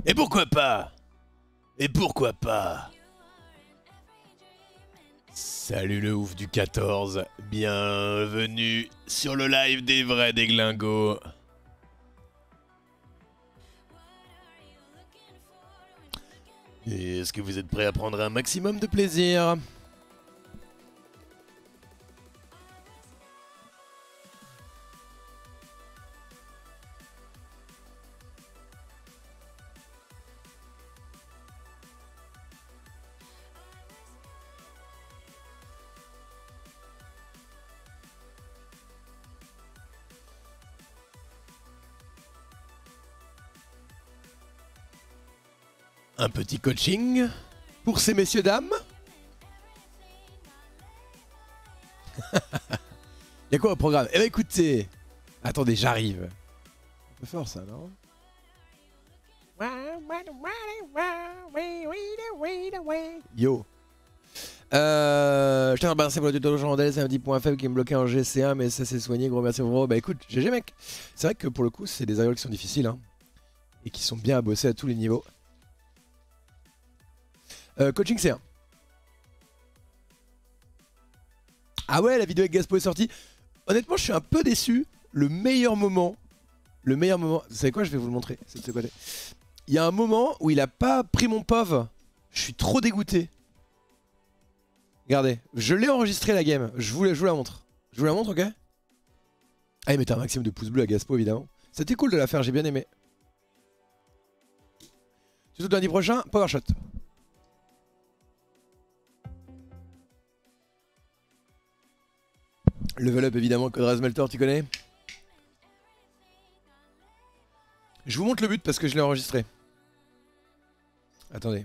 Et pourquoi pas? Et pourquoi pas? Salut le ouf du 14, bienvenue sur le live des vrais déglingos. Et est-ce que vous êtes prêts à prendre un maximum de plaisir? Un petit coaching pour ces messieurs dames. Y'a quoi au programme? Eh ben écoutez, attendez, j'arrive. Un peu fort ça, non? Yo. Je tiens à remercier pour le tuto Chandelle, c'est un petit point faible qui me bloquait en GC1, mais ça s'est soigné, gros merci gros. Bah écoute, GG mec. C'est vrai que pour le coup, c'est des aérials qui sont difficiles, hein, et qui sont bien à bosser à tous les niveaux. Coaching C1. Ah ouais, la vidéo avec Gaspo est sortie. Honnêtement, je suis un peu déçu. Le meilleur moment, vous savez quoi, je vais vous le montrer. C'est de ce côté. Il y a un moment où il a pas pris mon POV. Je suis trop dégoûté. Regardez, je l'ai enregistré la game. Je vous la montre. Je vous la montre, ok? Ah, il mettait un maximum de pouces bleus à Gaspo, évidemment. C'était cool de la faire, j'ai bien aimé. Surtout lundi prochain, Power Shot. Level up évidemment, Code Razmeltor, tu connais? Je vous montre le but parce que je l'ai enregistré. Attendez.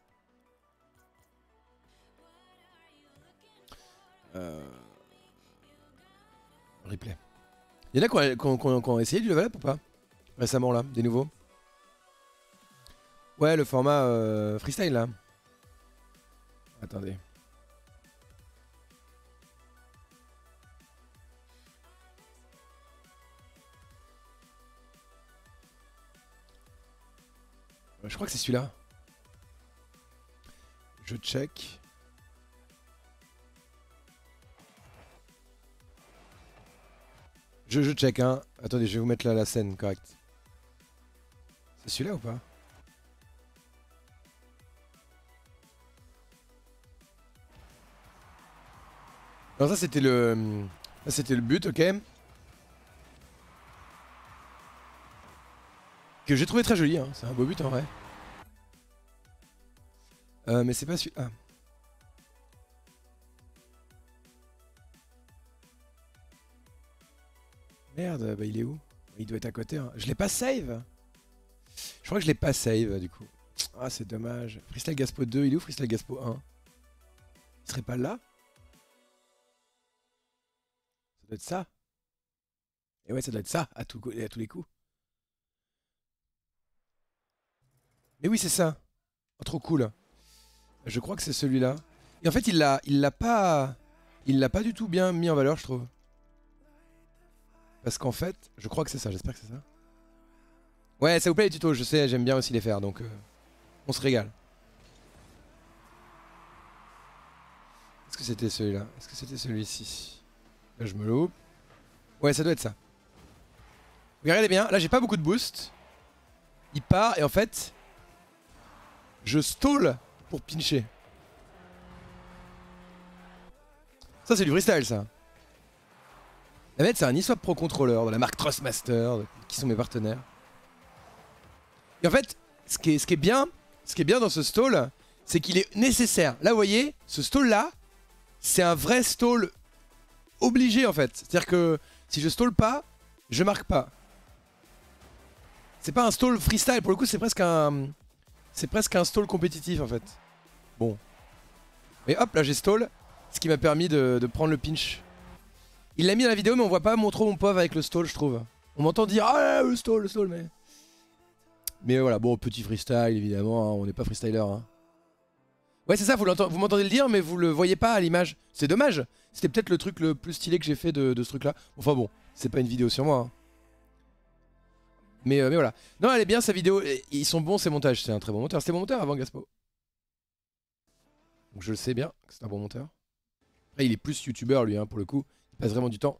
Replay. Il y en a qui ont essayé du level up ou pas? Récemment là, des nouveaux. Ouais, le format freestyle là. Attendez. Je crois que c'est celui-là. Je check. Je check, hein. Attendez, je vais vous mettre là la scène correcte. C'est celui-là ou pas? Non, ça c'était le... Ça c'était le but, ok. Que j'ai trouvé très joli, hein. C'est un beau but en vrai. Mais c'est pas celui-là. Ah. Merde, bah il est où? Il doit être à côté, hein. Je l'ai pas save. Je crois que je l'ai pas save du coup. Ah c'est dommage. Freestyle Gaspo 2, il est où Freestyle Gaspo 1? Il serait pas là? Ça doit être ça. Et ouais, ça doit être ça à tous les coups. Mais oui, c'est ça. Oh, trop cool. Je crois que c'est celui-là. Et en fait, il l'a pas du tout bien mis en valeur, je trouve. Parce qu'en fait, je crois que c'est ça. J'espère que c'est ça. Ouais, ça vous plaît les tutos, je sais, j'aime bien aussi les faire, donc on se régale. Est-ce que c'était celui-là? Est-ce que c'était celui-ci? Là, je me loupe. Ouais, ça doit être ça. Regardez bien, là j'ai pas beaucoup de boost. Il part et en fait, je stall pour pincher. Ça c'est du freestyle ça. La mec c'est un eSwap Pro Controller de la marque Trustmaster, qui sont mes partenaires. Et en fait, ce qui est bien dans ce stall, c'est qu'il est nécessaire. Là vous voyez, ce stall là, c'est un vrai stall obligé en fait. C'est-à-dire que si je stall pas, je marque pas. C'est pas un stall freestyle, pour le coup c'est presque un... C'est presque un stall compétitif en fait. Bon. Mais hop, là j'ai stall, ce qui m'a permis de prendre le pinch. Il l'a mis dans la vidéo mais on voit pas trop mon pauvre avec le stall je trouve. On m'entend dire ah le stall mais... Mais voilà, bon petit freestyle évidemment, hein, on n'est pas freestyler. Hein. Ouais c'est ça, vous m'entendez le dire mais vous le voyez pas à l'image. C'est dommage, c'était peut-être le truc le plus stylé que j'ai fait de ce truc là. Enfin bon, c'est pas une vidéo sur moi. Hein. Mais voilà. Non, elle est bien sa vidéo. Ils sont bons ces montages. C'est un très bon monteur. C'était bon monteur avant Gaspo. Donc je le sais bien que c'est un bon monteur. Après, il est plus youtubeur lui, hein, pour le coup. Il passe vraiment du temps.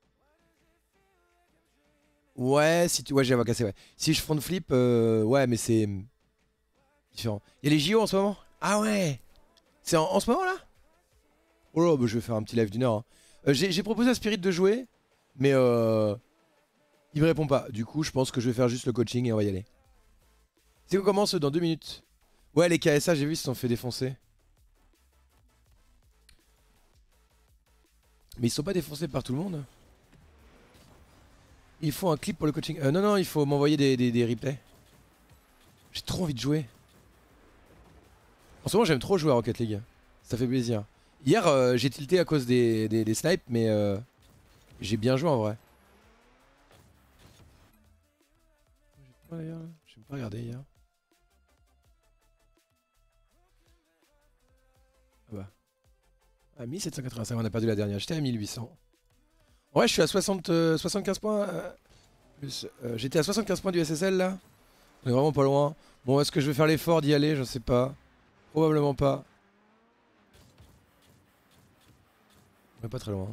Ouais, si tu. Ouais, j'ai cassé, ouais. Si je front flip, ouais, mais c'est différent. Il y a les JO en ce moment? Ah ouais! C'est en ce moment là? Oh là, bah, je vais faire un petit live d'une heure, hein. J'ai proposé à Spirit de jouer, mais il me répond pas. Du coup, je pense que je vais faire juste le coaching et on va y aller. C'est qu'on commence dans 2 minutes. Ouais, les KSA, j'ai vu, ils se sont fait défoncer. Mais ils sont pas défoncés par tout le monde. Il faut un clip pour le coaching. Non, non, il faut m'envoyer des replays. J'ai trop envie de jouer. En ce moment, j'aime trop jouer à Rocket League. Ça fait plaisir. Hier, j'ai tilté à cause des snipes, mais j'ai bien joué en vrai. Je vais pas regarder hier. Ah bah. À 1785, on a perdu la dernière. J'étais à 1800. En vrai, je suis à 75 points. Plus. J'étais à 75 points du SSL là. On est vraiment pas loin. Bon, est-ce que je vais faire l'effort d'y aller? Je sais pas. Probablement pas. On est pas très loin.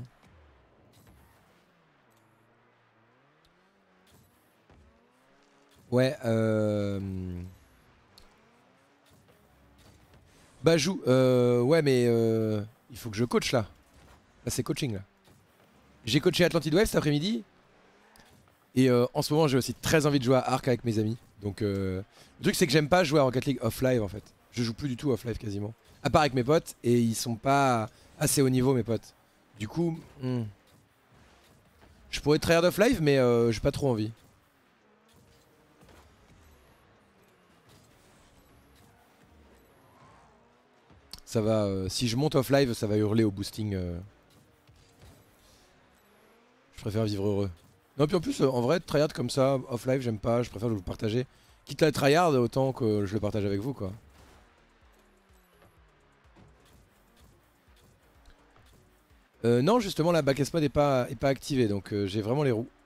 Ouais, bah joue. Ouais, mais il faut que je coach là. Là, c'est coaching là. J'ai coaché Atlantid Wave cet après-midi. Et en ce moment, j'ai aussi très envie de jouer à Arc avec mes amis. Donc, le truc, c'est que j'aime pas jouer à Rocket League off-live en fait. Je joue plus du tout off-live quasiment. À part avec mes potes. Et ils sont pas assez haut niveau, mes potes. Du coup, je pourrais tryhard off-live, mais j'ai pas trop envie. Ça va. Si je monte off-live, ça va hurler au boosting. Je préfère vivre heureux. Non, puis en plus, en vrai, tryhard comme ça, off-live, j'aime pas. Je préfère le partager. Quitte à tryhard, autant que je le partage avec vous, quoi. Non, justement, la back mod est pas activée, donc j'ai vraiment les roues.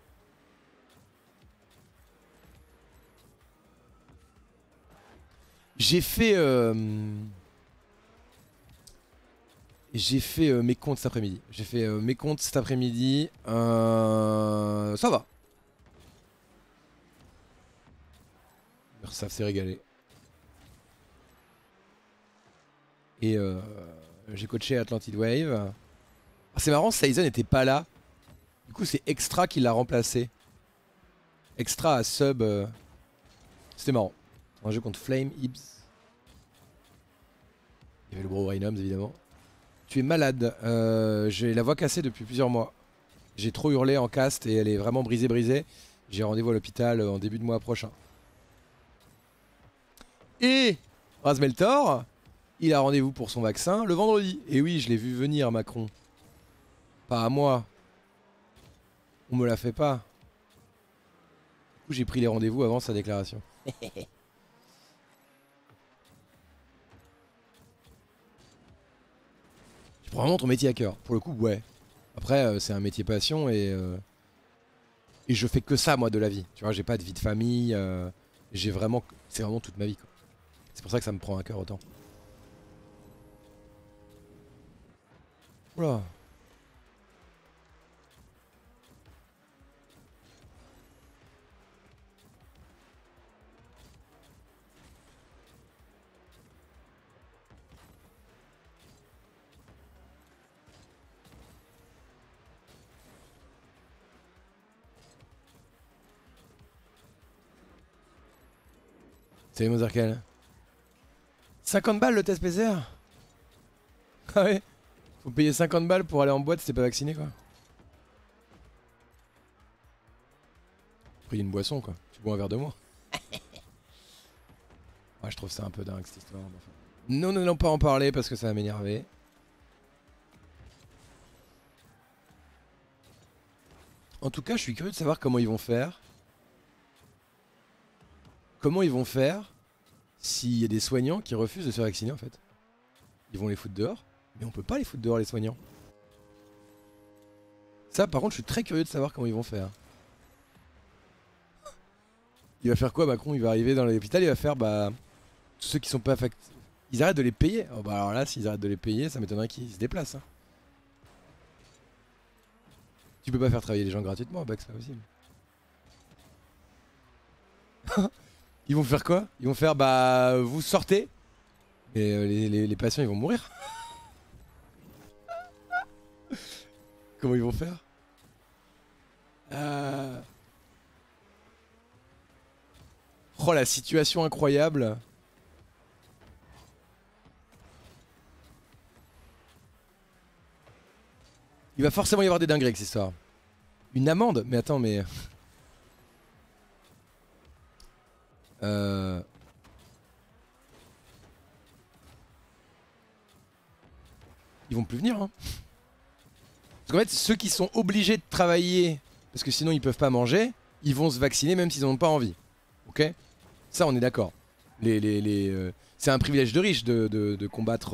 J'ai fait... J'ai fait mes comptes cet après-midi. J'ai fait mes comptes cet après-midi. Ça va. Ça s'est régalé. Et j'ai coaché Atlantid Wave. Ah, c'est marrant, Saison n'était pas là. Du coup, c'est Extra qui l'a remplacé. Extra à sub. C'était marrant. Un jeu contre Flame, Ibs. Il y avait le Bro Rhinoms évidemment. Tu es malade. J'ai la voix cassée depuis plusieurs mois. J'ai trop hurlé en cast et elle est vraiment brisée. J'ai rendez-vous à l'hôpital en début de mois prochain. Et Razmeltor, il a rendez-vous pour son vaccin le vendredi. Et oui, je l'ai vu venir, Macron. Pas à moi. On me l'a fait pas. Du coup, j'ai pris les rendez-vous avant sa déclaration. Tu prends vraiment ton métier à cœur. Pour le coup, ouais. Après, c'est un métier passion et je fais que ça, moi, de la vie. Tu vois, j'ai pas de vie de famille. J'ai vraiment... C'est vraiment toute ma vie, quoi. C'est pour ça que ça me prend à cœur autant. Oula. C'est Mozarkel. 50 balles le test PCR? Ah ouais? Faut payer 50 balles pour aller en boîte si t'es pas vacciné, quoi. Prix d'une boisson, quoi. Tu bois un verre de moins. Ouais, je trouve ça un peu dingue cette histoire. Enfin. Nous n'allons pas en parler parce que ça va m'énerver. En tout cas, je suis curieux de savoir comment ils vont faire. Comment ils vont faire s'il y a des soignants qui refusent de se faire vacciner en fait. Ils vont les foutre dehors, mais on peut pas les foutre dehors les soignants. Ça par contre je suis très curieux de savoir comment ils vont faire. Il va faire quoi Macron? Il va arriver dans l'hôpital, il va faire bah tous ceux qui sont pas ils arrêtent de les payer. Oh, bah alors là, s'ils arrêtent de les payer, ça m'étonnerait qu'ils se déplacent. Hein. Tu peux pas faire travailler les gens gratuitement, bah c'est pas possible. Ils vont faire quoi? Ils vont faire bah vous sortez. Et les patients ils vont mourir. Comment ils vont faire? Oh la situation incroyable. Il va forcément y avoir des dingueries avec cette histoire. Une amende? Mais attends, mais... Ils vont plus venir, hein. Parce qu'en fait, ceux qui sont obligés de travailler, parce que sinon ils peuvent pas manger, ils vont se vacciner même s'ils n'en ont pas envie. Ok? Ça, on est d'accord. C'est un privilège de riche de combattre...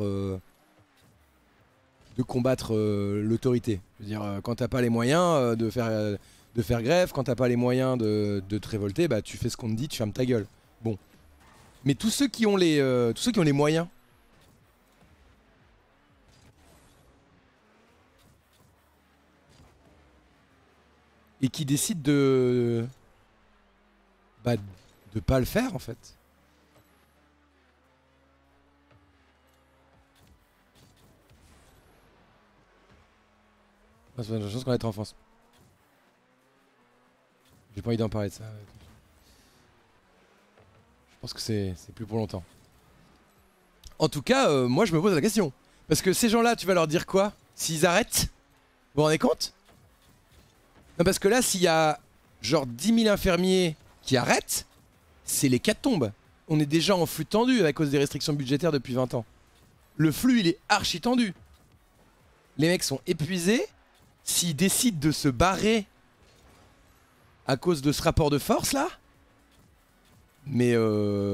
l'autorité. Je veux dire, quand t'as pas les moyens de faire grève, quand t'as pas les moyens de te révolter, bah tu fais ce qu'on te dit, tu fermes ta gueule. Bon. Mais tous ceux qui ont les moyens, et qui décident bah, de pas le faire en fait. C'est une chance qu'on va être en France. J'ai pas envie d'en parler de ça. Je pense que c'est plus pour longtemps. En tout cas, moi je me pose la question. Parce que ces gens-là, tu vas leur dire quoi? S'ils arrêtent? Vous vous rendez compte? Non, parce que là, s'il y a genre 10 000 infirmiers qui arrêtent, c'est l'hécatombe. On est déjà en flux tendu à cause des restrictions budgétaires depuis 20 ans. Le flux, il est archi tendu. Les mecs sont épuisés. S'ils décident de se barrer à cause de ce rapport de force là, mais il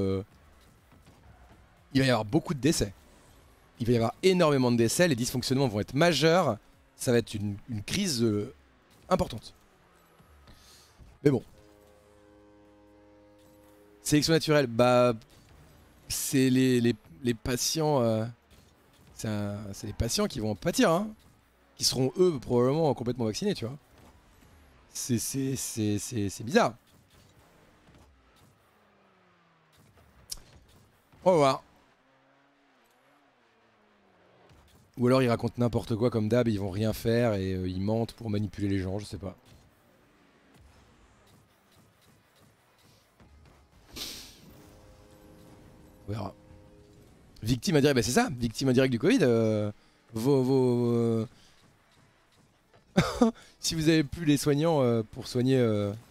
va y avoir beaucoup de décès. Il va y avoir énormément de décès, les dysfonctionnements vont être majeurs, ça va être une crise importante. Mais bon. Sélection naturelle, bah c'est les patients, c'est les patients qui vont en pâtir, hein. Qui seront eux probablement complètement vaccinés, tu vois. C'est bizarre. On va voir. Ou alors ils racontent n'importe quoi comme d'hab, ils vont rien faire et ils mentent pour manipuler les gens, je sais pas. On verra. Victime indirecte, bah c'est ça, victime indirecte du Covid. Si vous avez plus les soignants pour soigner...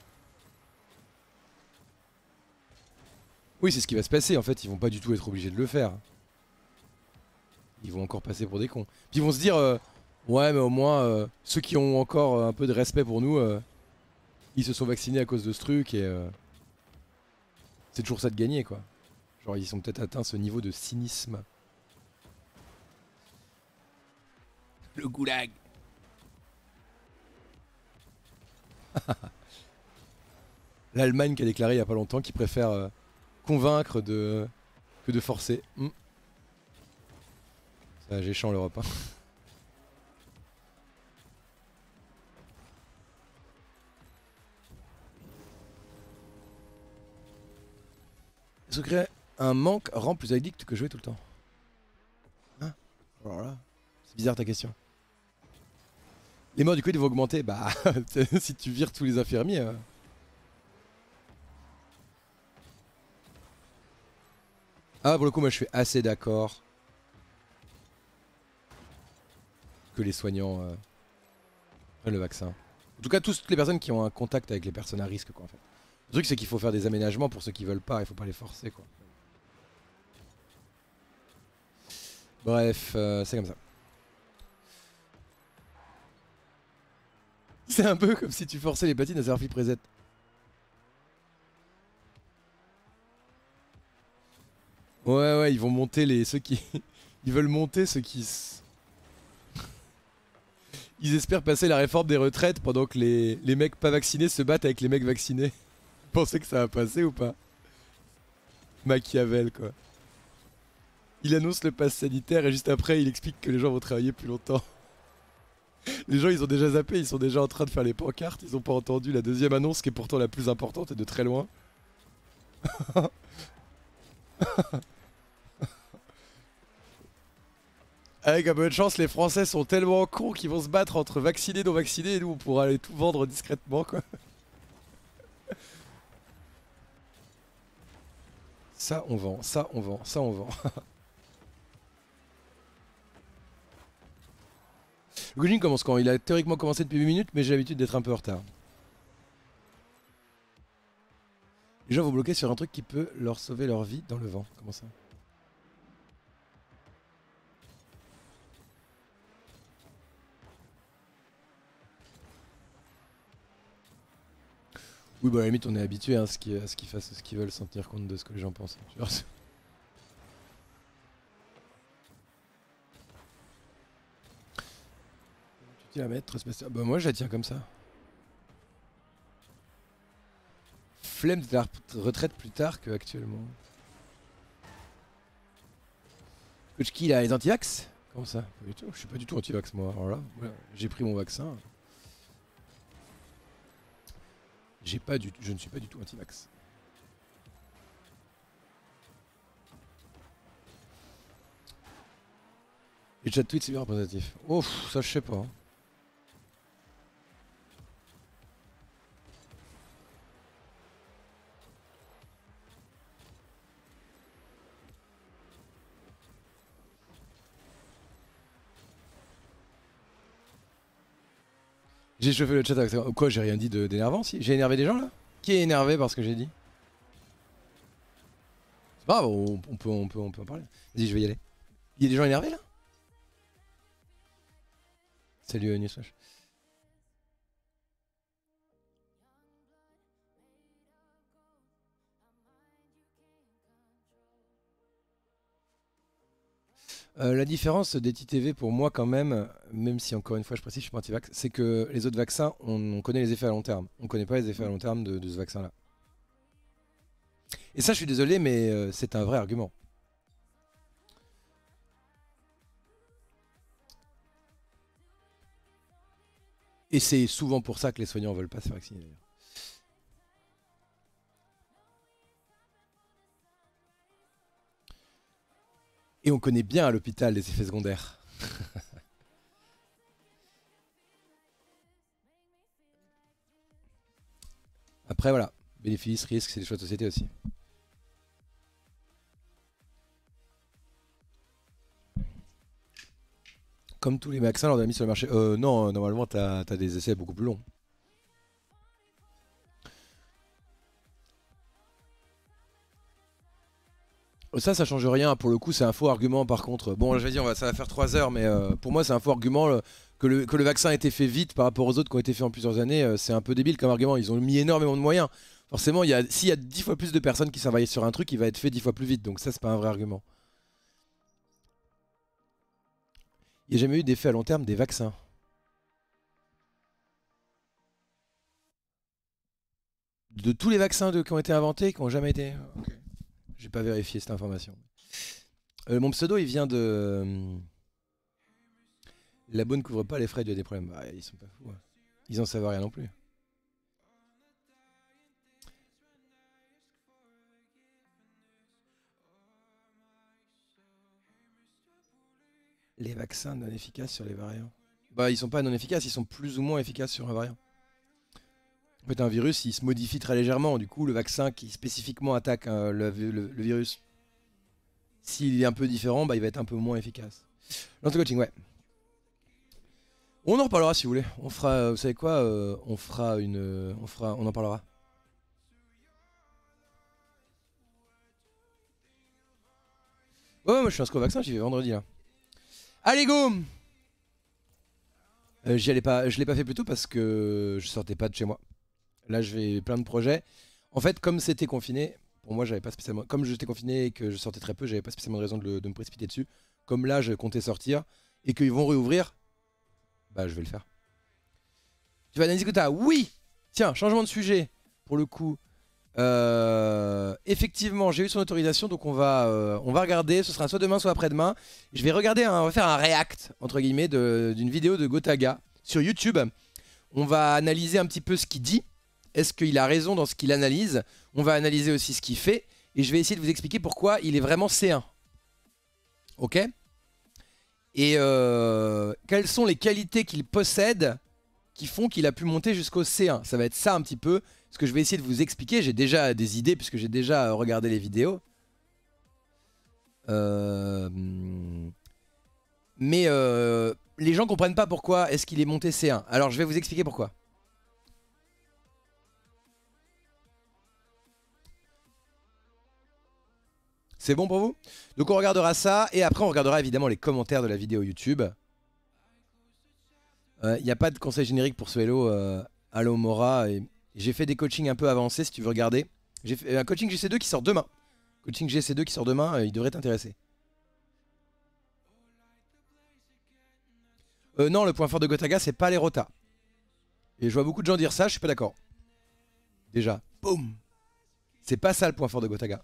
Oui, c'est ce qui va se passer, en fait, ils vont pas du tout être obligés de le faire. Ils vont encore passer pour des cons. Puis ils vont se dire, ouais mais au moins, ceux qui ont encore un peu de respect pour nous, ils se sont vaccinés à cause de ce truc et... c'est toujours ça de gagner, quoi. Genre ils ont peut-être atteint ce niveau de cynisme. Le goulag. L'Allemagne qui a déclaré il y a pas longtemps qu'il préfère convaincre que de forcer. Ça géchant l'Europe. Hein. Se créer un manque rend plus addict que jouer tout le temps. Hein? Alors là, c'est bizarre ta question. Les morts du coup ils vont augmenter. Bah, si tu vires tous les infirmiers. Ah, pour le coup, moi je suis assez d'accord que les soignants prennent le vaccin. En tout cas, toutes les personnes qui ont un contact avec les personnes à risque, quoi, en fait. Le truc, c'est qu'il faut faire des aménagements pour ceux qui veulent pas, il faut pas les forcer, quoi. Bref, c'est comme ça. C'est un peu comme si tu forçais les platines à faire flip reset. Ouais, ils vont monter ceux qui... Ils veulent monter ceux qui... Ils espèrent passer la réforme des retraites pendant que les mecs pas vaccinés se battent avec les mecs vaccinés. pensez que ça va passer ou pas? Machiavel quoi. Il annonce le pass sanitaire et juste après il explique que les gens vont travailler plus longtemps. Les gens ils ont déjà zappé, ils sont déjà en train de faire les pancartes, ils ont pas entendu la deuxième annonce qui est pourtant la plus importante et de très loin. Avec un peu de chance, les Français sont tellement cons qu'ils vont se battre entre vaccinés et non vaccinés et nous on pourra aller tout vendre discrètement quoi. Ça on vend, ça on vend, ça on vend. Le Gujin commence quand? Il a théoriquement commencé depuis 8 minutes mais j'ai l'habitude d'être un peu en retard. Les gens vont bloquer sur un truc qui peut leur sauver leur vie dans le vent. Comment ça? Oui, bah à la limite, on est habitué à ce qu'ils fassent ce qu'ils veulent sans tenir compte de ce que les gens pensent. Tu tiens à mettre bah moi, je la tiens comme ça. Flemme de la retraite plus tard qu'actuellement. Coach qui, il a les anti-vax? Comment ça? Pas du tout. Je suis pas du tout anti-vax, moi. Alors là, voilà, j'ai pris mon vaccin. Je ne suis pas du tout anti-vax. Les chat tweets, c'est bien représentatif. Oh, ça, je sais pas. Hein. J'ai chauffé le chat avec ça. Quoi, j'ai rien dit d'énervant si? J'ai énervé des gens là? Qui est énervé par ce que j'ai dit? C'est pas grave, on peut en parler. Vas-y, je vais y aller. Il y a des gens énervés là? Salut Newsflash. La différence des TTV pour moi quand même si encore une fois je précise je suis pas anti-vax, c'est que les autres vaccins, on connaît les effets à long terme. On connaît pas les effets à long terme de ce vaccin-là. Et ça je suis désolé mais c'est un vrai argument. Et c'est souvent pour ça que les soignants veulent pas se faire vacciner d'ailleurs. Et on connaît bien à l'hôpital les effets secondaires. Après voilà, bénéfices, risques, c'est des choix de société aussi. Comme tous les vaccins, on l'a mis sur le marché. Non, normalement t'as des essais beaucoup plus longs. Ça change rien. Pour le coup, c'est un faux argument par contre. Bon, je vais dire, ça va faire 3 heures, mais pour moi, c'est un faux argument. Que le vaccin a été fait vite par rapport aux autres qui ont été faits en plusieurs années, c'est un peu débile comme argument. Ils ont mis énormément de moyens. Forcément, s'il y a 10 fois plus de personnes qui travaillent sur un truc, il va être fait 10 fois plus vite. Donc ça, c'est pas un vrai argument. Il n'y a jamais eu d'effet à long terme des vaccins. De tous les vaccins qui ont été inventés, qui n'ont jamais été... Okay. J'ai pas vérifié cette information. Mon pseudo, il vient de... La bonne couvre pas les frais, il y a des problèmes. Bah, ils sont pas fous. Hein. Ils en savent rien non plus. Les vaccins non efficaces sur les variants. Bah, ils sont pas non efficaces, ils sont plus ou moins efficaces sur un variant. En fait, un virus, il se modifie très légèrement. Du coup, le vaccin qui spécifiquement attaque le virus, s'il est un peu différent, bah, il va être un peu moins efficace. L'anti-coaching, ouais. On en reparlera si vous voulez. On fera, vous savez quoi on fera une, on en parlera. Ouais, moi je suis inscrit au vaccin, j'y vais vendredi là. Allez go. J'y allais pas, je l'ai pas fait plus tôt parce que je sortais pas de chez moi. Là, je vais plein de projets. En fait, comme c'était confiné, pour moi, j'avais pas spécialement. Comme j'étais confiné et que je sortais très peu, j'avais pas spécialement de raison de me précipiter dessus. Comme là, je comptais sortir et qu'ils vont réouvrir, bah, je vais le faire. Tu vas analyser Kota? Oui. Tiens, changement de sujet. Pour le coup, Effectivement, j'ai eu son autorisation, donc on va regarder. Ce sera soit demain, soit après-demain. Je vais regarder, on va faire un react entre guillemets d'une vidéo de Gotaga sur YouTube. On va analyser un petit peu ce qu'il dit. Est-ce qu'il a raison dans ce qu'il analyse? On va analyser aussi ce qu'il fait. Et je vais essayer de vous expliquer pourquoi il est vraiment C1. Ok? Et quelles sont les qualités qu'il possède qui font qu'il a pu monter jusqu'au C1. Ça va être ça un petit peu ce que je vais essayer de vous expliquer. J'ai déjà des idées puisque j'ai déjà regardé les vidéos. Mais les gens comprennent pas pourquoi est-ce qu'il est monté C1. Alors je vais vous expliquer pourquoi. C'est bon pour vous? Donc on regardera ça et après on regardera évidemment les commentaires de la vidéo YouTube. Il n'y a pas de conseil générique pour ce Hello Allo Mora. J'ai fait des coachings un peu avancés si tu veux regarder. J'ai fait un coaching GC2 qui sort demain. Coaching GC2 qui sort demain, il devrait t'intéresser. Non, le point fort de Gotaga, c'est pas les rotas. Et je vois beaucoup de gens dire ça, je suis pas d'accord. Déjà, boum. C'est pas ça le point fort de Gotaga.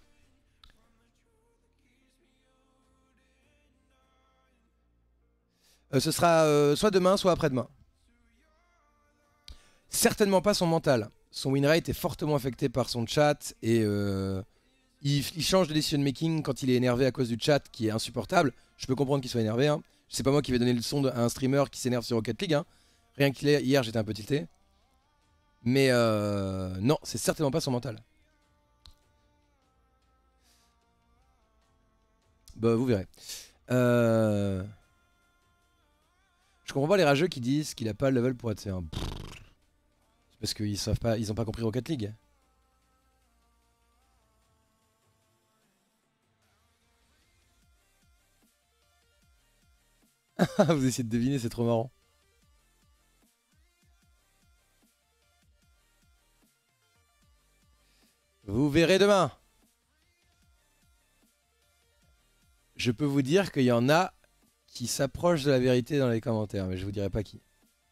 Ce sera soit demain, soit après-demain. Certainement pas son mental. Son win rate est fortement affecté par son chat et il change de decision making quand il est énervé à cause du chat qui est insupportable. Je peux comprendre qu'il soit énervé. Hein. C'est pas moi qui vais donner le son à un streamer qui s'énerve sur Rocket League. Hein. Rien qu'il est, hier j'étais un peu tilté. Mais non, c'est certainement pas son mental. Bah vous verrez. Je comprends pas les rageux qui disent qu'il a pas le level pour être C1. C'est parce qu'ils savent pas, ils ont pas compris Rocket League. Vous essayez de deviner, c'est trop marrant. Vous verrez demain. Je peux vous dire qu'il y en a qui s'approchent de la vérité dans les commentaires, mais je vous dirai pas qui.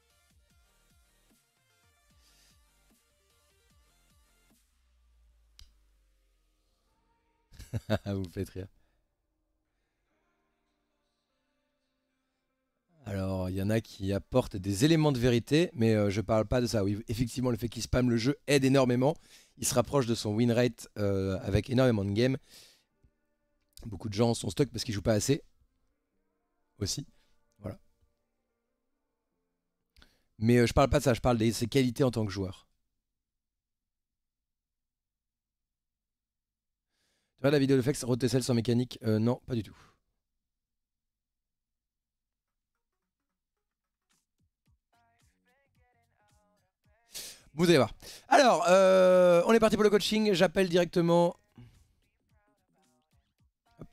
Vous me faites rire. Alors, il y en a qui apportent des éléments de vérité, mais je parle pas de ça. Oui, effectivement, le fait qu'il spamme le jeu aide énormément. Il se rapproche de son win rate avec énormément de games. Beaucoup de gens sont stuck parce qu'ils jouent pas assez. Aussi. Voilà. Mais je parle pas de ça, je parle de ses qualités en tant que joueur. Tu vois la vidéo de Fex, Road TSL sans mécanique? Non, pas du tout. Vous allez voir. Alors, on est parti pour le coaching. J'appelle directement. Hop.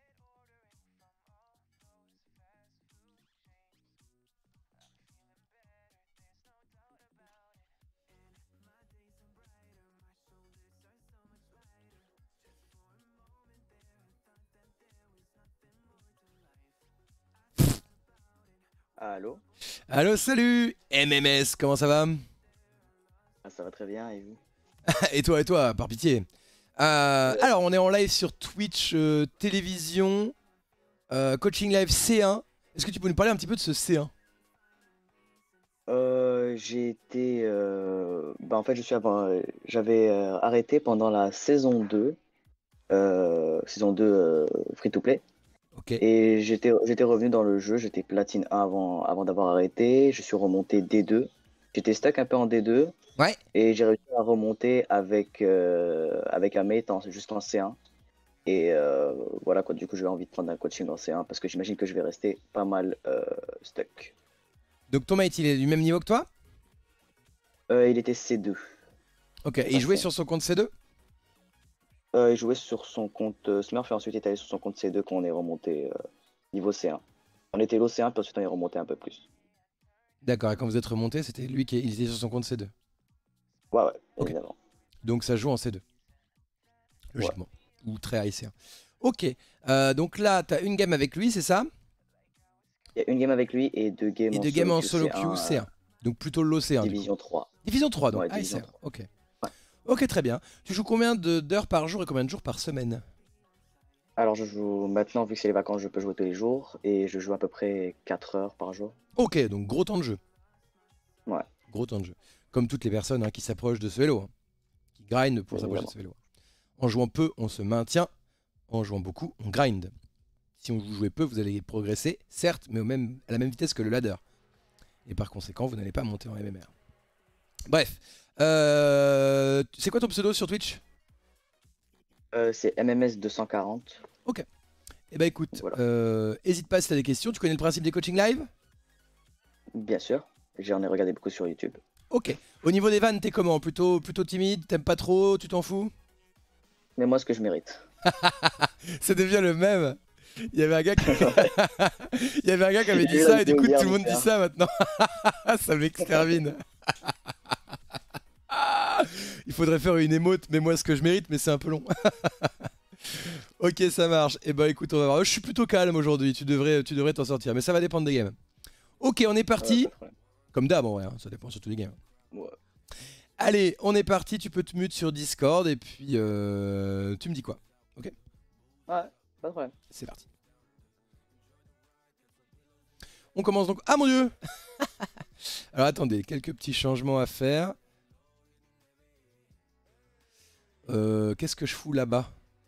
Allô? Allô, salut MMS, comment ça va? Ah, ça va très bien, et vous? Et toi, par pitié. Alors, on est en live sur Twitch, télévision, coaching live C1. Est-ce que tu peux nous parler un petit peu de ce C1? J'ai été... en fait, j'avais arrêté pendant la saison 2 free-to-play. Ok. Et j'étais revenu dans le jeu, j'étais platine 1 avant d'avoir arrêté. Je suis remonté D2. J'étais stuck un peu en D2. Ouais. Et j'ai réussi à remonter avec un mate juste en C1. Et voilà quoi, du coup j'ai envie de prendre un coaching en C1 parce que j'imagine que je vais rester pas mal stuck. Donc ton mate, il est du même niveau que toi? Il était C2. Ok, et il jouait sur son compte C2? Il jouait sur son compte Smurf et ensuite il est allé sur son compte C2 quand on est remonté niveau C1. On était l'O-C1 puis ensuite on est remonté un peu plus. D'accord, et quand vous êtes remonté, c'était lui il était sur son compte C2. Ouais, Ok. évidemment. Donc ça joue en C2. Logiquement. Ouais. Ou très high C1. Ok, donc là, t'as une game avec lui, c'est ça? Il y a une game avec lui et deux games en solo queue C1. Donc plutôt l'O C1. Division 3. Division 3, donc ouais, high Division C1. 3. Ok. Ouais. Ok, très bien. Tu joues combien d'heures par jour et combien de jours par semaine? Alors je joue maintenant, vu que c'est les vacances, je peux jouer tous les jours et je joue à peu près 4 heures par jour. Ok, donc gros temps de jeu. Ouais, Gros temps de jeu. Comme toutes les personnes hein, qui s'approchent de ce vélo, hein, qui grindent pour s'approcher de évidemment. ce vélo. En jouant peu, on se maintient. En jouant beaucoup, on grind. Si vous jouez peu, vous allez progresser, certes, mais à la même vitesse que le ladder. Et par conséquent, vous n'allez pas monter en MMR. Bref. C'est quoi ton pseudo sur Twitch? C'est MMS 240. Ok. Eh ben écoute, Voilà, hésite pas si t'as des questions. Tu connais le principe des coaching live? bien sûr. J'en ai regardé beaucoup sur YouTube. Ok. Au niveau des vannes, t'es comment? Plutôt timide? T'aimes pas trop? Tu t'en fous? Mais moi, ce que je mérite. Ça devient le même. Il y avait un gars qui, il y avait un gars qui avait dit J'ai eu la ça et du vidéo coup hier, tout le vite monde fait, dit hein. ça maintenant. Ça m'extermine. Il faudrait faire une émote, mais moi ce que je mérite, mais c'est un peu long. Ok, ça marche. Et bah écoute, on va voir. Je suis plutôt calme aujourd'hui. Tu devrais t'en sortir, mais ça va dépendre des games. Ok, on est parti. Pas de problème. Comme d'hab, en vrai, hein, ça dépend surtout des games. Ouais. Allez, on est parti. Tu peux te mute sur Discord et puis tu me dis quoi. Ok, Ouais, pas de problème. c'est parti. On commence donc. Ah mon dieu. Alors attendez, quelques petits changements à faire. Qu'est-ce que je fous là-bas?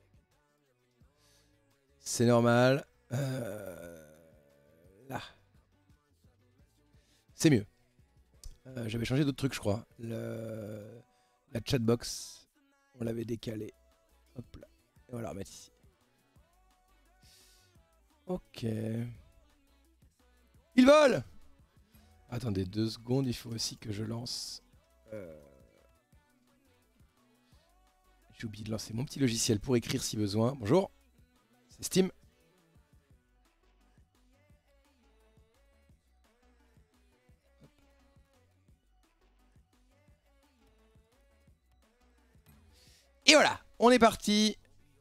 C'est normal. Là. C'est mieux. J'avais changé d'autres trucs, je crois. La chatbox, on l'avait décalé. Hop là. Et on va la remettre ici. Ok. Il vole! Attendez 2 secondes, il faut aussi que je lance. J'ai oublié de lancer mon petit logiciel pour écrire si besoin. Bonjour, c'est Steam. Et voilà, on est parti.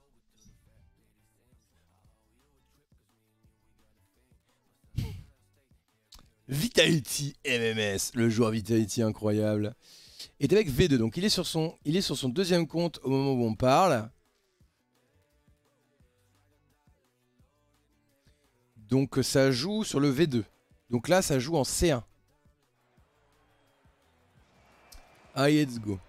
Vitality MMS, le joueur Vitality incroyable. Est avec V2, donc il est sur son deuxième compte au moment où on parle. Donc ça joue sur le V2. Donc là, ça joue en C1. Allez, let's go.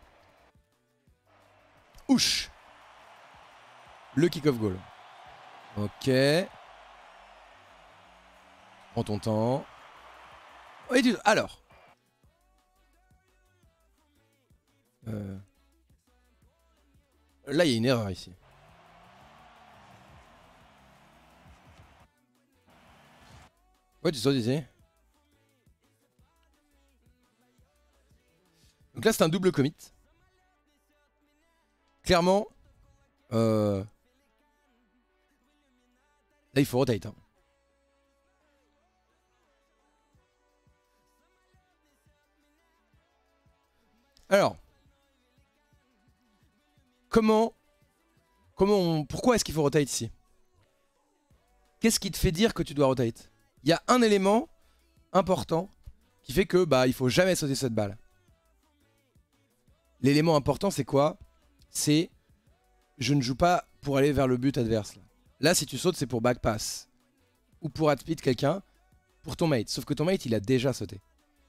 Ouch. Le kick-off goal. Ok. Prends ton temps. Alors. Là, il y a une erreur ici. Ouais, tu sautes ici. Donc là, c'est un double commit. Clairement, là, il faut rotate. Hein. Alors, pourquoi est-ce qu'il faut rotate ici? Qu'est-ce qui te fait dire que tu dois rotate? Il y a un élément important qui fait que il faut jamais sauter cette balle. L'élément important, c'est quoi? C'est je ne joue pas pour aller vers le but adverse. Là, si tu sautes, c'est pour back pass ou pour speed quelqu'un pour ton mate. Sauf que ton mate, il a déjà sauté.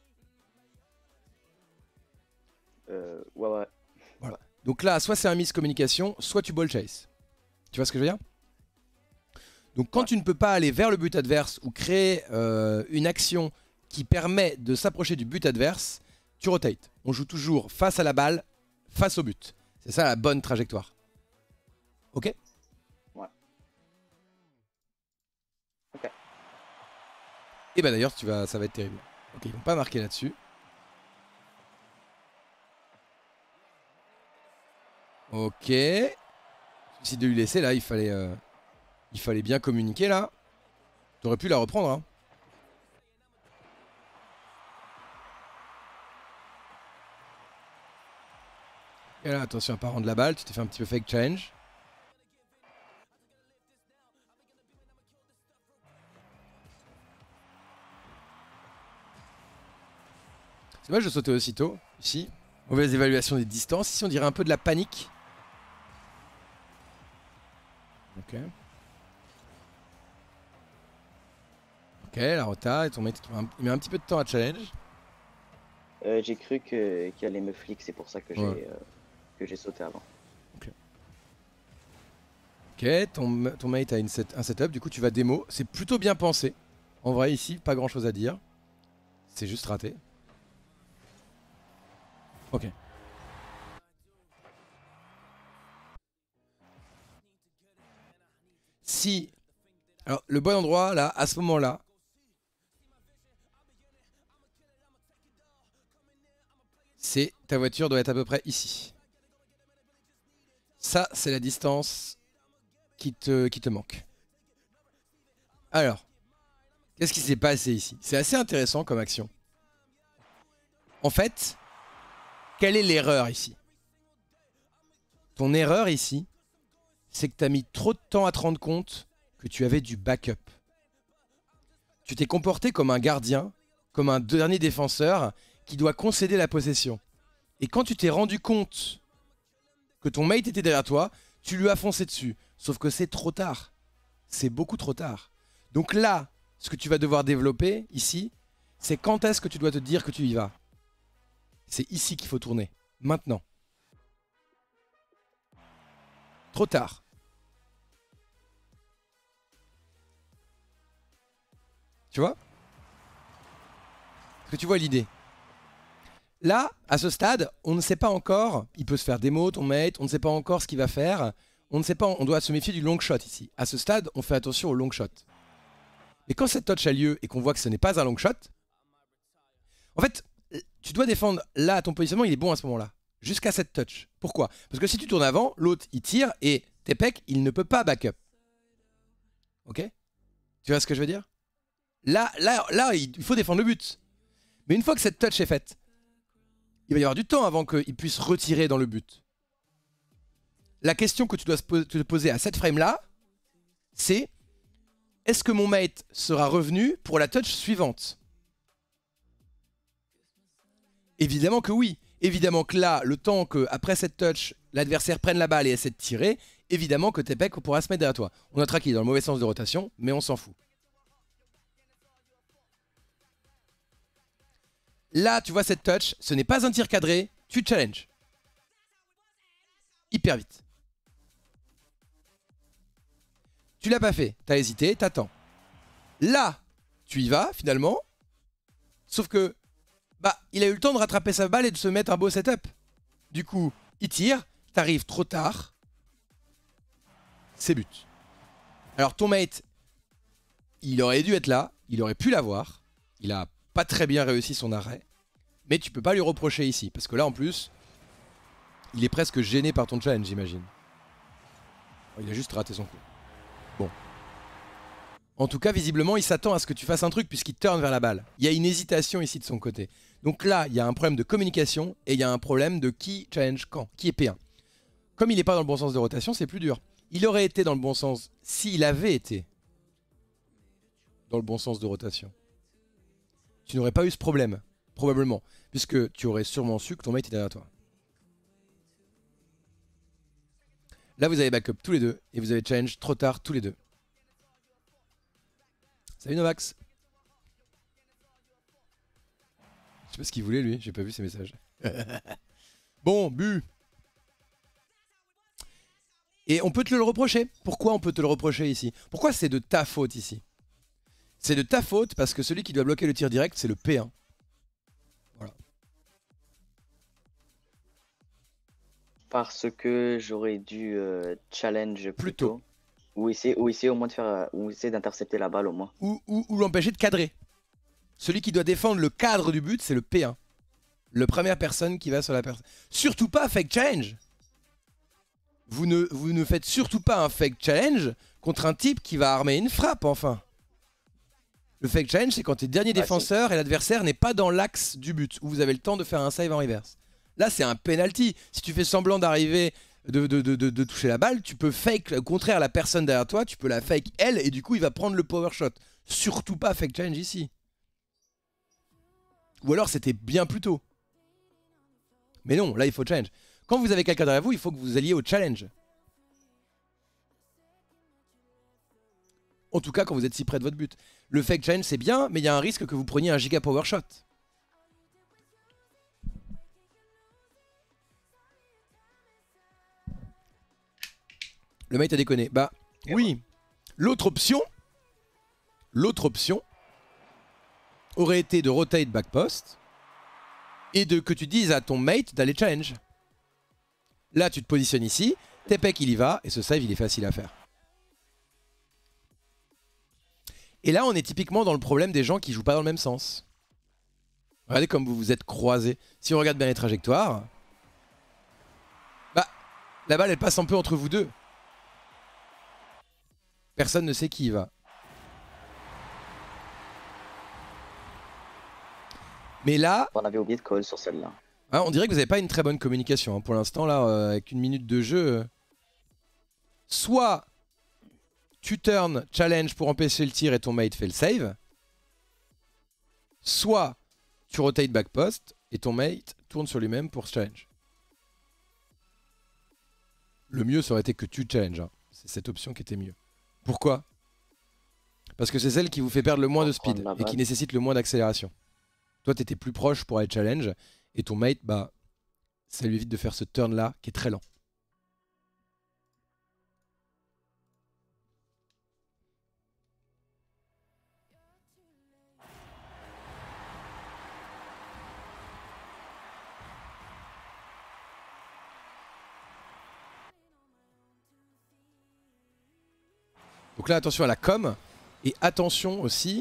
Ouais. Voilà. Donc là, soit c'est un miscommunication, soit tu ball chase. Tu vois ce que je veux dire? Donc quand Ouais. tu ne peux pas aller vers le but adverse ou créer une action qui permet de s'approcher du but adverse, tu rotates. On joue toujours face à la balle, face au but. C'est ça la bonne trajectoire. Ok? Ouais. Ok. Et bah d'ailleurs, ça va être terrible. Ok, ils vont pas marquer là-dessus. Ok. Si de lui laisser là, il fallait bien communiquer là. T'aurais pu la reprendre. Hein. Et là, attention à pas rendre la balle. Tu t'es fait un petit peu fake challenge. C'est dommage de sauter aussitôt, ici. Mauvaise évaluation des distances. Ici, on dirait un peu de la panique. Ok. Ok, la rota, et ton mate, il met un petit peu de temps à challenge. J'ai cru qu'il allait me flic, c'est pour ça que j'ai sauté avant. Ok, ton mate a un setup, du coup tu vas démo. C'est plutôt bien pensé. En vrai, ici, pas grand chose à dire. C'est juste raté. Ok. Si... Alors, le bon endroit, là, à ce moment-là, c'est ta voiture doit être à peu près ici. Ça, c'est la distance qui te manque. Alors, qu'est-ce qui s'est passé ici? C'est assez intéressant comme action. En fait, quelle est l'erreur ici? Ton erreur ici, c'est que tu as mis trop de temps à te rendre compte que tu avais du backup. Tu t'es comporté comme un gardien, comme un dernier défenseur qui doit concéder la possession. Et quand tu t'es rendu compte que ton mate était derrière toi, tu lui as foncé dessus. Sauf que c'est trop tard. C'est beaucoup trop tard. Donc là, ce que tu vas devoir développer ici, c'est quand est-ce que tu dois te dire que tu y vas. C'est ici qu'il faut tourner. Maintenant. Trop tard. Tu vois? Est-ce que tu vois l'idée? Là, à ce stade, on ne sait pas encore. Il peut se faire démo, ton mate. On ne sait pas encore ce qu'il va faire. On ne sait pas. On doit se méfier du long shot ici. À ce stade, on fait attention au long shot. Mais quand cette touch a lieu et qu'on voit que ce n'est pas un long shot, en fait, tu dois défendre là, ton positionnement, il est bon à ce moment-là. Jusqu'à cette touch. Pourquoi? Parce que si tu tournes avant, l'autre, il tire et Tepec, il ne peut pas backup. Ok? Tu vois ce que je veux dire? Là, il faut défendre le but. Mais une fois que cette touch est faite, il va y avoir du temps avant qu'il puisse retirer dans le but. La question que tu dois te poser à cette frame-là, c'est: est-ce que mon mate sera revenu pour la touch suivante? Évidemment que oui. Évidemment que là, le temps que après cette touch, l'adversaire prenne la balle et essaie de tirer, évidemment que Tepec pourra se mettre derrière toi. On notera qu'il est dans le mauvais sens de rotation, mais on s'en fout. Là, tu vois cette touch, ce n'est pas un tir cadré, tu challenges. Hyper vite. Tu l'as pas fait, t'as hésité, t'attends. Là, tu y vas finalement. Sauf que, bah, il a eu le temps de rattraper sa balle et de se mettre un beau setup. Du coup, il tire, t'arrives trop tard. C'est but. Alors ton mate, il aurait dû être là, il aurait pu l'avoir. Il a pas très bien réussi son arrêt. Mais tu peux pas lui reprocher ici. Parce que là, en plus, il est presque gêné par ton challenge, j'imagine. Il a juste raté son coup. Bon. En tout cas, visiblement, il s'attend à ce que tu fasses un truc puisqu'il turn vers la balle. Il y a une hésitation ici de son côté. Donc là, il y a un problème de communication et il y a un problème de qui challenge quand, qui est P1. Comme il n'est pas dans le bon sens de rotation, c'est plus dur. Il aurait été dans le bon sens s'il avait été dans le bon sens de rotation. Tu n'aurais pas eu ce problème, probablement, puisque tu aurais sûrement su que ton mate était derrière toi. Là, vous avez backup tous les deux et vous avez challenge trop tard tous les deux. Salut Novax. Je sais pas ce qu'il voulait lui, j'ai pas vu ses messages. Bon, bu. Et on peut te le reprocher. Pourquoi on peut te le reprocher ici? Pourquoi c'est de ta faute ici? C'est de ta faute parce que celui qui doit bloquer le tir direct, c'est le P1. Voilà. Parce que j'aurais dû challenge plus tôt. Ou essayer au moins de faire, ou essayer d'intercepter la balle au moins. Ou l'empêcher de cadrer. Celui qui doit défendre le cadre du but, c'est le P1. Le première personne qui va sur la personne. Surtout pas fake challenge. Vous ne faites surtout pas un fake challenge contre un type qui va armer une frappe, enfin. Le fake challenge, c'est quand t'es dernier défenseur et l'adversaire n'est pas dans l'axe du but, où vous avez le temps de faire un save en reverse. Là, c'est un penalty. Si tu fais semblant d'arriver, de toucher la balle, tu peux fake, au contraire, la personne derrière toi, tu peux la fake elle, et du coup, il va prendre le power shot. Surtout pas fake challenge ici. Ou alors, c'était bien plus tôt. Mais non, là il faut challenge. Quand vous avez quelqu'un derrière vous, il faut que vous alliez au challenge. En tout cas, quand vous êtes si près de votre but. Le fake challenge, c'est bien, mais il y a un risque que vous preniez un giga power shot. Le mate a déconné. Bah oui. L'autre option aurait été de rotate back post et de que tu dises à ton mate d'aller challenge. Là, tu te positionnes ici, Tepec il y va et ce save il est facile à faire. Et là, on est typiquement dans le problème des gens qui jouent pas dans le même sens. Regardez comme vous vous êtes croisés. Si on regarde bien les trajectoires, bah, la balle elle passe un peu entre vous deux. Personne ne sait qui y va. Mais là... On avait oublié de call sur celle-là. Hein, on dirait que vous n'avez pas une très bonne communication. Hein. Pour l'instant, là, avec une minute de jeu... soit tu turn challenge pour empêcher le tir et ton mate fait le save. Soit tu rotate back post et ton mate tourne sur lui-même pour challenge. Le mieux, ça aurait été que tu challenge. Hein. C'est cette option qui était mieux. Pourquoi? Parce que c'est celle qui vous fait perdre le moins de speed et qui nécessite le moins d'accélération. Toi, tu étais plus proche pour aller challenge et ton mate, bah, ça lui évite de faire ce turn là qui est très lent. Donc là, attention à la com et attention aussi.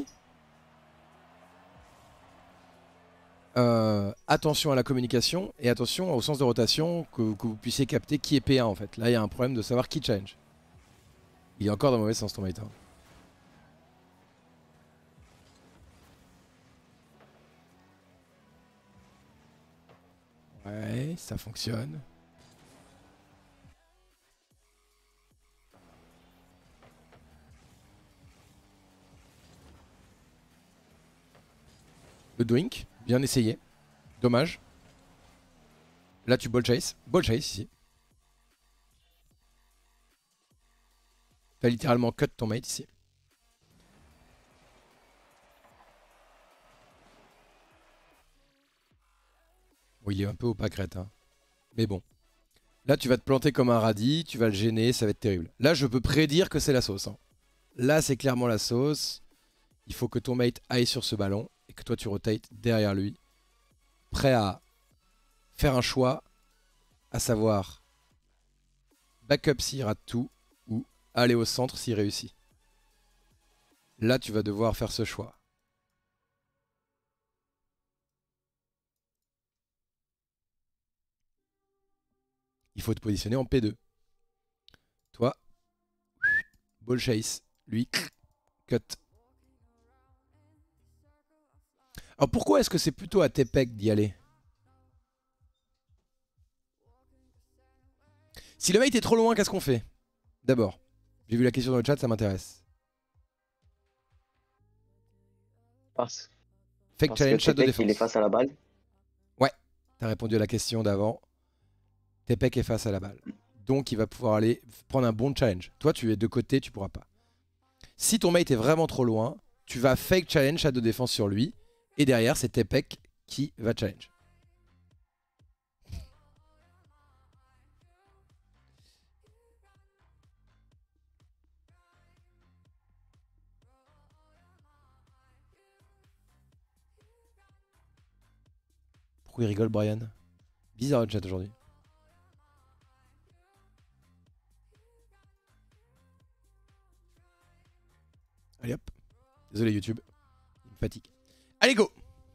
Attention à la communication et attention au sens de rotation que vous puissiez capter qui est P1 en fait. Là, il y a un problème de savoir qui challenge. Il est encore dans le mauvais sens ton mate. Hein. Ouais, ça fonctionne. Le doink, bien essayé. Dommage. Là, tu ball chase. Ball chase ici. T'as littéralement cut ton mate ici. Bon, il est un peu opacrette. Hein. Mais bon. Là, tu vas te planter comme un radis. Tu vas le gêner. Ça va être terrible. Là, je peux prédire que c'est la sauce. Hein. Là, c'est clairement la sauce. Il faut que ton mate aille sur ce ballon. Et que toi, tu rotates derrière lui. Prêt à faire un choix. À savoir backup s'il rate tout. Ou aller au centre s'il réussit. Là, tu vas devoir faire ce choix. Il faut te positionner en P2. Toi, ball chase. Lui, cut. Alors pourquoi est-ce que c'est plutôt à Tepec d'y aller? Si le mate est trop loin, qu'est-ce qu'on fait? D'abord, j'ai vu la question dans le chat, ça m'intéresse. Parce Fake challenge, shot de défense. Il est face à la balle. Ouais, t'as répondu à la question d'avant. Tepec est face à la balle. Donc il va pouvoir aller prendre un bon challenge. Toi, tu es de côté, tu pourras pas. Si ton mate est vraiment trop loin, tu vas fake challenge shot de défense sur lui. Et derrière, c'est Tepec qui va challenge. Pourquoi il rigole, Brian? Bizarre le chat aujourd'hui. Allez hop. Désolé YouTube. Il me fatigue. Allez go.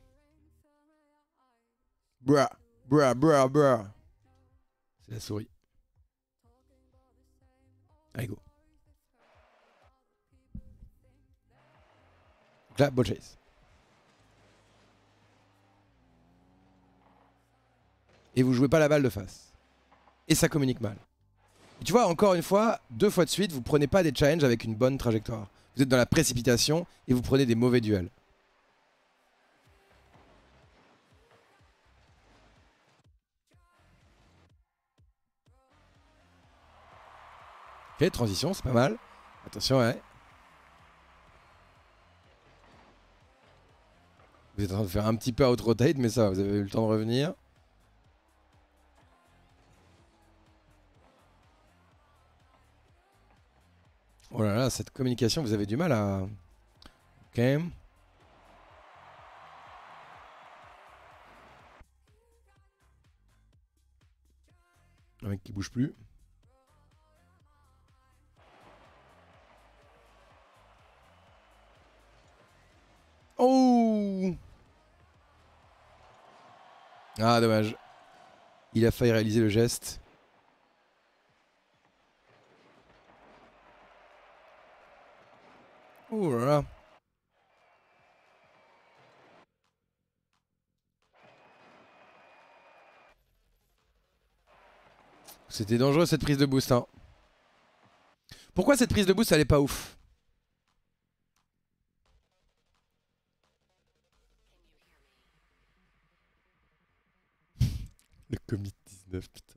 Bruh. Bruh, bruh, bruh. C'est la souris. Allez go. Donc là, ball chase. Et vous jouez pas la balle de face. Et ça communique mal. Et tu vois, encore une fois, 2 fois de suite, vous prenez pas des challenges avec une bonne trajectoire. Vous êtes dans la précipitation et vous prenez des mauvais duels. Ok, transition, c'est pas mal. Attention, ouais. Vous êtes en train de faire un petit peu out-rotate, mais ça, vous avez eu le temps de revenir. Oh là là, cette communication, vous avez du mal à... Ok. Un mec qui bouge plus. Oh! Ah, dommage. Il a failli réaliser le geste. Oh là là. C'était dangereux cette prise de boost, hein. Pourquoi cette prise de boost elle est pas ouf? Le commit 19, putain.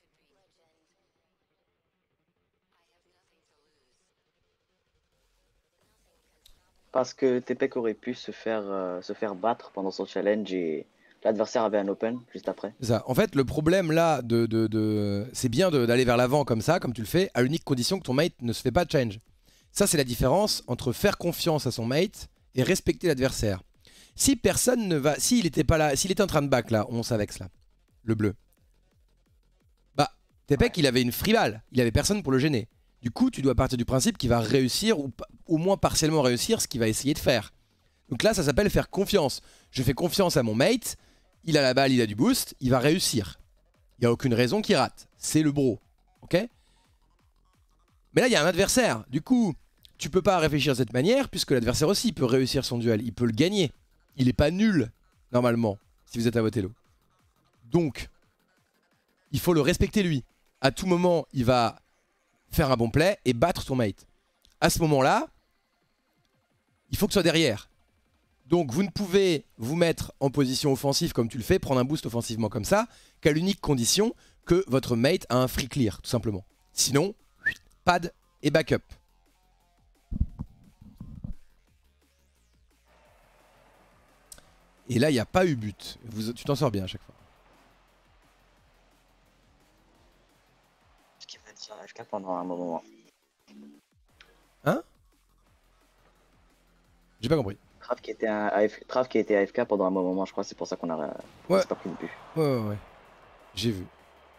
Parce que Tepek aurait pu se faire battre pendant son challenge et l'adversaire avait un open juste après. C'est ça. En fait, le problème là, c'est bien d'aller vers l'avant comme ça, comme tu le fais, à l'unique condition que ton mate ne se fait pas de challenge. Ça, c'est la différence entre faire confiance à son mate et respecter l'adversaire. Si personne ne va... S'il était pas là, s'il était en train de back là, on s'avexe là, le bleu. Bah, Tepek, il avait une free balle, il avait personne pour le gêner. Du coup, tu dois partir du principe qu'il va réussir, ou au moins partiellement réussir, ce qu'il va essayer de faire. Donc là, ça s'appelle faire confiance. Je fais confiance à mon mate, il a la balle, il a du boost, il va réussir. Il n'y a aucune raison qu'il rate. C'est le bro. Ok? Mais là, il y a un adversaire. Du coup, tu peux pas réfléchir de cette manière, puisque l'adversaire aussi peut réussir son duel. Il peut le gagner. Il n'est pas nul, normalement, si vous êtes à votre elo. Donc, il faut le respecter lui. À tout moment, il va faire un bon play et battre ton mate. À ce moment-là, il faut que ce soit derrière. Donc vous ne pouvez vous mettre en position offensive comme tu le fais, prendre un boost offensivement comme ça, qu'à l'unique condition que votre mate a un free clear, tout simplement. Sinon, pad et backup. Et là, il n'y a pas eu but. Tu t'en sors bien à chaque fois. Ce qui va être AFK pendant un moment. Hein? J'ai pas compris. Trav qui était AFK pendant un moment, je crois, c'est pour ça qu'on a Ouais. pas pris le but. Ouais. J'ai vu.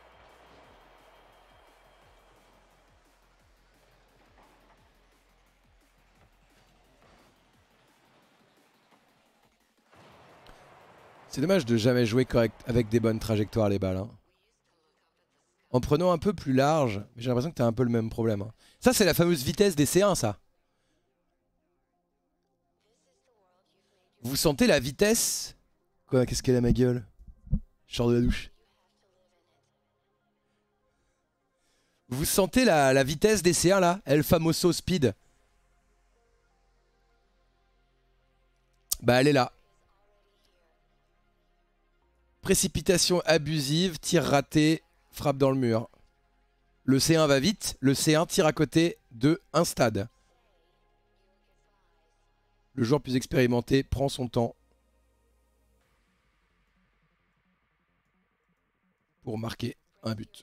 C'est dommage de jamais jouer correct avec des bonnes trajectoires les balles. Hein. En prenant un peu plus large, j'ai l'impression que t'as un peu le même problème. Hein. Ça, c'est la fameuse vitesse des C1, ça. Vous sentez la vitesse? Quoi? Qu'est-ce qu'elle a ma gueule? Je sors de la douche. Vous sentez la vitesse des C1 là? El famoso speed. Bah elle est là. Précipitation abusive, tir raté, frappe dans le mur. Le C1 va vite, le C1 tire à côté de un stade. Le joueur plus expérimenté prend son temps pour marquer un but.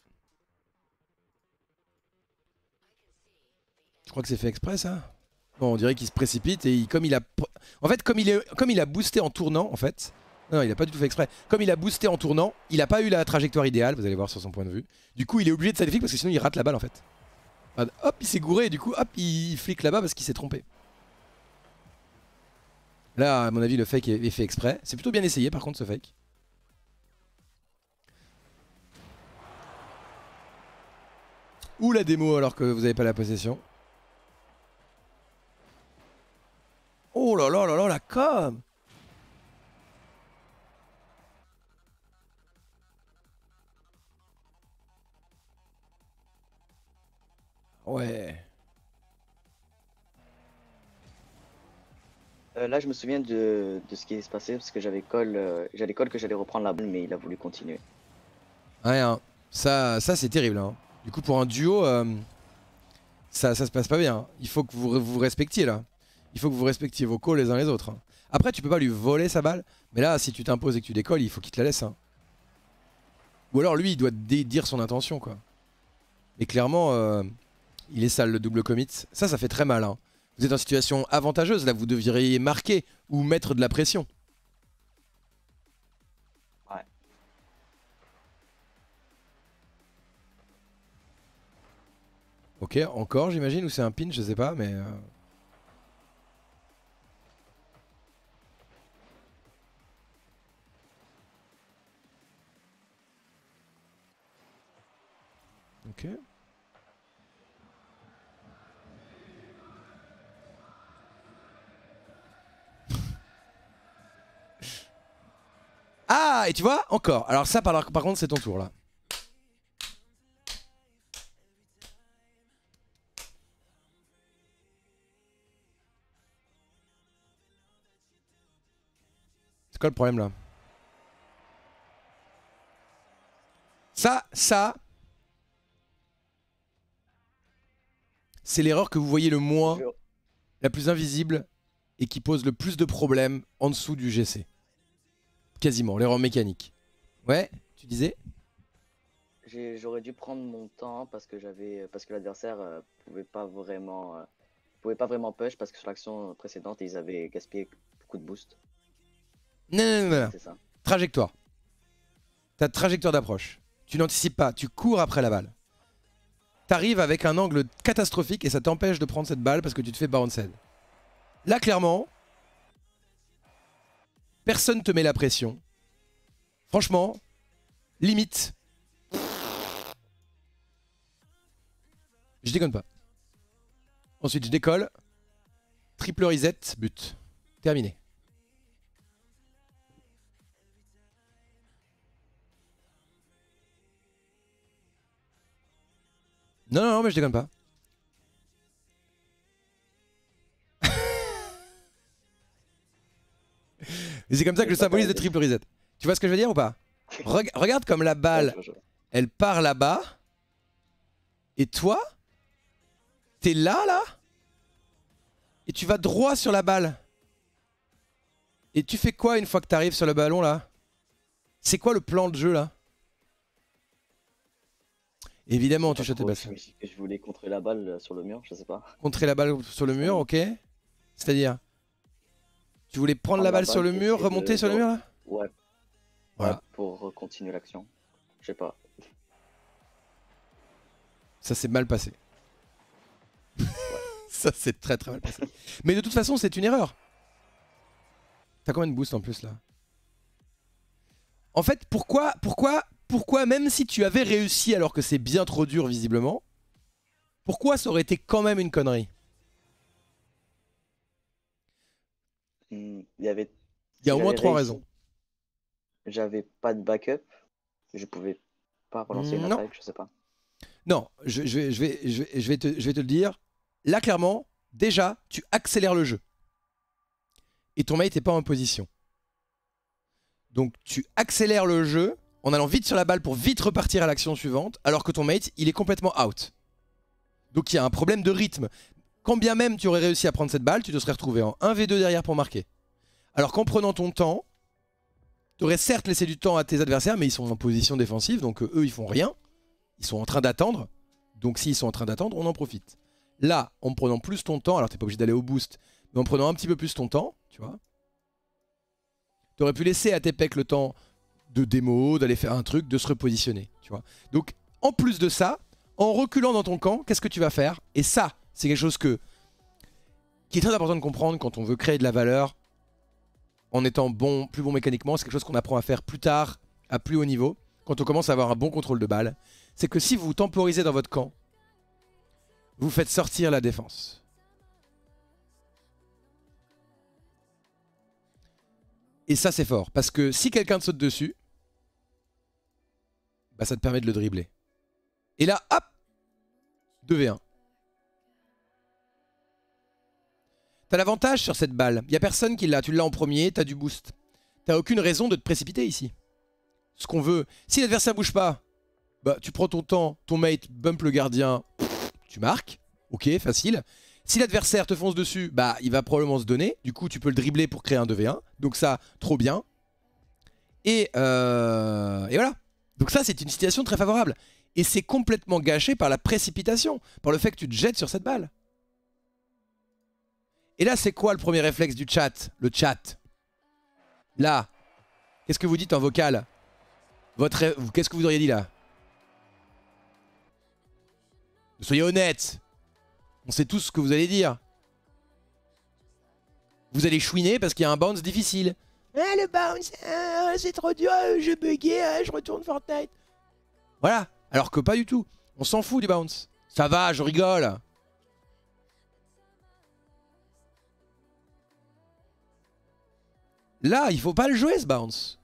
Je crois que c'est fait exprès ça. Bon, on dirait qu'il se précipite et comme il a... En fait, comme il a boosté en tournant, en fait... Non, il a pas du tout fait exprès. Comme il a boosté en tournant, il a pas eu la trajectoire idéale, vous allez voir sur son point de vue. Du coup, il est obligé de sacrifier parce que sinon il rate la balle en fait. Hop, il s'est gouré et du coup, hop, il flique là-bas parce qu'il s'est trompé. Là, à mon avis, le fake est fait exprès. C'est plutôt bien essayé par contre ce fake. Ou la démo alors que vous n'avez pas la possession. Oh là là là là, la com! Ouais. Là, je me souviens de ce qui s'est passé parce que j'avais call que j'allais reprendre la balle, mais il a voulu continuer. Ouais, hein. Ça c'est terrible. Hein. Du coup, pour un duo, ça se passe pas bien. Il faut que vous vous respectiez là. Il faut que vous respectiez vos calls les uns les autres. Hein. Après, tu peux pas lui voler sa balle. Mais là, si tu t'imposes et que tu décolles, il faut qu'il te la laisse. Hein. Ou alors lui, il doit dire son intention quoi. Mais clairement, il est sale le double commit. Ça fait très mal. Hein. Vous êtes en situation avantageuse. Là, vous devriez marquer ou mettre de la pression. Ouais. Ok, encore j'imagine, ou c'est un pin, je sais pas, mais... Ok. Ah, et tu vois, encore. Alors ça, par contre, c'est ton tour, là. C'est quoi le problème, là? Ça... C'est l'erreur que vous voyez le moins, la plus invisible, et qui pose le plus de problèmes en dessous du GC. Quasiment, l'erreur mécanique. Ouais, tu disais? J'aurais dû prendre mon temps parce que l'adversaire pouvait pas vraiment push parce que sur l'action précédente ils avaient gaspillé beaucoup de boost. Non, non, non, non. C'est ça. Trajectoire. Ta trajectoire d'approche. Tu n'anticipes pas, tu cours après la balle. T'arrives avec un angle catastrophique et ça t'empêche de prendre cette balle parce que tu te fais bounce. Là, clairement, personne te met la pression. Franchement, limite. Je déconne pas. Ensuite, je décolle. Triple reset, but. Terminé. Non, non, non, mais je déconne pas. Et c'est comme ça que je symbolise le triple reset. Tu vois ce que je veux dire ou pas? Regarde comme la balle, elle part là-bas. Et toi, t'es là, là. Et tu vas droit sur la balle. Et tu fais quoi une fois que t'arrives sur le ballon, là? C'est quoi le plan de jeu, là? Évidemment, tu shot tes basses. Je voulais contrer la balle sur le mur, je sais pas. Contrer la balle sur le mur, ok. C'est-à-dire, tu voulais prendre la balle sur le mur, remonter sur le mur là? Ouais. Voilà. Ouais, pour continuer l'action. Je sais pas. Ça s'est mal passé. Ouais. Ça s'est très très mal passé. Mais de toute façon, c'est une erreur. T'as combien de boost en plus là? En fait, pourquoi même si tu avais réussi alors que c'est bien trop dur visiblement, pourquoi ça aurait été quand même une connerie? Il y a au moins 3 raisons. J'avais pas de backup. Je pouvais pas relancer une attaque, je sais pas. Non, je vais te le dire. Là, clairement, déjà, tu accélères le jeu. Et ton mate n'est pas en position. Donc, tu accélères le jeu en allant vite sur la balle pour vite repartir à l'action suivante, alors que ton mate, il est complètement out. Donc, il y a un problème de rythme. Quand bien même tu aurais réussi à prendre cette balle, tu te serais retrouvé en 1v2 derrière pour marquer. Alors qu'en prenant ton temps, tu aurais certes laissé du temps à tes adversaires, mais ils sont en position défensive, donc eux, ils font rien. Ils sont en train d'attendre. Donc s'ils sont en train d'attendre, on en profite. Là, en prenant plus ton temps, alors t'es pas obligé d'aller au boost, mais en prenant un petit peu plus ton temps, tu vois, t'aurais pu laisser à tes pecs le temps de démo, d'aller faire un truc, de se repositionner, tu vois. Donc, en plus de ça, en reculant dans ton camp, qu'est-ce que tu vas faire? Et ça, c'est quelque chose qui est très important de comprendre quand on veut créer de la valeur en étant plus bon mécaniquement. C'est quelque chose qu'on apprend à faire plus tard, à plus haut niveau, quand on commence à avoir un bon contrôle de balle. C'est que si vous temporisez dans votre camp, vous faites sortir la défense. Et ça, c'est fort. Parce que si quelqu'un te saute dessus, bah, ça te permet de le dribbler. Et là, hop, 2v1. T'as l'avantage sur cette balle. Il n'y a personne qui l'a. Tu l'as en premier, t'as du boost. T'as aucune raison de te précipiter ici. Ce qu'on veut. Si l'adversaire bouge pas, bah, tu prends ton temps, ton mate bump le gardien, tu marques. Ok, facile. Si l'adversaire te fonce dessus, bah il va probablement se donner. Du coup, tu peux le dribbler pour créer un 2v1. Donc ça, trop bien. Et voilà. Donc ça, c'est une situation très favorable. Et c'est complètement gâché par la précipitation, par le fait que tu te jettes sur cette balle. Et là, c'est quoi le premier réflexe du chat? Le chat. Là, qu'est-ce que vous dites en vocal? Qu'est-ce que vous auriez dit là? Soyez honnêtes. On sait tous ce que vous allez dire. Vous allez chouiner parce qu'il y a un bounce difficile. Ah, le bounce, c'est trop dur, je buguais, je retourne Fortnite. Voilà, alors que pas du tout. On s'en fout du bounce. Ça va, je rigole. Là, il faut pas le jouer ce bounce.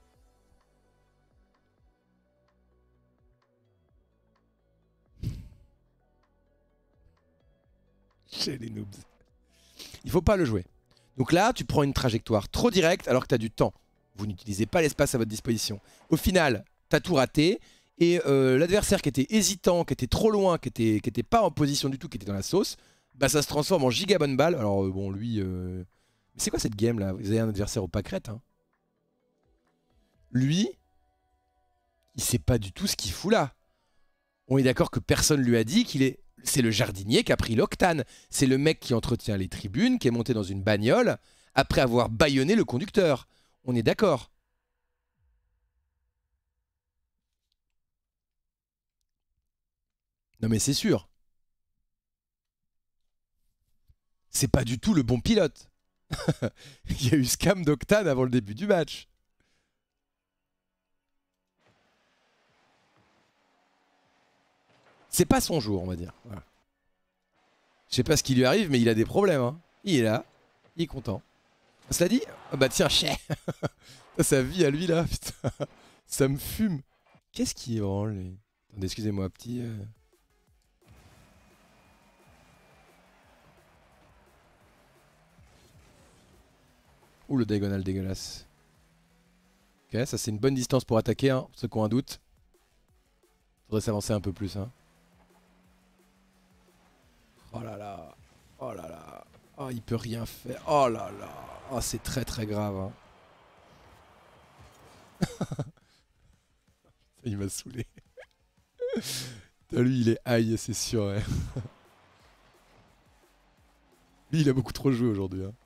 Chez les noobs. Il faut pas le jouer. Donc là, tu prends une trajectoire trop directe alors que tu as du temps. Vous n'utilisez pas l'espace à votre disposition. Au final, tu as tout raté. Et l'adversaire qui était hésitant, qui était trop loin, qui était pas en position du tout, qui était dans la sauce, bah ça se transforme en giga bonne balle. Alors bon, lui... Mais c'est quoi cette game là? Vous avez un adversaire au pâquerette. Hein. Lui, il sait pas du tout ce qu'il fout là. On est d'accord que personne lui a dit qu'il est... C'est le jardinier qui a pris l'octane. C'est le mec qui entretient les tribunes, qui est monté dans une bagnole après avoir bâillonné le conducteur. On est d'accord. Non mais c'est sûr. C'est pas du tout le bon pilote. Il y a eu scam d'octane avant le début du match. C'est pas son jour, on va dire. Voilà. Je sais pas ce qui lui arrive, mais il a des problèmes. Hein. Il est là, il est content. Cela dit, oh bah tiens, chais. Sa vie à lui là, putain. Ça me fume. Qu'est-ce qui est branle lui? Attendez, excusez-moi, petit. Ouh, le diagonal dégueulasse. Ok, ça c'est une bonne distance pour attaquer, hein, pour ceux qui ont un doute. Faudrait s'avancer un peu plus. Hein. Oh là là. Oh là là. Oh, il peut rien faire. Oh là là. Oh, c'est très très grave. Hein. Il m'a saoulé. Lui, il est high, c'est sûr. Ouais. Lui, il a beaucoup trop joué aujourd'hui. Hein.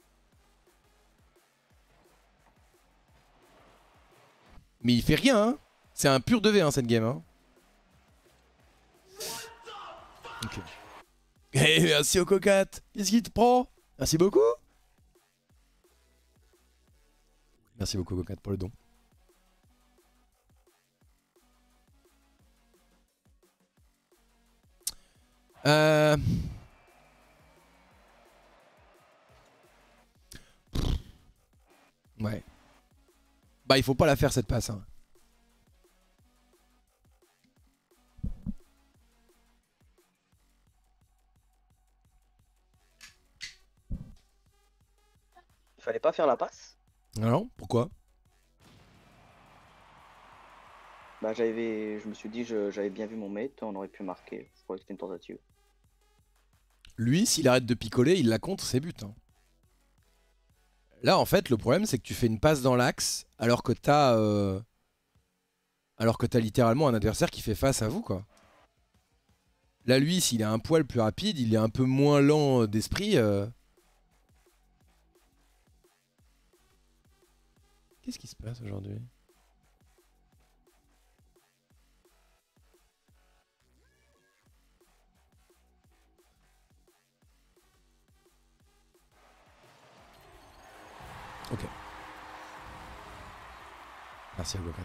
Mais il fait rien. Hein. C'est un pur 2v1 cette game. Hein. Ok. Hey, merci au cocat. Qu'est-ce qu'il te prend? Merci beaucoup. Merci beaucoup cocat pour le don. Ouais. Bah il faut pas la faire cette passe. Hein. Fallait pas faire la passe? Non, pourquoi? Bah je me suis dit, j'avais bien vu mon mate, on aurait pu marquer. Je croyais que c'était une tentative. Lui, s'il arrête de picoler, il la contre ses buts. Hein. Là, en fait, le problème, c'est que tu fais une passe dans l'axe alors que t'as littéralement un adversaire qui fait face à vous, quoi. Là, lui, s'il est un poil plus rapide, il est un peu moins lent d'esprit. Qu'est-ce qui se passe aujourd'hui? Ok. Merci Agokat.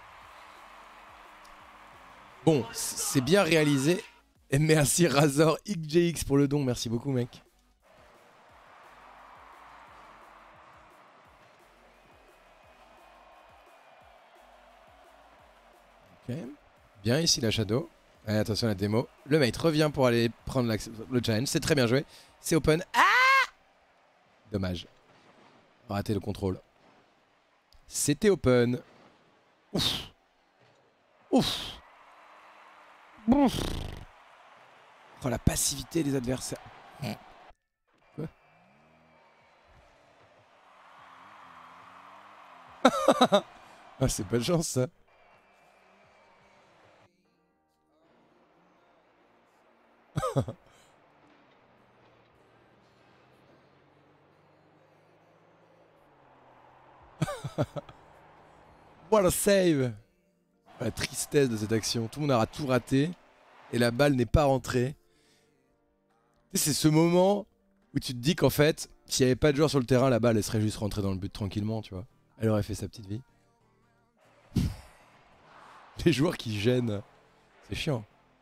Bon, c'est bien réalisé. Et merci Razor XJX pour le don. Merci beaucoup, mec. Ok. Bien ici la Shadow. Allez, attention à la démo. Le mate revient pour aller prendre le challenge. C'est très bien joué. C'est open. Ah! Dommage. Raté le contrôle. C'était open. Ouf. Ouf. Ouf. Oh, la passivité des adversaires. Quoi? Ah, c'est pas de chance ça. What a save! La tristesse de cette action. Tout le monde aura tout raté. Et la balle n'est pas rentrée. C'est ce moment où tu te dis qu'en fait, s'il n'y avait pas de joueur sur le terrain, la balle elle serait juste rentrée dans le but tranquillement, tu vois. Elle aurait fait sa petite vie. Les joueurs qui gênent. C'est chiant.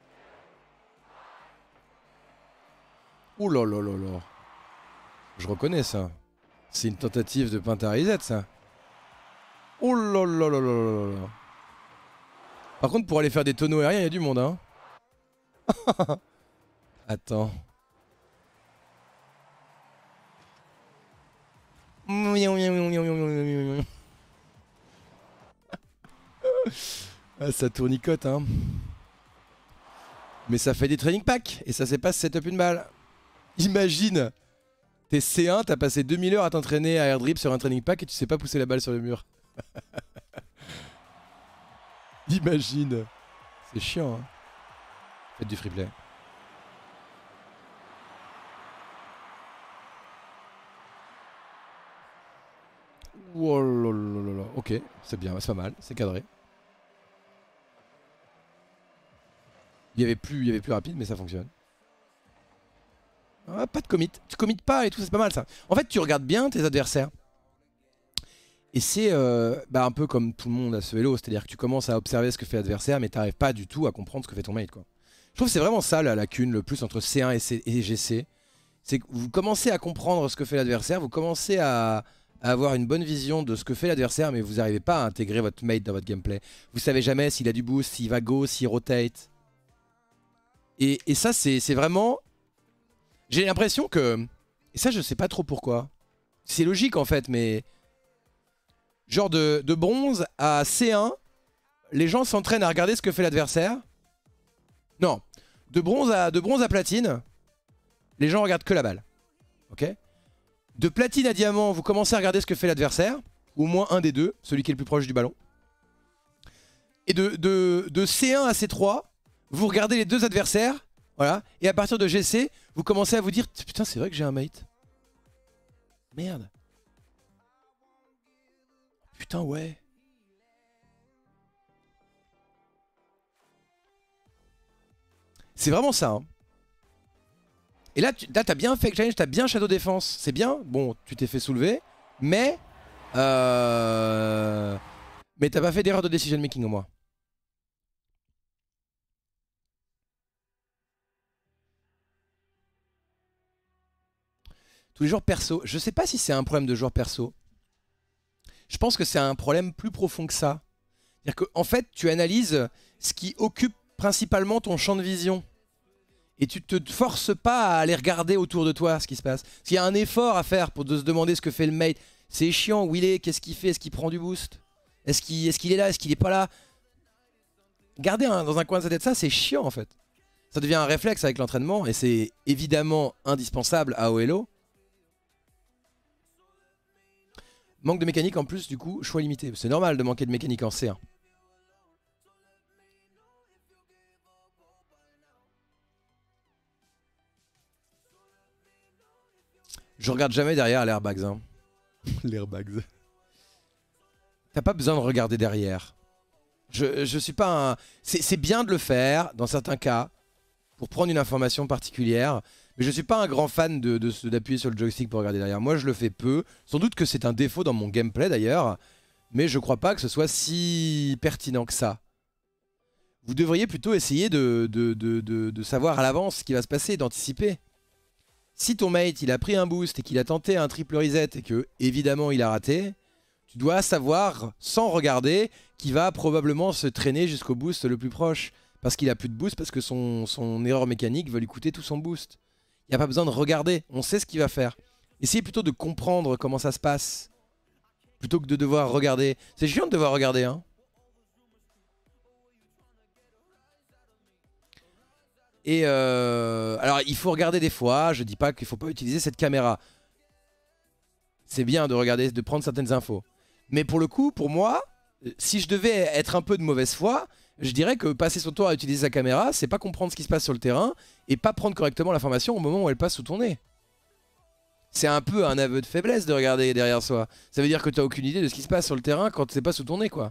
Ouh là là là là. Je reconnais ça. C'est une tentative de Pintarizette ça. Oh là là là là là là. Par contre pour aller faire des tonneaux aériens il y a du monde hein. Attends. Ah, ça tournicote hein. Mais ça fait des training packs et ça c'est pas setup une balle. Imagine, t'es C1, t'as passé 2000 heures à t'entraîner à airdrip sur un training pack et tu sais pas pousser la balle sur le mur. Imagine. C'est chiant hein. Faites du free play. Oh là là là là. Ok, c'est bien, c'est pas mal, c'est cadré. Il y avait plus rapide mais ça fonctionne. Ah, pas de commit, tu commites pas et tout, c'est pas mal ça. En fait tu regardes bien tes adversaires. Et c'est un peu comme tout le monde à ce vélo, c'est-à-dire que tu commences à observer ce que fait l'adversaire mais t'arrives pas du tout à comprendre ce que fait ton mate quoi. Je trouve que c'est vraiment ça la lacune le plus entre C1 et GC. C'est que vous commencez à comprendre ce que fait l'adversaire, vous commencez à avoir une bonne vision de ce que fait l'adversaire mais vous n'arrivez pas à intégrer votre mate dans votre gameplay. Vous savez jamais s'il a du boost, s'il va go, s'il rotate. Et ça c'est vraiment... J'ai l'impression que... Et ça je sais pas trop pourquoi. C'est logique en fait mais... Genre de bronze à C1, les gens s'entraînent à regarder ce que fait l'adversaire. Non, de bronze à platine, les gens regardent que la balle. Ok. De platine à diamant, vous commencez à regarder ce que fait l'adversaire. Ou au moins un des deux, celui qui est le plus proche du ballon. Et de C1 à C3, vous regardez les deux adversaires. Voilà. Et à partir de GC, vous commencez à vous dire putain c'est vrai que j'ai un mate. Merde. Putain ouais. C'est vraiment ça hein. Et là t'as bien fait challenge, t'as bien shadow défense. C'est bien, bon tu t'es fait soulever. Mais t'as pas fait d'erreur de decision making au moins. Tous les joueurs perso, je sais pas si c'est un problème de joueur perso. Je pense que c'est un problème plus profond que ça. C'est-à-dire qu'en fait, tu analyses ce qui occupe principalement ton champ de vision. Et tu te forces pas à aller regarder autour de toi ce qui se passe. Parce qu'il y a un effort à faire pour se demander ce que fait le mate. C'est chiant, où il est, qu'est-ce qu'il fait, est-ce qu'il prend du boost? Est-ce qu'il est là, est-ce qu'il est pas là? Garder dans un coin de sa tête ça, c'est chiant en fait. Ça devient un réflexe avec l'entraînement et c'est évidemment indispensable à OLO. Manque de mécanique en plus, du coup, choix limité. C'est normal de manquer de mécanique en C1. Je regarde jamais derrière l'airbags. Hein. L'airbags. T'as pas besoin de regarder derrière. Je suis pas un... C'est bien de le faire, dans certains cas, pour prendre une information particulière. Mais je suis pas un grand fan d'appuyer sur le joystick pour regarder derrière. Moi, je le fais peu. Sans doute que c'est un défaut dans mon gameplay, d'ailleurs. Mais je crois pas que ce soit si pertinent que ça. Vous devriez plutôt essayer de savoir à l'avance ce qui va se passer, d'anticiper. Si ton mate, il a pris un boost et qu'il a tenté un triple reset et que, évidemment, il a raté, tu dois savoir, sans regarder, qu'il va probablement se traîner jusqu'au boost le plus proche. Parce qu'il a plus de boost, parce que son erreur mécanique va lui coûter tout son boost. Il n'y a pas besoin de regarder, on sait ce qu'il va faire. Essayez plutôt de comprendre comment ça se passe, plutôt que de devoir regarder. C'est chiant de devoir regarder, hein. Et alors il faut regarder des fois, je dis pas qu'il faut pas utiliser cette caméra. C'est bien de regarder, de prendre certaines infos. Mais pour le coup, pour moi, si je devais être un peu de mauvaise foi, je dirais que passer son temps à utiliser sa caméra, c'est pas comprendre ce qui se passe sur le terrain et pas prendre correctement l'information au moment où elle passe sous ton nez. C'est un peu un aveu de faiblesse de regarder derrière soi. Ça veut dire que tu n'as aucune idée de ce qui se passe sur le terrain quand c'est pas sous ton nez, quoi.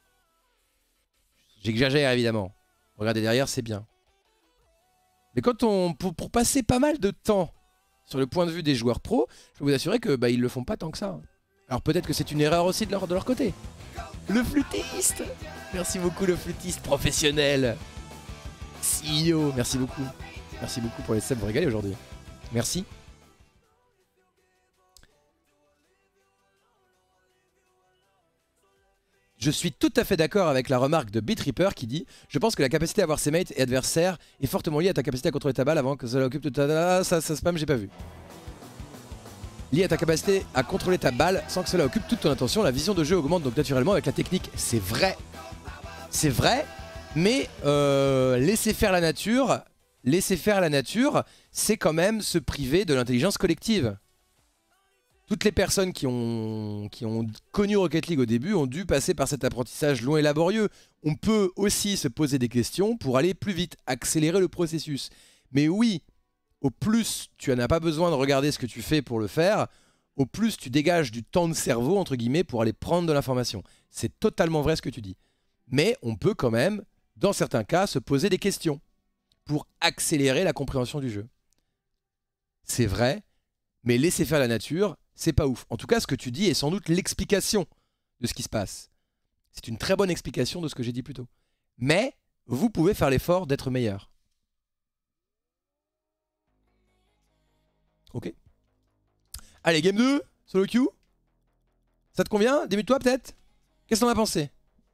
J'exagère évidemment. Regarder derrière, c'est bien. Mais quand on pour passer pas mal de temps sur le point de vue des joueurs pros, je peux vous assurer que bah, ils le font pas tant que ça. Alors peut-être que c'est une erreur aussi de leur côté. Le flûtiste. Merci beaucoup le flûtiste professionnel. CEO, merci beaucoup. Merci beaucoup pour les subs, vous régalez aujourd'hui. Merci. Je suis tout à fait d'accord avec la remarque de BitReaper qui dit « Je pense que la capacité à voir ses mates et adversaires est fortement liée à ta capacité à contrôler ta balle avant que cela occupe toute ta... » Ça spam, j'ai pas vu. Lié à ta capacité à contrôler ta balle sans que cela occupe toute ton attention, la vision de jeu augmente donc naturellement avec la technique. C'est vrai. C'est vrai, mais laisser faire la nature, c'est quand même se priver de l'intelligence collective. Toutes les personnes qui ont connu Rocket League au début ont dû passer par cet apprentissage long et laborieux. On peut aussi se poser des questions pour aller plus vite, accélérer le processus. Mais oui, au plus tu n'as pas besoin de regarder ce que tu fais pour le faire, au plus tu dégages du temps de cerveau, entre guillemets, pour aller prendre de l'information. C'est totalement vrai ce que tu dis. Mais on peut quand même, dans certains cas, se poser des questions pour accélérer la compréhension du jeu. C'est vrai, mais laisser faire la nature, c'est pas ouf. En tout cas, ce que tu dis est sans doute l'explication de ce qui se passe. C'est une très bonne explication de ce que j'ai dit plus tôt. Mais vous pouvez faire l'effort d'être meilleur. Ok. Allez, game 2, solo queue. Ça te convient? Débute-toi peut-être. Qu'est-ce que t'en as pensé?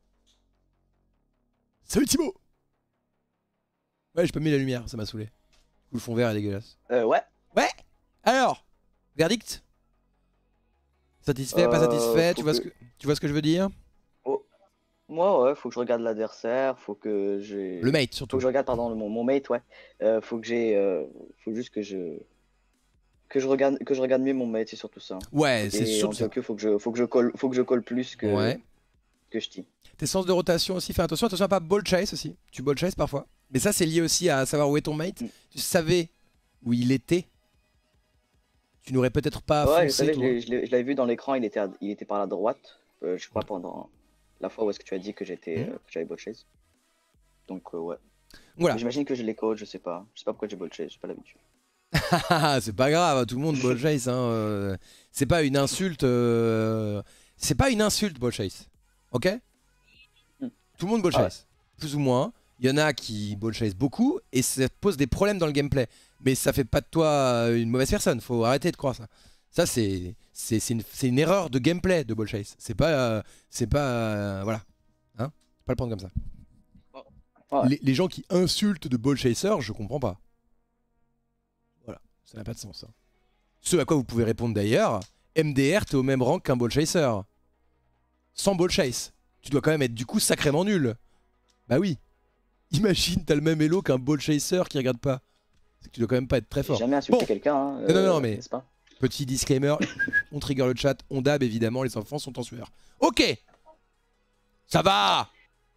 Salut Thibaut. Ouais, j'ai pas mis la lumière, ça m'a saoulé. Le fond vert est dégueulasse. Ouais. Ouais. Alors, verdict? Satisfait, pas satisfait, tu vois ce que je veux dire? Oh. Moi, ouais, faut que je regarde l'adversaire, faut que j'ai... Le mate Faut surtout. que je regarde, pardon, mon mate, ouais. Faut que j'ai... Faut juste que je regarde mieux mon mate, c'est surtout ça. Ouais, c'est Et en sûr. Tokyo, faut que je colle plus que je tire. Tes sens de rotation aussi, fais attention à pas ball chase aussi. Tu ball chase parfois. Mais ça, c'est lié aussi à savoir où est ton mate. Tu savais où il était. Tu n'aurais peut-être pas Ouais, foncé, toi. je l'avais vu dans l'écran, il était par la droite. Je crois pendant la fois où est-ce que tu as dit que que j'avais ball chase. Donc ouais. Voilà. J'imagine que je les coach, je sais pas. Je sais pas pourquoi j'ai ball chase, j'ai pas l'habitude. C'est pas grave, tout le monde ball chase. Hein. C'est pas une insulte. C'est pas une insulte ball chase. Ok? Tout le monde ball chase. Plus ou moins. Il y en a qui ball chase beaucoup et ça pose des problèmes dans le gameplay. Mais ça fait pas de toi une mauvaise personne. Faut arrêter de croire ça. Ça, c'est une erreur de gameplay de ball chase. C'est pas. Voilà. Hein? Pas le prendre comme ça. Les gens qui insultent de ball chaser, je comprends pas. Voilà. Ça n'a pas de sens. Hein. Ce à quoi vous pouvez répondre d'ailleurs, MDR, t'es au même rang qu'un ball chaser. Sans ball chase. Tu dois quand même être du coup sacrément nul. Bah oui. Imagine, t'as le même elo qu'un ball chaser qui regarde pas. C'est que tu dois quand même pas être très fort. J'ai jamais insulté quelqu'un. Hein, non, mais petit disclaimer, on trigger le chat, on dab évidemment, les enfants sont en sueur. Ok. Ça va.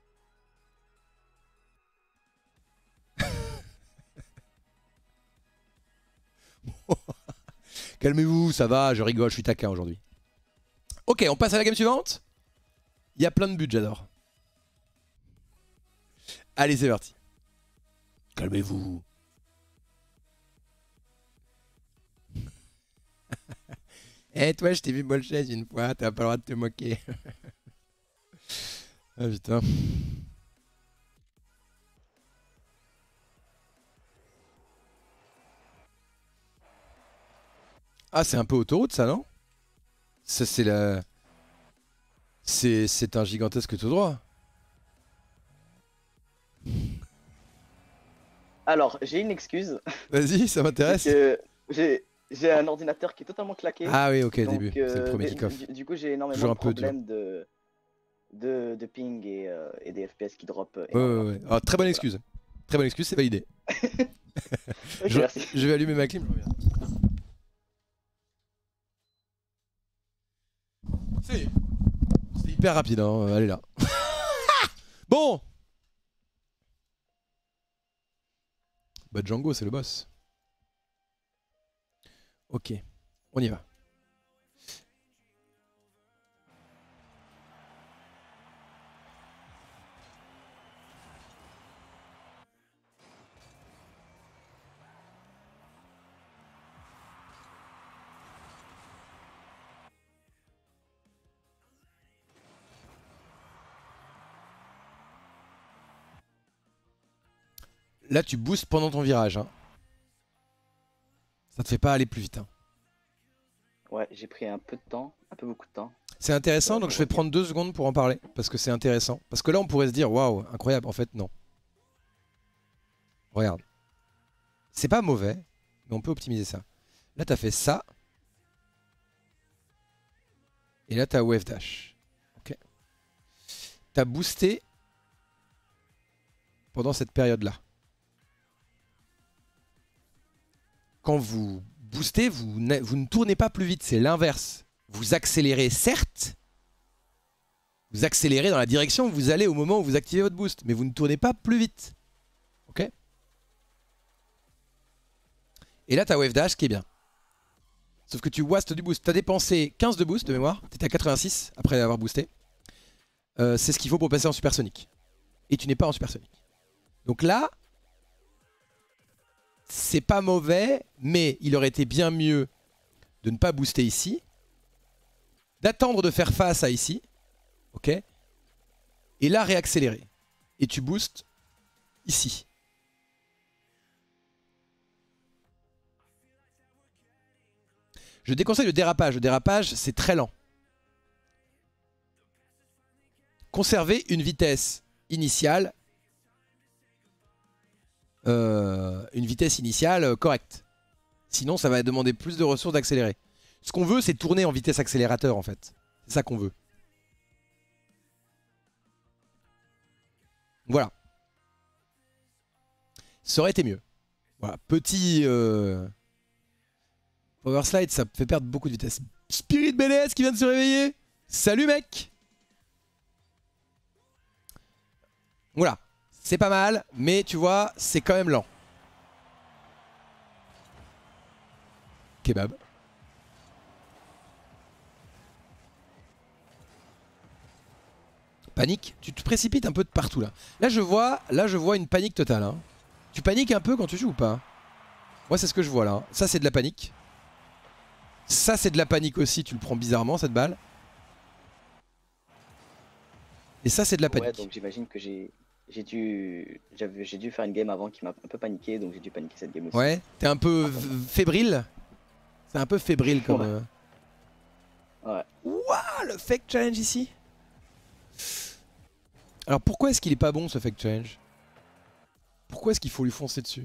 Calmez-vous, ça va, je rigole, je suis taquin aujourd'hui. Ok, on passe à la game suivante. Il y a plein de buts, j'adore. Allez, c'est parti. Calmez-vous. Eh, toi, je t'ai vu ball chase une fois, t'as pas le droit de te moquer. Ah putain. Ah, c'est un peu autoroute ça, non? Ça, c'est la... C'est un gigantesque tout droit. Alors, j'ai une excuse. Vas-y, ça m'intéresse. J'ai un ordinateur qui est totalement claqué. Ah oui, ok, donc, début. C'est le premier kick-off. Du coup, j'ai énormément de problèmes de ping et des FPS qui drop. Ouais. Alors, très bonne excuse. Très bonne excuse, c'est validé. Ok, merci. Je vais allumer ma clim, je reviens. C'est hyper rapide, hein. Allez là. Bon. Bah Django, c'est le boss. Ok, on y va. Là, tu boostes pendant ton virage. Hein. Ça te fait pas aller plus vite. Hein. Ouais, j'ai pris un peu de temps, un peu beaucoup de temps. C'est intéressant, donc je vais prendre 2 secondes pour en parler. Parce que c'est intéressant. Parce que là, on pourrait se dire, waouh, incroyable. En fait, non. Regarde. C'est pas mauvais, mais on peut optimiser ça. Là, t'as fait ça. Et là, t'as wave dash. Ok. T'as boosté pendant cette période-là. Quand vous boostez, vous ne tournez pas plus vite, c'est l'inverse. Vous accélérez, certes. Vous accélérez dans la direction où vous allez au moment où vous activez votre boost, mais vous ne tournez pas plus vite. Ok? Et là, t'as wave dash qui est bien. Sauf que tu wastes du boost. T'as dépensé 15 de boost de mémoire. T'étais à 86 après avoir boosté. C'est ce qu'il faut pour passer en supersonique. Et tu n'es pas en supersonique. Donc là, c'est pas mauvais, mais il aurait été bien mieux de ne pas booster ici. D'attendre de faire face à ici. Ok. Et là, réaccélérer. Et tu boostes ici. Je déconseille le dérapage. Le dérapage, c'est très lent. Conservez une vitesse initiale. Correcte. Sinon, ça va demander plus de ressources d'accélérer. Ce qu'on veut, c'est tourner en vitesse accélérateur, en fait. C'est ça qu'on veut. Voilà. Ça aurait été mieux. Voilà. Petit... Power Slide, ça fait perdre beaucoup de vitesse. Spirit BLS qui vient de se réveiller. Salut mec. Voilà. C'est pas mal, mais tu vois, c'est quand même lent. Kebab. Panique. Tu te précipites un peu de partout là. Là je vois une panique totale. Hein. Tu paniques un peu quand tu joues ou pas? Moi c'est ce que je vois là. Ça c'est de la panique. Ça c'est de la panique aussi, tu le prends bizarrement cette balle. Et ça c'est de la panique. Ouais, donc j'imagine que j'ai dû faire une game avant qui m'a un peu paniqué, donc j'ai dû paniquer cette game aussi. Ouais, t'es un peu fébrile. C'est un peu fébrile comme... Ouais. Ouah, le fake challenge ici. Alors pourquoi est-ce qu'il est pas bon ce fake challenge? Pourquoi est-ce qu'il faut lui foncer dessus?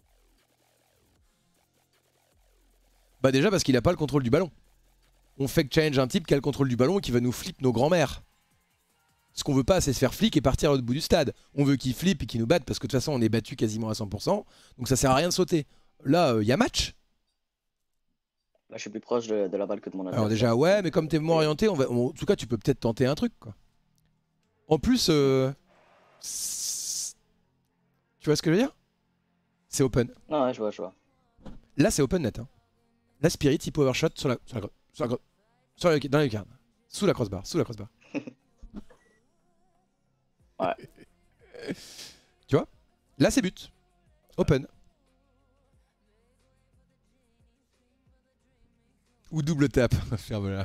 Bah déjà parce qu'il a pas le contrôle du ballon. On fake challenge un type qui a le contrôle du ballon et qui va nous flip nos grands-mères. Ce qu'on veut pas, c'est se faire flic et partir à l'autre bout du stade. On veut qu'il flippe et qu'il nous batte parce que de toute façon on est battu quasiment à 100%. Donc ça sert à rien de sauter. Là, il y a match. Là, je suis plus proche de la balle que de mon adversaire. Alors déjà, ouais, mais comme t'es moins orienté, en tout cas, tu peux peut-être tenter un truc, quoi. En plus, tu vois ce que je veux dire? C'est open. Non, ouais, je vois. Là, c'est open net. Hein. Là, Spirit, il power shot dans la lucarne. Sous la crossbar. Ouais. Tu vois? Là, c'est but. Open. Ou double tap. Ferme-la.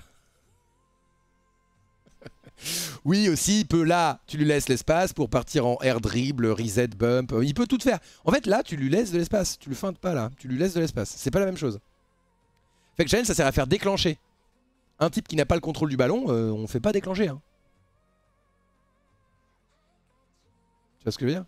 Oui, aussi, il peut là, tu lui laisses l'espace pour partir en air dribble, reset, bump. Il peut tout faire. En fait, là, tu lui laisses de l'espace. Tu le feintes pas là. Tu lui laisses de l'espace. C'est pas la même chose. Fake challenge, ça sert à faire déclencher. Un type qui n'a pas le contrôle du ballon, on fait pas déclencher. Hein. Tu vois ce que je veux dire?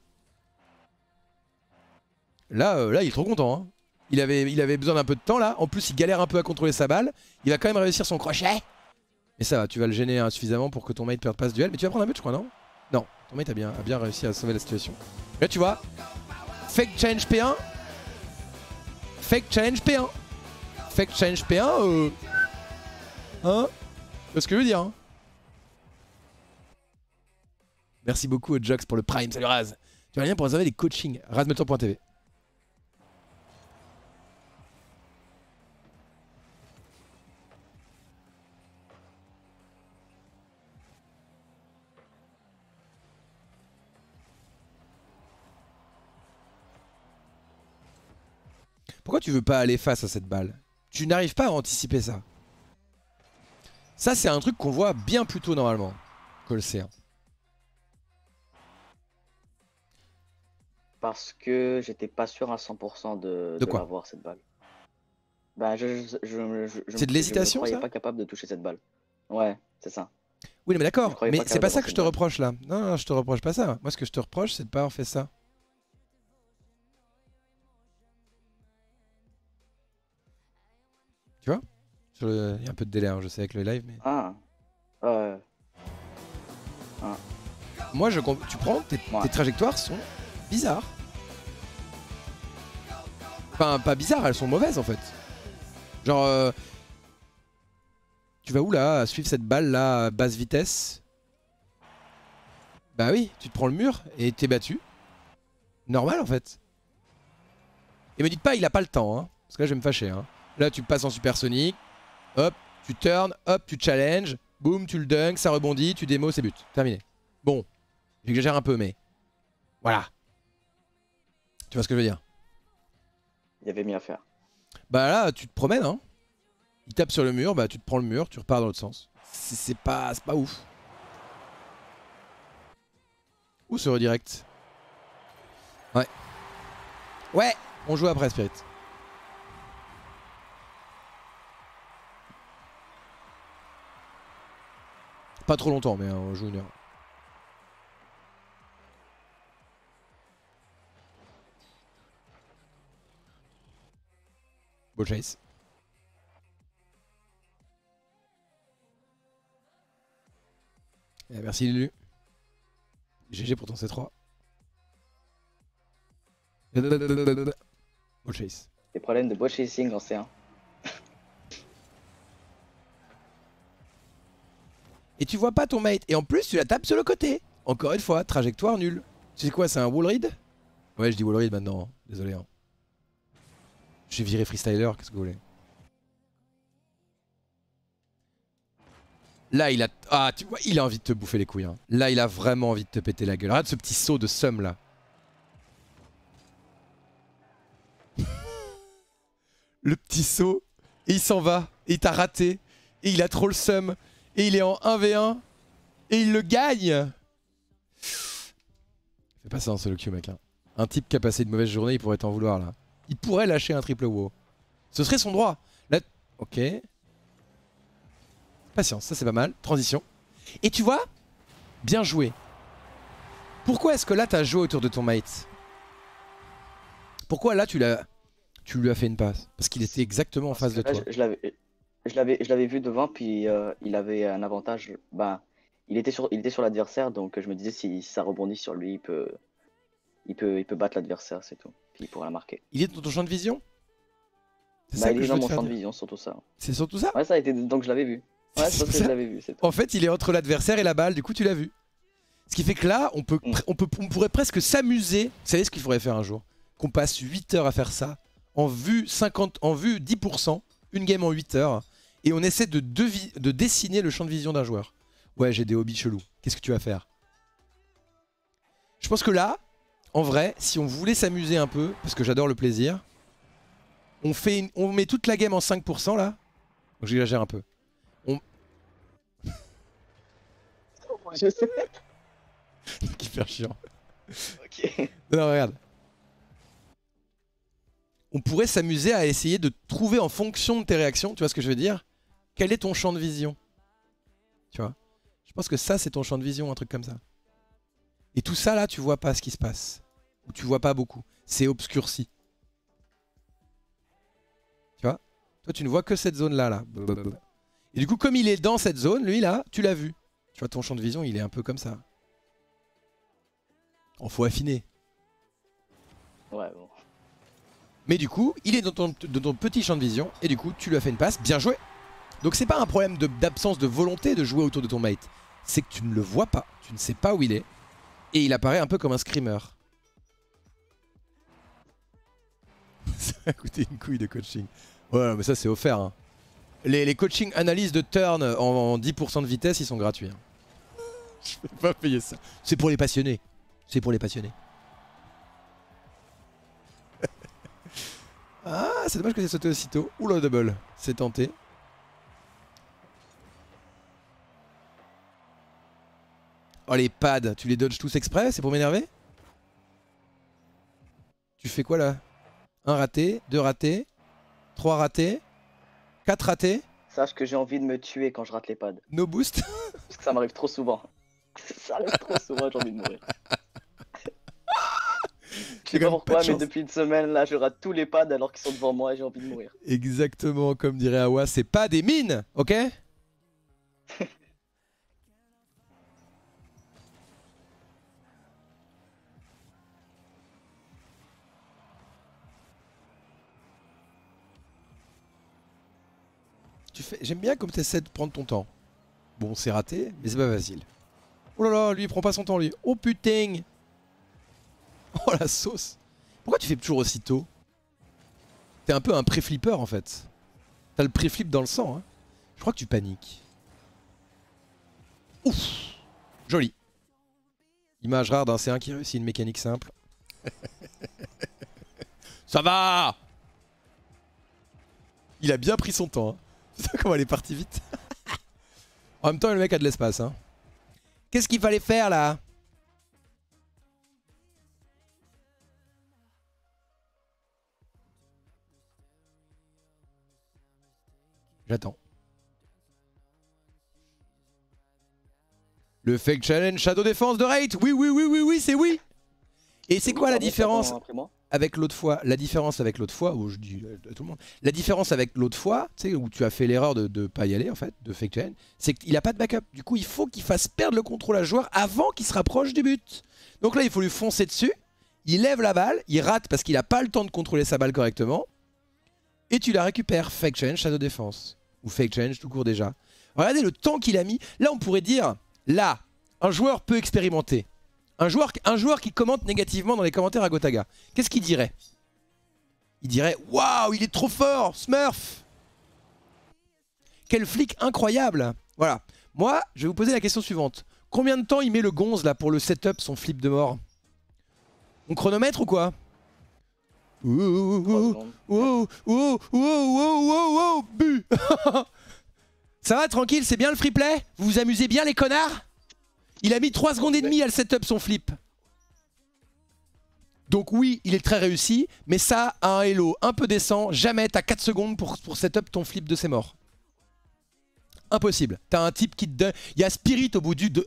Là, il est trop content. Hein. Il avait besoin d'un peu de temps là. En plus, il galère un peu à contrôler sa balle. Il va quand même réussir son crochet. Mais ça va, tu vas le gêner suffisamment pour que ton mate perde pas ce duel. Mais tu vas prendre un but, je crois, non? Non, ton mate a bien réussi à sauver la situation. Là, tu vois, Fake challenge P1. Fake challenge P1. Fake challenge P1, hein? Tu vois ce que je veux dire, hein? Merci beaucoup Jox pour le Prime, salut Raz. Tu as rien pour réserver les coachings. Razmetor.tv. Pourquoi tu veux pas aller face à cette balle? Tu n'arrives pas à anticiper ça. Ça, c'est un truc qu'on voit bien plus tôt normalement que le C1. Parce que j'étais pas sûr à 100% de quoi? l'avoir cette balle. Bah, C'est de l'hésitation, je me ça? croyais pas capable de toucher cette balle. Ouais, c'est ça. Oui, mais d'accord. Mais c'est pas ça capable que je te d'avoir reproche là. Non, non, je te reproche pas ça. Moi, ce que je te reproche, c'est de pas avoir fait ça. Tu vois? Il y a un peu de délai, hein, je sais, avec le live, mais. Ah, ouais. Moi, tu prends, tes trajectoires sont bizarres. Enfin, pas bizarres, elles sont mauvaises en fait. Genre, tu vas où là, à suivre cette balle là à basse vitesse? Bah oui, tu te prends le mur et t'es battu. Normal en fait. Et me dites pas, il a pas le temps, hein. Parce que là, je vais me fâcher, hein. Là, tu passes en supersonique. Hop, tu turns, hop, tu challenges. Boum, tu le dunk, ça rebondit, tu démo, c'est but. Terminé. Bon, j'exagère un peu, mais voilà. Tu vois ce que je veux dire? Il y avait mieux à faire. Bah là, tu te promènes, hein. Il tape sur le mur, bah tu te prends le mur, tu repars dans l'autre sens. C'est pas ouf. Ou ce redirect. Ouais. Ouais, on joue après, Spirit. Pas trop longtemps, mais on joue 1 heure. Beau chase. Et merci Lulu. GG pour ton C3. Beau chase. Des problèmes de bot chasing en C1. Et tu vois pas ton mate. Et en plus, tu la tapes sur le côté. Encore une fois, trajectoire nulle. Tu sais quoi, c'est un wall read? Ouais, je dis wall read maintenant. Désolé. Hein. J'ai viré freestyler, qu'est-ce que vous voulez? Là, il a... Ah, tu vois, il a envie de te bouffer les couilles. Hein. Là, il a vraiment envie de te péter la gueule. Regarde ce petit saut de seum, là. Le petit saut. Et il s'en va. Et il t'a raté. Et il a trop le seum. Et il est en 1v1. Et il le gagne. Fais pas ça en solo queue, mec. Hein. Un type qui a passé une mauvaise journée, il pourrait t'en vouloir, là. Il pourrait lâcher un triple WoW. Ce serait son droit. Là... Ok. Patience, ça c'est pas mal. Transition. Et tu vois, bien joué. Pourquoi est-ce que là t'as joué autour de ton mate? Pourquoi là tu lui as fait une passe? Parce qu'il était exactement en face de toi. Je l'avais vu devant, puis il avait un avantage. Bah, il était sur l'adversaire, donc je me disais si ça rebondit sur lui, il peut battre l'adversaire, c'est tout. Puis il pourra la marquer. Il est dans ton champ de vision? Bah, il est dans mon champ de vision, surtout ça. C'est surtout ça? Ouais, ça a été donc je l'avais vu. Ouais, c'est parce que je l'avais vu. En fait, il est entre l'adversaire et la balle, du coup tu l'as vu. Ce qui fait que là, on pourrait presque s'amuser. Vous savez ce qu'il faudrait faire un jour? Qu'on passe 8 heures à faire ça, en vue 10%, une game en 8 heures, et on essaie de dessiner le champ de vision d'un joueur. Ouais, j'ai des hobbies chelous. Qu'est-ce que tu vas faire? Je pense que là, en vrai, si on voulait s'amuser un peu, parce que j'adore le plaisir, on met toute la game en 5% là. Donc j'exagère un peu. Je sais. Hyper chiant. Ok. Non, regarde. On pourrait s'amuser à essayer de trouver en fonction de tes réactions, tu vois ce que je veux dire? Quel est ton champ de vision? Tu vois? Je pense que ça, c'est ton champ de vision, un truc comme ça. Et tout ça, là, tu vois pas ce qui se passe. Ou tu vois pas beaucoup. C'est obscurci. Tu vois? Toi, tu ne vois que cette zone-là, là. Et du coup, comme il est dans cette zone, lui, là, tu l'as vu. Tu vois, ton champ de vision, il est un peu comme ça. Oh, faut affiner. Ouais, bon. Mais du coup, il est dans ton petit champ de vision et du coup, tu lui as fait une passe, bien joué. Donc c'est pas un problème d'absence de volonté de jouer autour de ton mate. C'est que tu ne le vois pas, tu ne sais pas où il est. Et il apparaît un peu comme un screamer. Ça a coûté une couille de coaching. Ouais, mais ça c'est offert. Hein. Les coaching analyse de turn en 10% de vitesse, ils sont gratuits. Hein. Je vais pas payer ça. C'est pour les passionnés. C'est pour les passionnés. Ah, c'est dommage que c'est sauté aussitôt. Oula, double. C'est tenté. Oh, les pads, tu les dodges tous exprès? C'est pour m'énerver? Tu fais quoi là? 1 raté, 2 ratés, 3 ratés, 4 ratés. Sache que j'ai envie de me tuer quand je rate les pads. No boost. Parce que ça m'arrive trop souvent. Ça arrive trop souvent, j'ai envie de mourir. Je sais pas pourquoi, mais depuis une semaine là, je rate tous les pads alors qu'ils sont devant moi et j'ai envie de mourir. Exactement comme dirait Awa, c'est pas des mines, ok? J'aime bien comme tu essaies de prendre ton temps. Bon, c'est raté, mais c'est pas facile. Oh là là, lui il prend pas son temps lui. Oh putain. Oh la sauce. Pourquoi tu fais toujours aussitôt? T'es un peu un pré-flipper en fait. T'as le pré-flip dans le sang. Hein. Je crois que tu paniques. Ouf. Joli. Image rare d'un C1 qui réussit une mécanique simple. Ça va. Il a bien pris son temps. Hein. Putain comment elle est partie vite. En même temps le mec a de l'espace. Hein. Qu'est-ce qu'il fallait faire là? J'attends. Le fake challenge Shadow Défense de Rate. Oui, oui, oui, oui, oui, c'est oui. Et c'est quoi la différence avec l'autre fois? La différence avec l'autre fois, où je dis à tout le monde, la différence avec l'autre fois, tu sais, où tu as fait l'erreur de pas y aller en fait, de fake challenge, c'est qu'il a pas de backup. Du coup, il faut qu'il fasse perdre le contrôle à joueur avant qu'il se rapproche du but. Donc là, il faut lui foncer dessus. Il lève la balle, il rate parce qu'il a pas le temps de contrôler sa balle correctement. Et tu la récupères. Fake challenge Shadow Défense. Ou fake challenge tout court déjà. Regardez le temps qu'il a mis. Là, on pourrait dire, là, un joueur peu expérimenté. Un joueur qui commente négativement dans les commentaires à Gotaga. Qu'est-ce qu'il dirait? Il dirait, waouh, il est trop fort, Smurf. Quel flic incroyable. Voilà. Moi, je vais vous poser la question suivante. Combien de temps il met le gonze là pour le setup, son flip de mort? On chronomètre ou quoi? Bu. Ça va tranquille, c'est bien le free play? Vous vous amusez bien les connards? Il a mis 3 secondes et demie à le setup son flip. Donc oui, il est très réussi, mais ça, à un Elo un peu décent, jamais t'as 4 secondes pour setup ton flip de ses morts. Impossible. T'as un type qui te donne... Il y a Spirit au bout de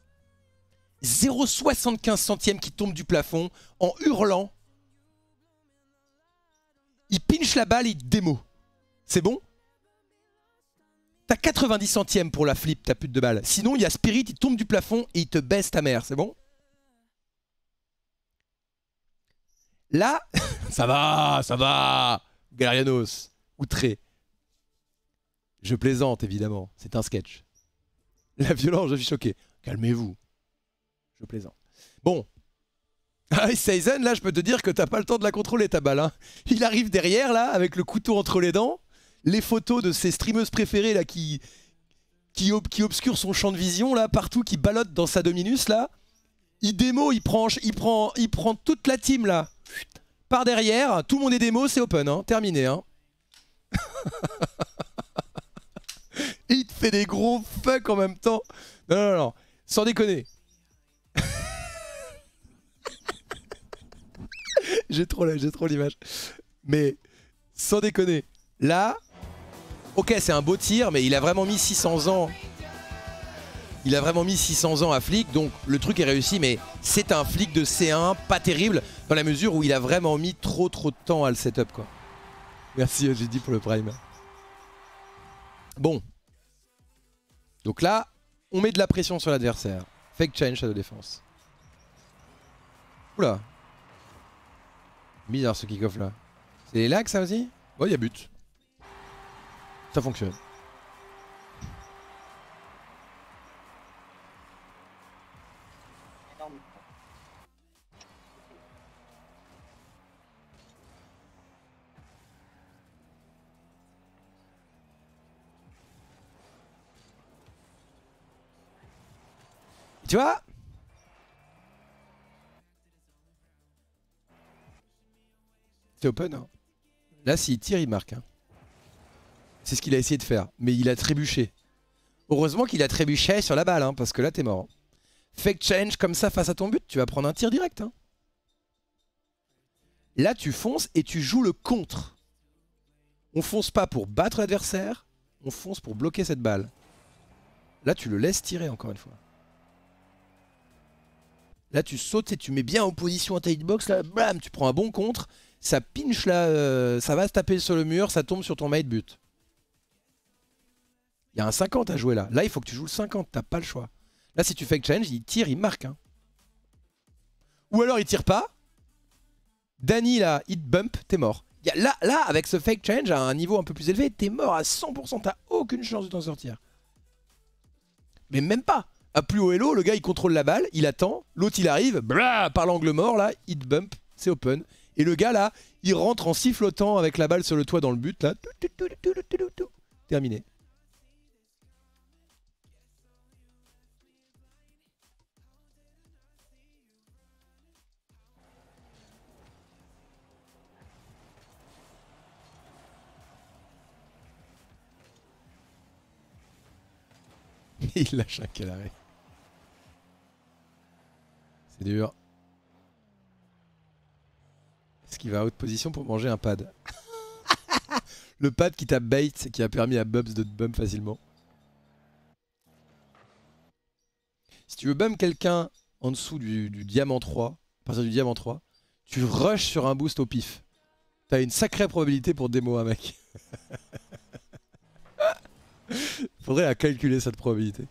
0,75 centième qui tombe du plafond en hurlant. Il pinch la balle, il démo. C'est bon? T'as 90 centièmes pour la flip, ta pute de balle. Sinon, il y a Spirit, il tombe du plafond et il te baisse ta mère. C'est bon? Là, ça va. Galarianos, outré. Je plaisante, évidemment. C'est un sketch. La violence, je suis choqué. Calmez-vous. Je plaisante. Bon. Ah, Seizen, là, je peux te dire que t'as pas le temps de la contrôler, ta balle. Hein. Il arrive derrière, là, avec le couteau entre les dents. Les photos de ses streameuses préférées, là, qui obscurent son champ de vision, là, partout, qui ballotte dans sa dominus, là. Il démo, il prend toute la team, là. Par derrière, tout le monde est démo, c'est open, hein. Terminé, hein. Et il te fait des gros fuck en même temps. Non. Sans déconner. J'ai trop l'image. Mais sans déconner. Là, ok, c'est un beau tir, mais il a vraiment mis 600 ans. Il a vraiment mis 600 ans à flic, donc le truc est réussi, mais c'est un flic de C1, pas terrible, dans la mesure où il a vraiment mis trop de temps à le setup, quoi. Merci, j'ai dit pour le prime. Bon. Donc là, on met de la pression sur l'adversaire. Fake change Shadow Défense. Oula. Bizarre ce kick-off là. C'est les lags ça aussi? Oh, il y a but. Ça fonctionne. Tu vois? C'est open. Hein. Là, s'il tire, il marque. Hein. C'est ce qu'il a essayé de faire. Mais il a trébuché. Heureusement qu'il a trébuché sur la balle, hein, parce que là, t'es mort. Fake change comme ça face à ton but, tu vas prendre un tir direct. Hein. Là, tu fonces et tu joues le contre. On fonce pas pour battre l'adversaire, on fonce pour bloquer cette balle. Là, tu le laisses tirer encore une fois. Là, tu sautes et tu mets bien en position à hitbox. Là, blam, tu prends un bon contre. Ça pinch là, ça va se taper sur le mur, ça tombe sur ton mate but. Il y a un 50 à jouer là. Là, il faut que tu joues le 50, t'as pas le choix. Là, si tu fake change, il tire, il marque. Hein. Ou alors, il tire pas. Danny, là, hit bump, t'es mort. Là, avec ce fake change, à un niveau un peu plus élevé, t'es mort à 100%. T'as aucune chance de t'en sortir. Mais même pas. À plus haut elo, le gars, il contrôle la balle, il attend. L'autre, il arrive, blah, par l'angle mort, là, hit bump, c'est open. Et le gars, là, il rentre en sifflotant avec la balle sur le toit dans le but, là. Terminé. Il lâche un quel arrêt. C'est dur. Est-ce qu'il va à haute position pour manger un pad? Le pad qui t'a bait, qui a permis à Bubs de te bump facilement. Si tu veux bump quelqu'un en dessous du diamant 3, à partir du diamant 3, tu rushes sur un boost au pif. T'as une sacrée probabilité pour démo un mec. Faudrait à calculer cette probabilité.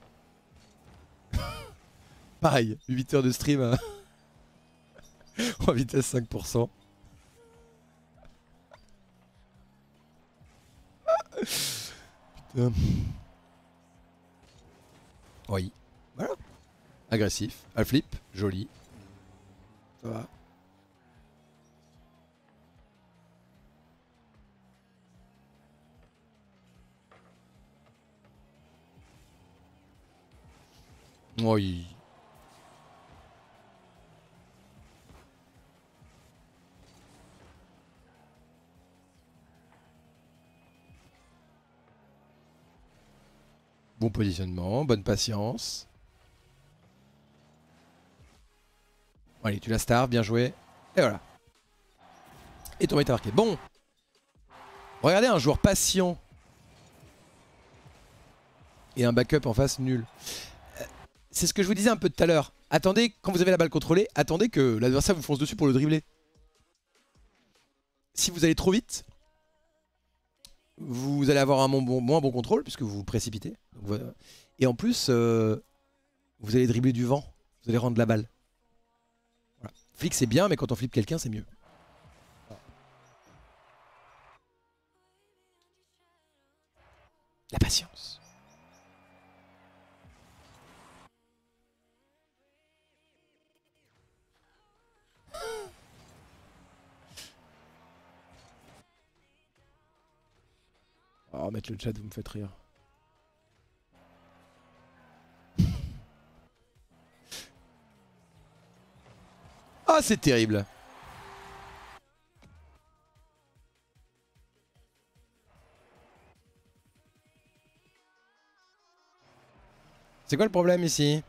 Pareil, 8 heures de stream hein. En vitesse 5%. Putain. Oui. Voilà. Agressif. Al flip. Joli. Ça va. Oui. Bon positionnement, bonne patience. Allez, tu la star, bien joué. Et voilà. Et ton mate a marqué. Bon. Regardez un joueur patient. Et un backup en face nul. C'est ce que je vous disais un peu tout à l'heure. Attendez, quand vous avez la balle contrôlée, attendez que l'adversaire vous fonce dessus pour le dribbler. Si vous allez trop vite, vous allez avoir un moins bon contrôle puisque vous vous précipitez. Donc, voilà. Et en plus, vous allez dribbler du vent. Vous allez rendre la balle. Voilà. Flick c'est bien, mais quand on flippe quelqu'un, c'est mieux. La patience. Oh, mettre le chat, vous me faites rire. Ah, c'est terrible. C'est quoi le problème ici?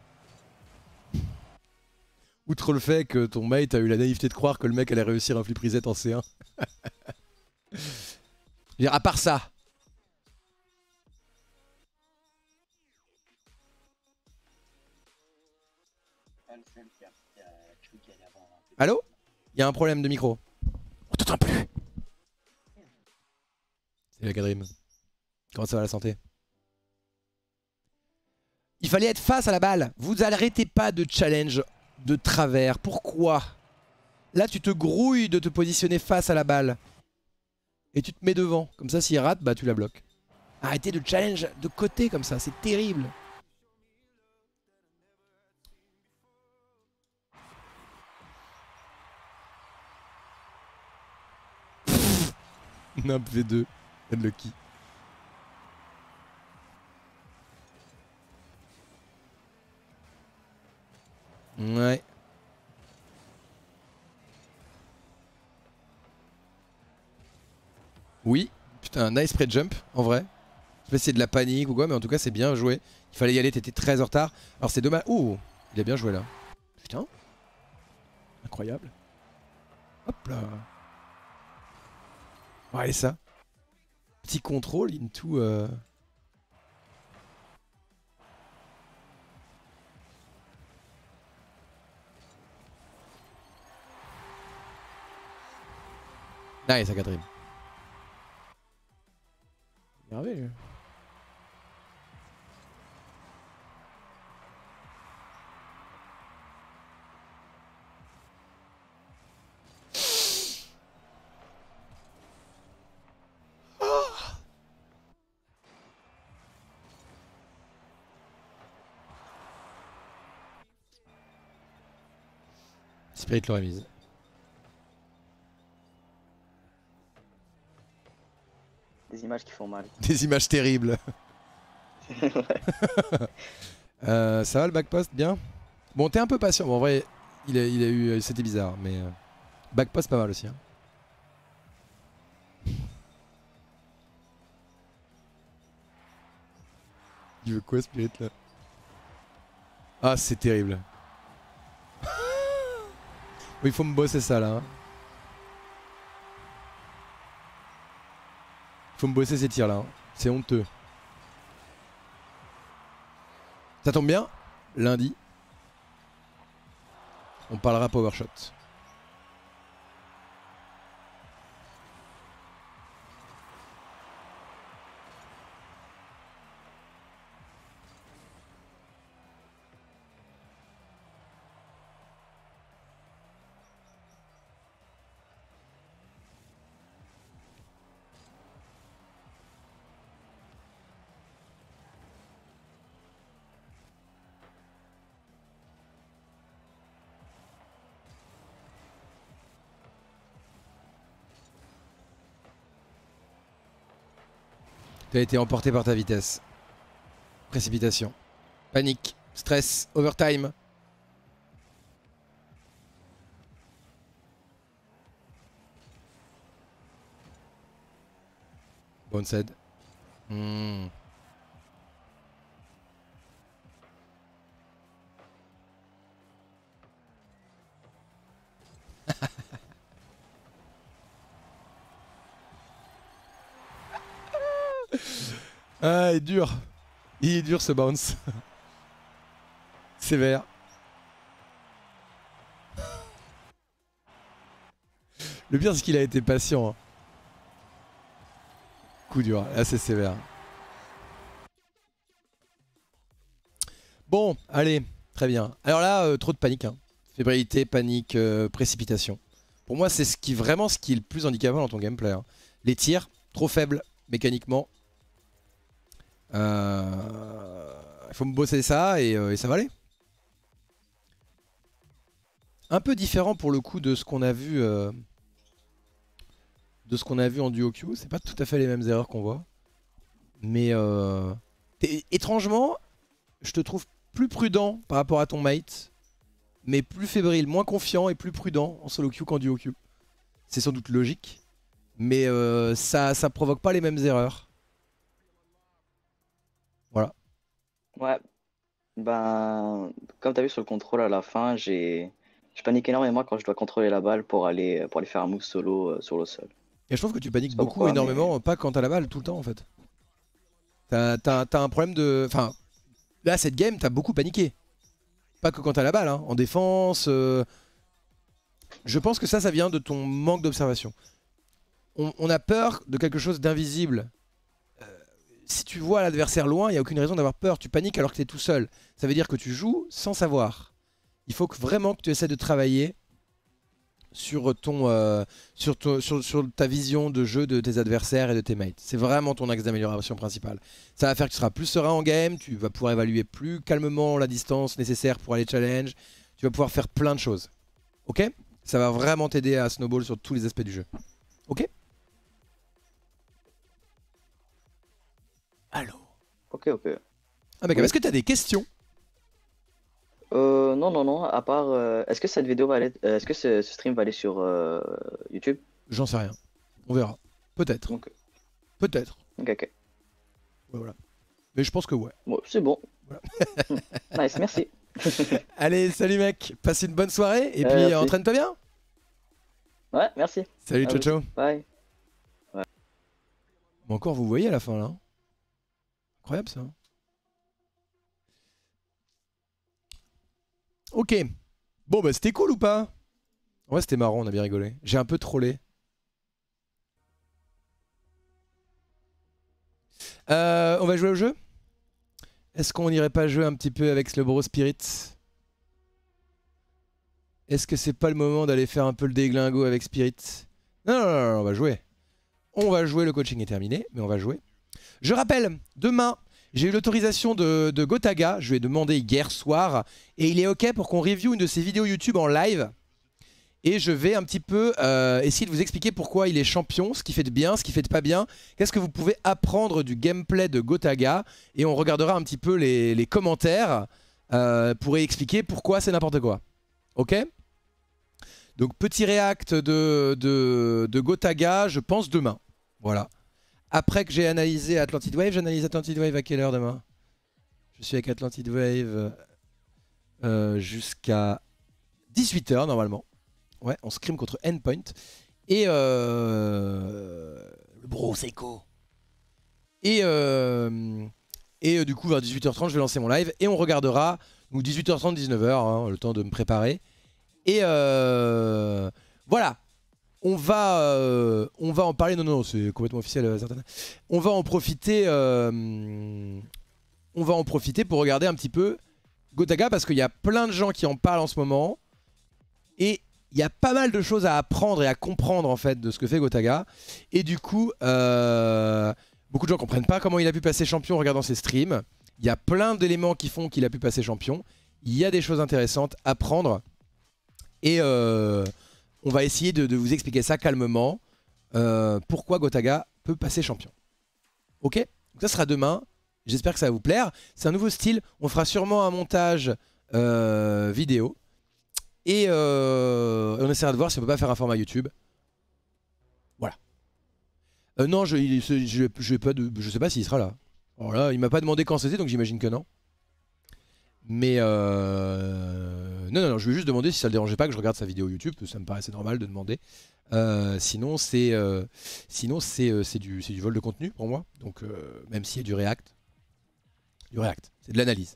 Outre le fait que ton mate a eu la naïveté de croire que le mec allait réussir un flip reset en C1. Je veux dire, à part ça. Allô? Il y a un problème de micro. On t'entend plus. C'est la quadrime. Comment ça va la santé? Il fallait être face à la balle. Vous n'arrêtez pas de challenge de travers. Pourquoi? Là, tu te grouilles de te positionner face à la balle. Et tu te mets devant. Comme ça, s'il rate, bah tu la bloques. Arrêtez de challenge de côté comme ça, c'est terrible. Nimp V2, unlucky. Ouais. Oui. Putain, nice pré-jump, en vrai. Je sais pas si c'est de la panique ou quoi, mais en tout cas, c'est bien joué. Il fallait y aller, t'étais très en retard. Alors, c'est dommage. Ouh, il a bien joué là. Putain. Incroyable. Hop là. Ouais, ça. Petit contrôle into... Nice, à quatrième. Merveilleux. Spirit l'aurait mise. Des images qui font mal. Des images terribles. Ouais. Ça va le backpost bien. Bon, t'es un peu patient. Bon, en vrai, il a eu. C'était bizarre, mais. Backpost pas mal aussi. Hein. Il veut quoi, Spirit là? Ah, c'est terrible. Oui, il faut me bosser ça là. Hein. Faut me bosser ces tirs là. Hein. C'est honteux. Ça tombe bien. Lundi, on parlera power shot. Tu as été emporté par ta vitesse. Précipitation. Panique. Stress. Overtime. Bonsed. Ah, il est dur. Il est dur ce bounce. Sévère. Le pire, c'est qu'il a été patient. Hein. Coup dur, assez sévère. Bon, allez, très bien. Alors là, trop de panique. Hein. Fébrilité, panique, précipitation. Pour moi, c'est vraiment ce qui est le plus handicapant dans ton gameplay. Hein. Les tirs, trop faibles mécaniquement. Il faut me bosser ça et ça va aller. Un peu différent pour le coup de ce qu'on a vu en duo queue. C'est pas tout à fait les mêmes erreurs qu'on voit. Mais étrangement, je te trouve plus prudent par rapport à ton mate. Mais plus fébrile, moins confiant et plus prudent en solo queue qu'en duo queue. C'est sans doute logique. Mais ça provoque pas les mêmes erreurs. Voilà. Ouais, ben, comme tu as vu sur le contrôle à la fin, je panique énormément quand je dois contrôler la balle pour aller faire un move solo sur le sol. Et je trouve que tu paniques Je sais pas beaucoup, pourquoi, énormément, pas quand t'as la balle, tout le temps en fait. T'as un problème de... Enfin, là, cette game, t'as beaucoup paniqué. Pas que quand t'as la balle, hein. En défense. Je pense que ça vient de ton manque d'observation. On a peur de quelque chose d'invisible. Si tu vois l'adversaire loin, il n'y a aucune raison d'avoir peur. Tu paniques alors que tu es tout seul. Ça veut dire que tu joues sans savoir. Il faut vraiment que tu essaies de travailler sur sur ta vision de jeu de tes adversaires et de tes mates. C'est vraiment ton axe d'amélioration principal. Ça va faire que tu seras plus serein en game, tu vas pouvoir évaluer plus calmement la distance nécessaire pour aller challenge, tu vas pouvoir faire plein de choses. Ok? Ça va vraiment t'aider à snowball sur tous les aspects du jeu. Ok? Allô? Ok, ok. Impeccable. Est-ce que tu as des questions? Non, à part, est-ce que cette vidéo va aller, est-ce que ce stream va aller sur YouTube? J'en sais rien. On verra. Peut-être. Ok, Peut-être. ok, ok. Ouais, voilà. Mais je pense que ouais. Bon, c'est bon. Voilà. Nice, merci. Allez, salut mec. Passe une bonne soirée et puis Merci. entraîne-toi bien. Ouais, merci. Salut, À ciao vous ciao. aussi. Bye. Bon, encore vous voyez à la fin là. Incroyable ça. Ok. Bon bah c'était cool ou pas? Ouais, c'était marrant, on a bien rigolé. J'ai un peu trollé. On va jouer au jeu? Est-ce qu'on irait pas jouer un petit peu avec Slowbro Spirit? Est-ce que c'est pas le moment d'aller faire un peu le déglingo avec Spirit? Non, non, non, non, on va jouer. On va jouer, le coaching est terminé, mais on va jouer. Je rappelle, demain, j'ai eu l'autorisation de Gotaga, je lui ai demandé hier soir, et il est ok pour qu'on review une de ses vidéos YouTube en live. Et je vais un petit peu essayer de vous expliquer pourquoi il est champion, ce qu'il fait de bien, ce qu'il fait de pas bien, qu'est-ce que vous pouvez apprendre du gameplay de Gotaga, et on regardera un petit peu les commentaires pour expliquer pourquoi c'est n'importe quoi. Ok? Donc petit react de Gotaga, je pense demain. Voilà. Après que j'ai analysé Atlantid Wave, j'analyse Atlantid Wave à quelle heure demain? Je suis avec Atlantid Wave jusqu'à 18 h normalement. Ouais, on scrim contre Endpoint. Et le Bro Seiko. Et du coup, vers 18 h 30, je vais lancer mon live. Et on regardera, donc 18 h 30, 19 h, hein, le temps de me préparer. Et voilà. On va en parler. Non, non, c'est complètement officiel. On va en profiter. On va en profiter pour regarder un petit peu Gotaga parce qu'il y a plein de gens qui en parlent en ce moment. Et il y a pas mal de choses à apprendre et à comprendre en fait de ce que fait Gotaga. Et du coup, beaucoup de gens comprennent pas comment il a pu passer champion en regardant ses streams. Il y a plein d'éléments qui font qu'il a pu passer champion. Il y a des choses intéressantes à prendre. Et on va essayer de vous expliquer ça calmement. Pourquoi Gotaga peut passer champion. Ok? Donc ça sera demain. J'espère que ça va vous plaire. C'est un nouveau style. On fera sûrement un montage vidéo. Et on essaiera de voir si on peut pas faire un format YouTube. Voilà. Non, je sais pas s'il sera là. Alors là, il m'a pas demandé quand c'était, donc j'imagine que non. Mais non, je vais juste demander si ça le dérangeait pas que je regarde sa vidéo YouTube. Ça me paraissait normal de demander. Sinon, c'est du vol de contenu pour moi. Donc, même s'il y a du React. C'est de l'analyse.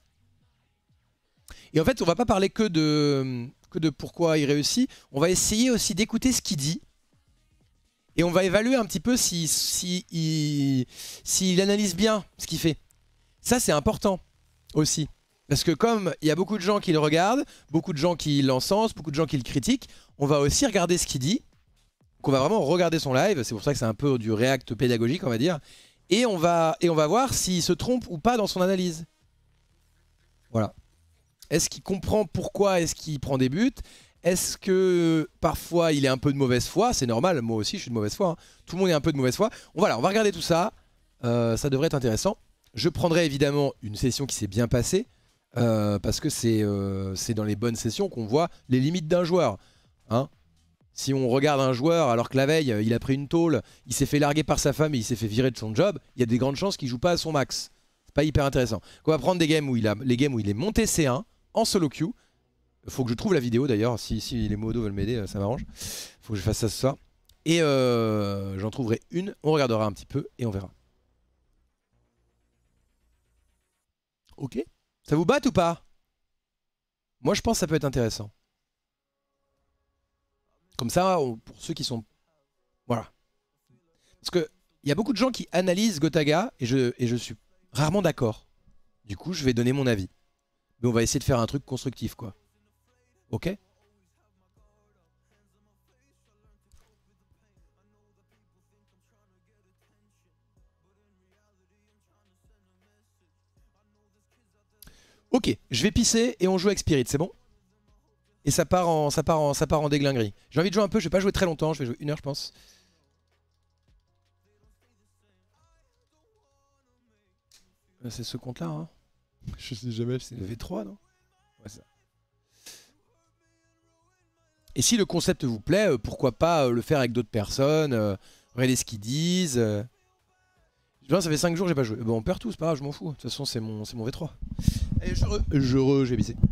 Et en fait, on va pas parler que de pourquoi il réussit. On va essayer aussi d'écouter ce qu'il dit. Et on va évaluer un petit peu s'il analyse bien ce qu'il fait. Ça, c'est important aussi. Parce que comme il y a beaucoup de gens qui le regardent, beaucoup de gens qui l'encensent, beaucoup de gens qui le critiquent, on va aussi regarder ce qu'il dit. Donc on va vraiment regarder son live. C'est pour ça que c'est un peu du React pédagogique, on va dire. Et on va voir s'il se trompe ou pas dans son analyse. Voilà. Est-ce qu'il comprend pourquoi est-ce qu'il prend des buts? Est-ce que parfois il est un peu de mauvaise foi? C'est normal, moi aussi je suis de mauvaise foi. Hein. Tout le monde est un peu de mauvaise foi. Voilà, on va regarder tout ça. Ça devrait être intéressant. Je prendrai évidemment une session qui s'est bien passée. Parce que c'est dans les bonnes sessions qu'on voit les limites d'un joueur. Hein, si on regarde un joueur alors que la veille il a pris une tôle, il s'est fait larguer par sa femme et il s'est fait virer de son job, il y a des grandes chances qu'il joue pas à son max. C'est pas hyper intéressant. On va prendre des games où les games où il est monté C1 en solo queue. Faut que je trouve la vidéo d'ailleurs, si les modos veulent m'aider, ça m'arrange. Faut que je fasse ça ce soir. Et j'en trouverai une, on regardera un petit peu et on verra. Ok. Ça vous batte ou pas? Moi je pense que ça peut être intéressant. Comme ça, pour ceux qui sont... Voilà. Parce qu'il y a beaucoup de gens qui analysent Gotaga et je suis rarement d'accord. Du coup, je vais donner mon avis. Mais on va essayer de faire un truc constructif, quoi. Ok? Ok, je vais pisser et on joue avec Spirit, c'est bon? Et ça part en déglinguerie. J'ai envie de jouer un peu, je vais pas jouer très longtemps, je vais jouer 1 heure je pense. C'est ce compte là hein. Je sais jamais, c'est le V3 non? Ouais ça. Et si le concept vous plaît, pourquoi pas le faire avec d'autres personnes, regarder ce qu'ils disent. Genre, ça fait 5 jours que j'ai pas joué. Bon on perd tout, c'est pas grave, je m'en fous. De toute façon c'est mon V3. Allez je vais pisser.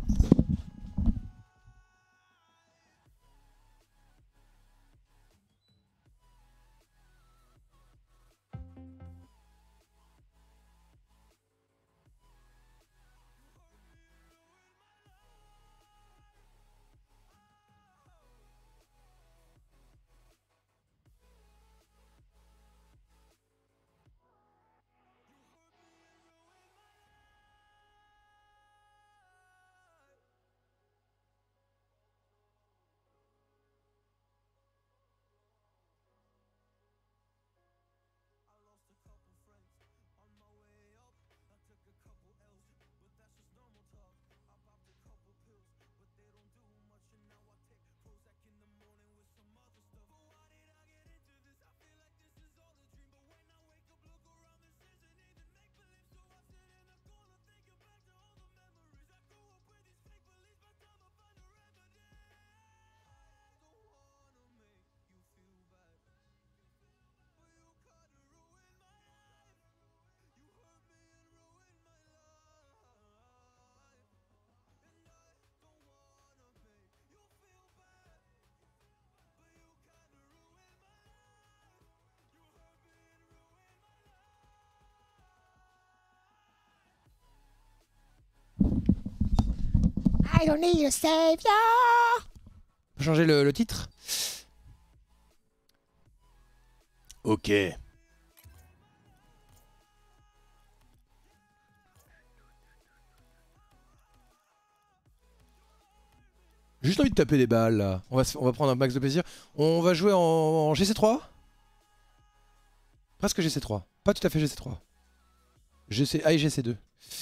I don't need a savior. On peut changer le titre. Ok. J'ai juste envie de taper des balles là. On va prendre un max de plaisir. On va jouer en GC3. Presque GC3. Pas tout à fait GC3. GC1 et GC2.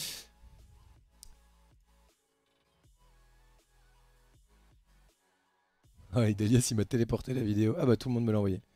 Ah ouais, Delias il m'a téléporté la vidéo. Ah bah tout le monde me l'a envoyé.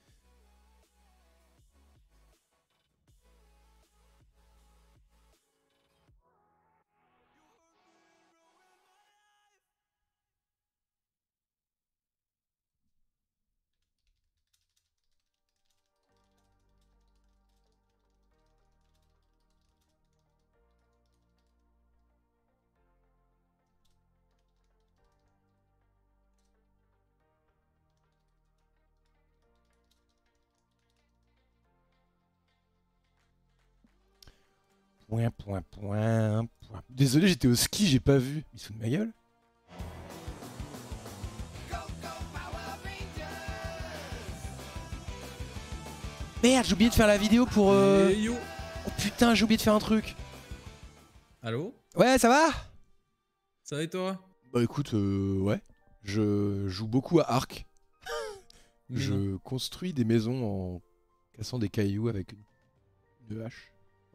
Point. Désolé, j'étais au ski, j'ai pas vu. Ils se foutent de ma gueule. Merde, j'ai oublié de faire la vidéo pour... Yo. Oh putain, j'ai oublié de faire un truc. Allô? Ouais, ça va? Ça va et toi? Bah écoute, ouais. Je joue beaucoup à Ark. Mais non. Je construis des maisons en cassant des cailloux avec une hache.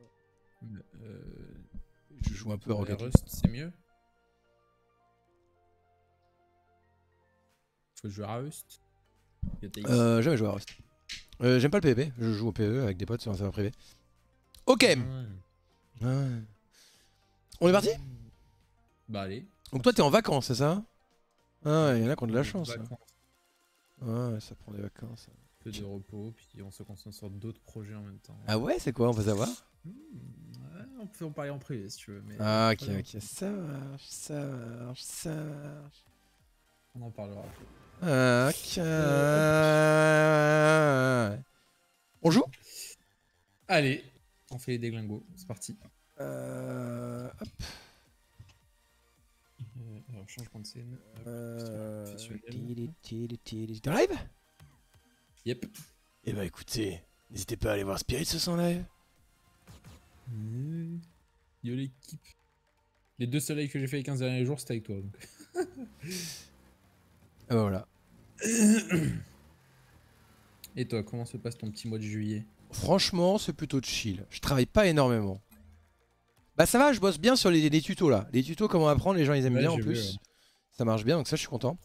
Je joue un peu à Rocket League. Rust, c'est mieux? Faut jouer à Rust? Jamais joué à Rust. J'aime pas le PvP, je joue au PvE avec des potes sur un serveur privé. Ok. Ouais. Ouais. On est parti? Bah allez. Donc toi t'es en vacances, c'est ça? Ah ouais, il y en a qui ont de la chance. Hein. Vacances, Ouais, ça prend des vacances. peu de repos, puis on se concentre sur d'autres projets en même temps. Ah ouais, c'est quoi? On va savoir. Ouais, on peut en parler en privé si tu veux. Mais Ah ok, ok, ça marche. On en parlera après. Ah, ok. On joue? Allez, on fait les déglingos, c'est parti. Hop. Alors, changement de scène. T'es en live? Yep. Eh bah écoutez, n'hésitez pas à aller voir Spirit ce son live. Yo l'équipe. Les 2 soleils que j'ai fait les 15 derniers jours, c'était avec toi. Donc. Ah bah voilà. Et toi, comment se passe ton petit mois de juillet? Franchement, c'est plutôt chill. Je travaille pas énormément. Bah ça va, je bosse bien sur les tutos là. Les tutos comment apprendre, les gens ils aiment Ouais, bien en j'ai vu, plus. ouais. Ça marche bien, donc ça je suis content.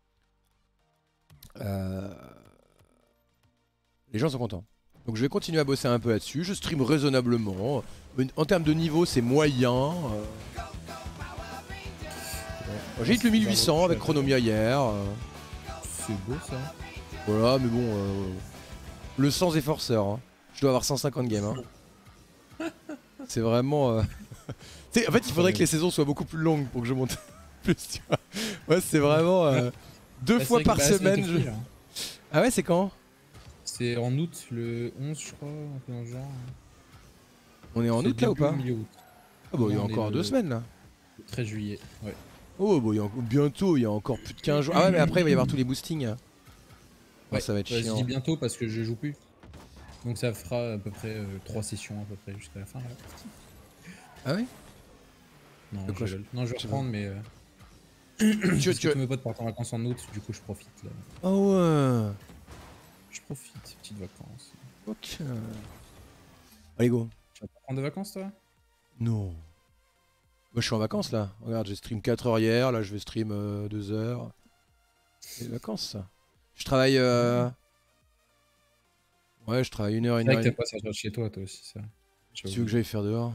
Les gens sont contents. Donc je vais continuer à bosser un peu là-dessus. Je stream raisonnablement. En termes de niveau, c'est moyen. J'ai hit le 1800 avec Chronomia hier. C'est beau ça. Voilà, mais bon, le sans est forceur. Hein. Je dois avoir 150 games. Hein. C'est vraiment. Tu sais, en fait, il faudrait que les saisons soient beaucoup plus longues pour que je monte plus. Tu vois. Ouais, c'est vraiment 2 Bah, fois c'est par vrai que, bah, semaine. c'est écrit, là. Ah ouais, c'est quand? C'est en août, le 11, je crois, un peu dans le genre. On est en C'est août là ou début pas? milieu août. Ah bah il y a On est encore le- 2 semaines là. Le 13 juillet, ouais. Oh bah bientôt, il y a encore plus de 15 jours. Ah ouais, mais après il va y avoir tous les boostings. Ah, Ouais. ça va être Je chiant. dis bientôt parce que je joue plus. Donc ça fera à peu près 3 sessions à peu près jusqu'à la fin. Là. Ah ouais? Non, De quoi je... non, je vais je- reprendre, mais tu, parce que tu... tous mes potes partent en vacances en août, du coup je profite là. Oh ouais. Je profite, petites vacances. Ok. Allez go. Tu vas pas prendre des vacances toi? Non. Moi je suis en vacances là. Regarde, j'ai stream 4 heures hier, là je vais stream 2 heures. C'est les vacances ça. Je travaille... Ouais, je travaille 1 heure, C'est 1 vrai heure que et t'as pas sorti de chez toi toi aussi ça. Tu veux que j'aille faire dehors?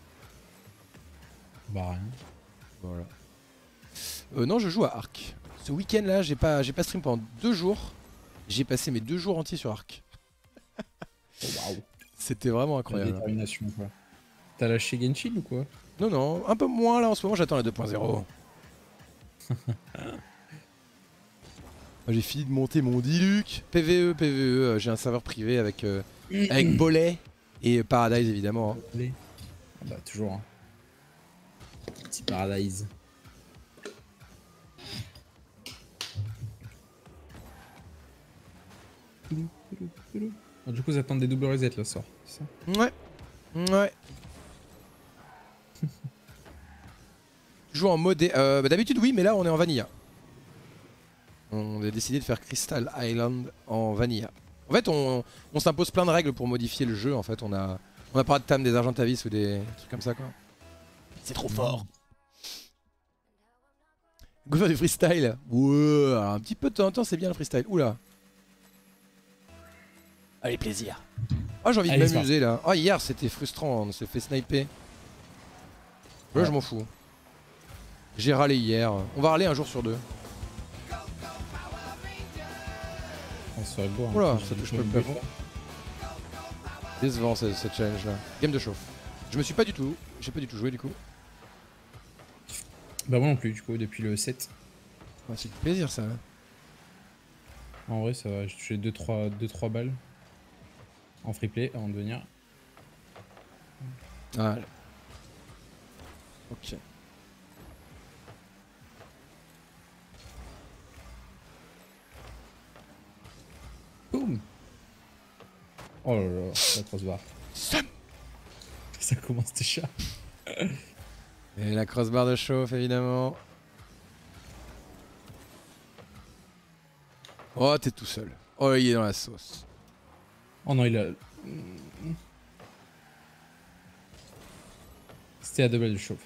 Bah rien. Voilà. Non, je joue à Ark. Ce week-end là, j'ai pas stream pendant 2 jours. J'ai passé mes 2 jours entiers sur Ark. Oh, waouh. C'était vraiment La incroyable. détermination quoi. T'as lâché Genshin ou quoi? Non, non, un peu moins là en ce moment, j'attends la 2.0. J'ai fini de monter mon Diluc. PVE, PVE, j'ai un serveur privé avec Bolet et Paradise évidemment. Hein. Allez. Ah bah toujours. Hein. Petit Paradise. Bon, du coup, vous attendez des double reset là, sort. C'est ça? Ouais. Ouais. Je joue en mode... d'habitude oui, mais là on est en vanilla. On a décidé de faire Crystal Island en vanilla. En fait, on s'impose plein de règles pour modifier le jeu. En fait, on a pas de tam des Argentavis ou des trucs comme ça quoi. C'est trop fort. Go faire du freestyle. Ouais, alors un petit peu de temps en temps, c'est bien le freestyle. Oula. Allez, plaisir. Ah, j'ai envie de Allez, m'amuser là. Ah, hier c'était frustrant, on s'est fait sniper. Là, Ouais. je m'en fous. J'ai râlé hier. On va râler un jour sur 2. Oh, ça serait beau. hein. Oula, J'ai ça du touche coup pas le une plafond. bêta. Décevant cette challenge là. Game de chauffe. Je me suis pas du tout. J'ai pas du tout joué du coup. Bah, moi non plus, du coup, depuis le 7. Ah, c'est du plaisir ça. Hein. En vrai, ça va. J'ai touché 2-3 balles en free play avant de venir. Ah. Ok. Boum! Oh là là, la crossbar. Ça commence déjà. Et la crossbar de chauffe évidemment. Oh, t'es tout seul. Oh, il est dans la sauce. Oh non, il a. C'était à 2 balles de chauffe.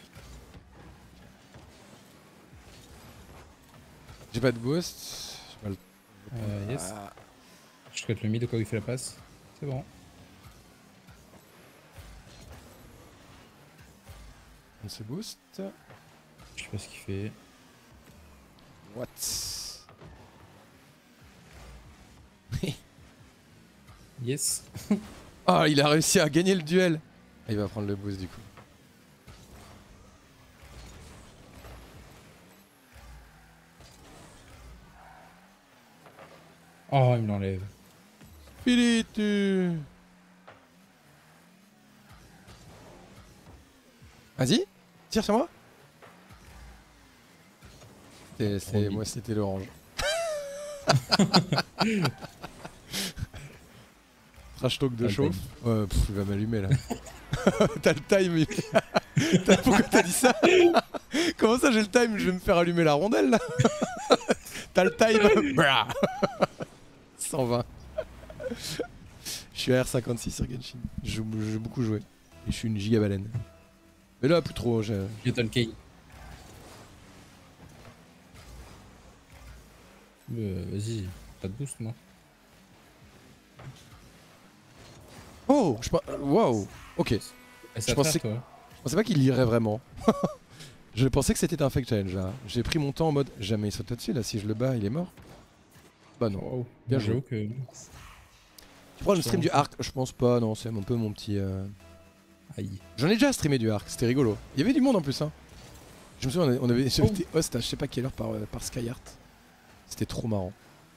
J'ai pas de boost. J'ai pas le- Yes. Ah. Je traite le mid au cas où il fait la passe. C'est bon. On se boost. Je sais pas ce qu'il fait. What? Yes. Ah, il a réussi à gagner le duel. Ah, il va prendre le boost du coup. Oh, il me l'enlève. Pilitu. Vas-y, tire sur moi. Moi c'était l'orange. Trash talk de T'as le chauffe. Ouais, il va m'allumer là. T'as le time. Pourquoi t'as dit ça? Comment ça j'ai le time? Je vais me faire allumer la rondelle là. T'as le time. Bra. 120. Je suis à R56 sur Genshin. J'ai beaucoup joué. Et je suis une giga baleine. Mais là, plus trop. Newton Key. Vas-y, pas de boost moi. Oh, waouh. Ok. Je pensais toi. Je pensais pas qu'il lirait vraiment. Je pensais que c'était un fake challenge là. J'ai pris mon temps en mode jamais il saute là-dessus là. Si je le bats, il est mort. Bah non. Wow. Bien joué. Que... Tu prends le stream du Arc? Je pense pas, non. C'est un peu mon petit. Aïe. J'en ai déjà streamé du Arc, c'était rigolo. Il y avait du monde en plus. Hein. Je me souviens, on avait été host à je sais pas quelle heure par SkyArt. C'était trop marrant.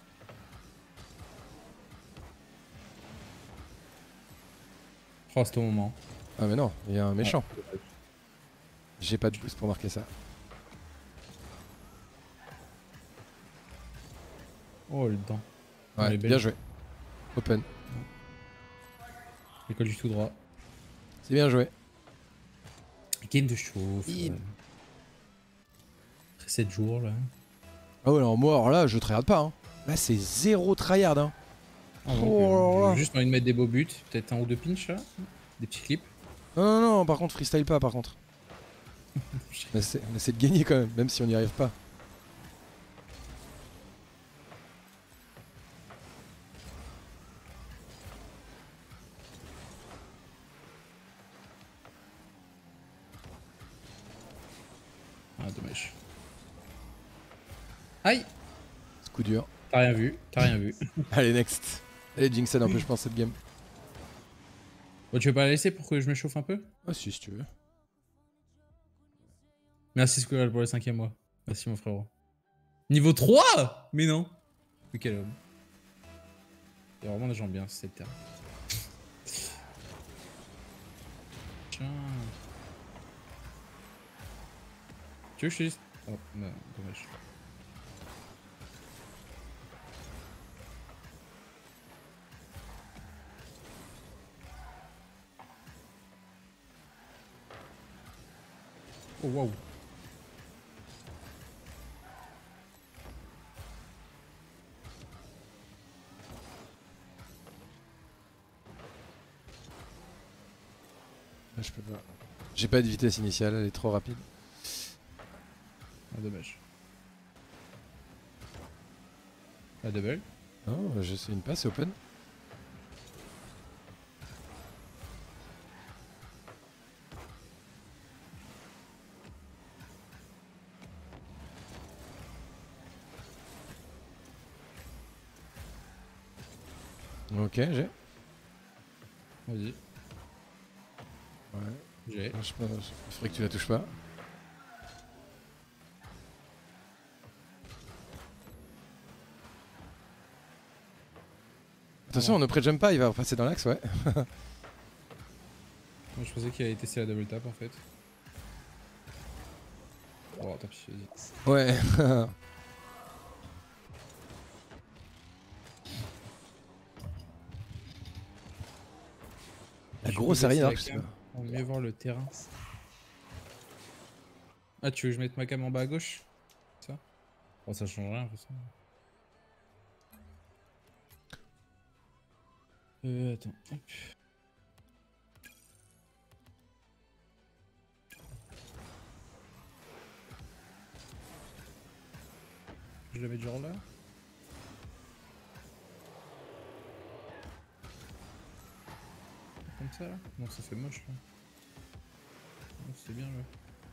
Oh, c'est au moment. Ah, mais non, il y a un méchant. J'ai pas de boost pour marquer ça. Oh, le dent. Ouais, bien joué. Open. L'école du tout droit. C'est bien joué. Game de chauffe. Après 7 jours là. Ah ouais, alors moi, alors là, je tryhard pas. Hein. Là, c'est zéro tryhard. Hein. Ah, donc, j'ai juste envie de mettre des beaux buts. Peut-être un ou deux pinch là. Des petits clips. Non, par contre, freestyle pas, par contre. Mais c'est de gagner quand même si on n'y arrive pas. Ah, dommage. Aïe! Ce coup dur. T'as rien vu, t'as rien vu. Allez, next. Allez, Jinxen un peu, je pense, cette game. Bon, tu veux pas la laisser pour que je me chauffe un peu? Ah, si tu veux. Merci Squirrel pour le 5ème mois. Merci mon frérot. Niveau 3? Mais non. Mais quel homme. Il y a vraiment des gens bien sur cette terre. Tiens. Tu veux que je te dise? Oh, non, dommage. Oh waouh. Là, je peux pas. J'ai pas de vitesse initiale, elle est trop rapide. Ah, dommage. La double. Non, je sais une passe, c'est open. Ok, j'ai. Vas-y. Ouais. J'ai. Je sais pas, il faudrait que tu la touches pas. Attention, on ne pré-jump pas, il va repasser dans l'axe, ouais. Moi je pensais qu'il allait tester la double tap en fait. Oh tant pis, vas-y. Ouais. La grosse arena, je sais pas. On va mieux voir le terrain. Ah, tu veux que je mette ma cam en bas à gauche? Ça? Bon, ça change rien, de toute façon. Attends. Hop. Je la mets genre là? Comme ça là? Non, ça fait moche là. Non, c'est bien là.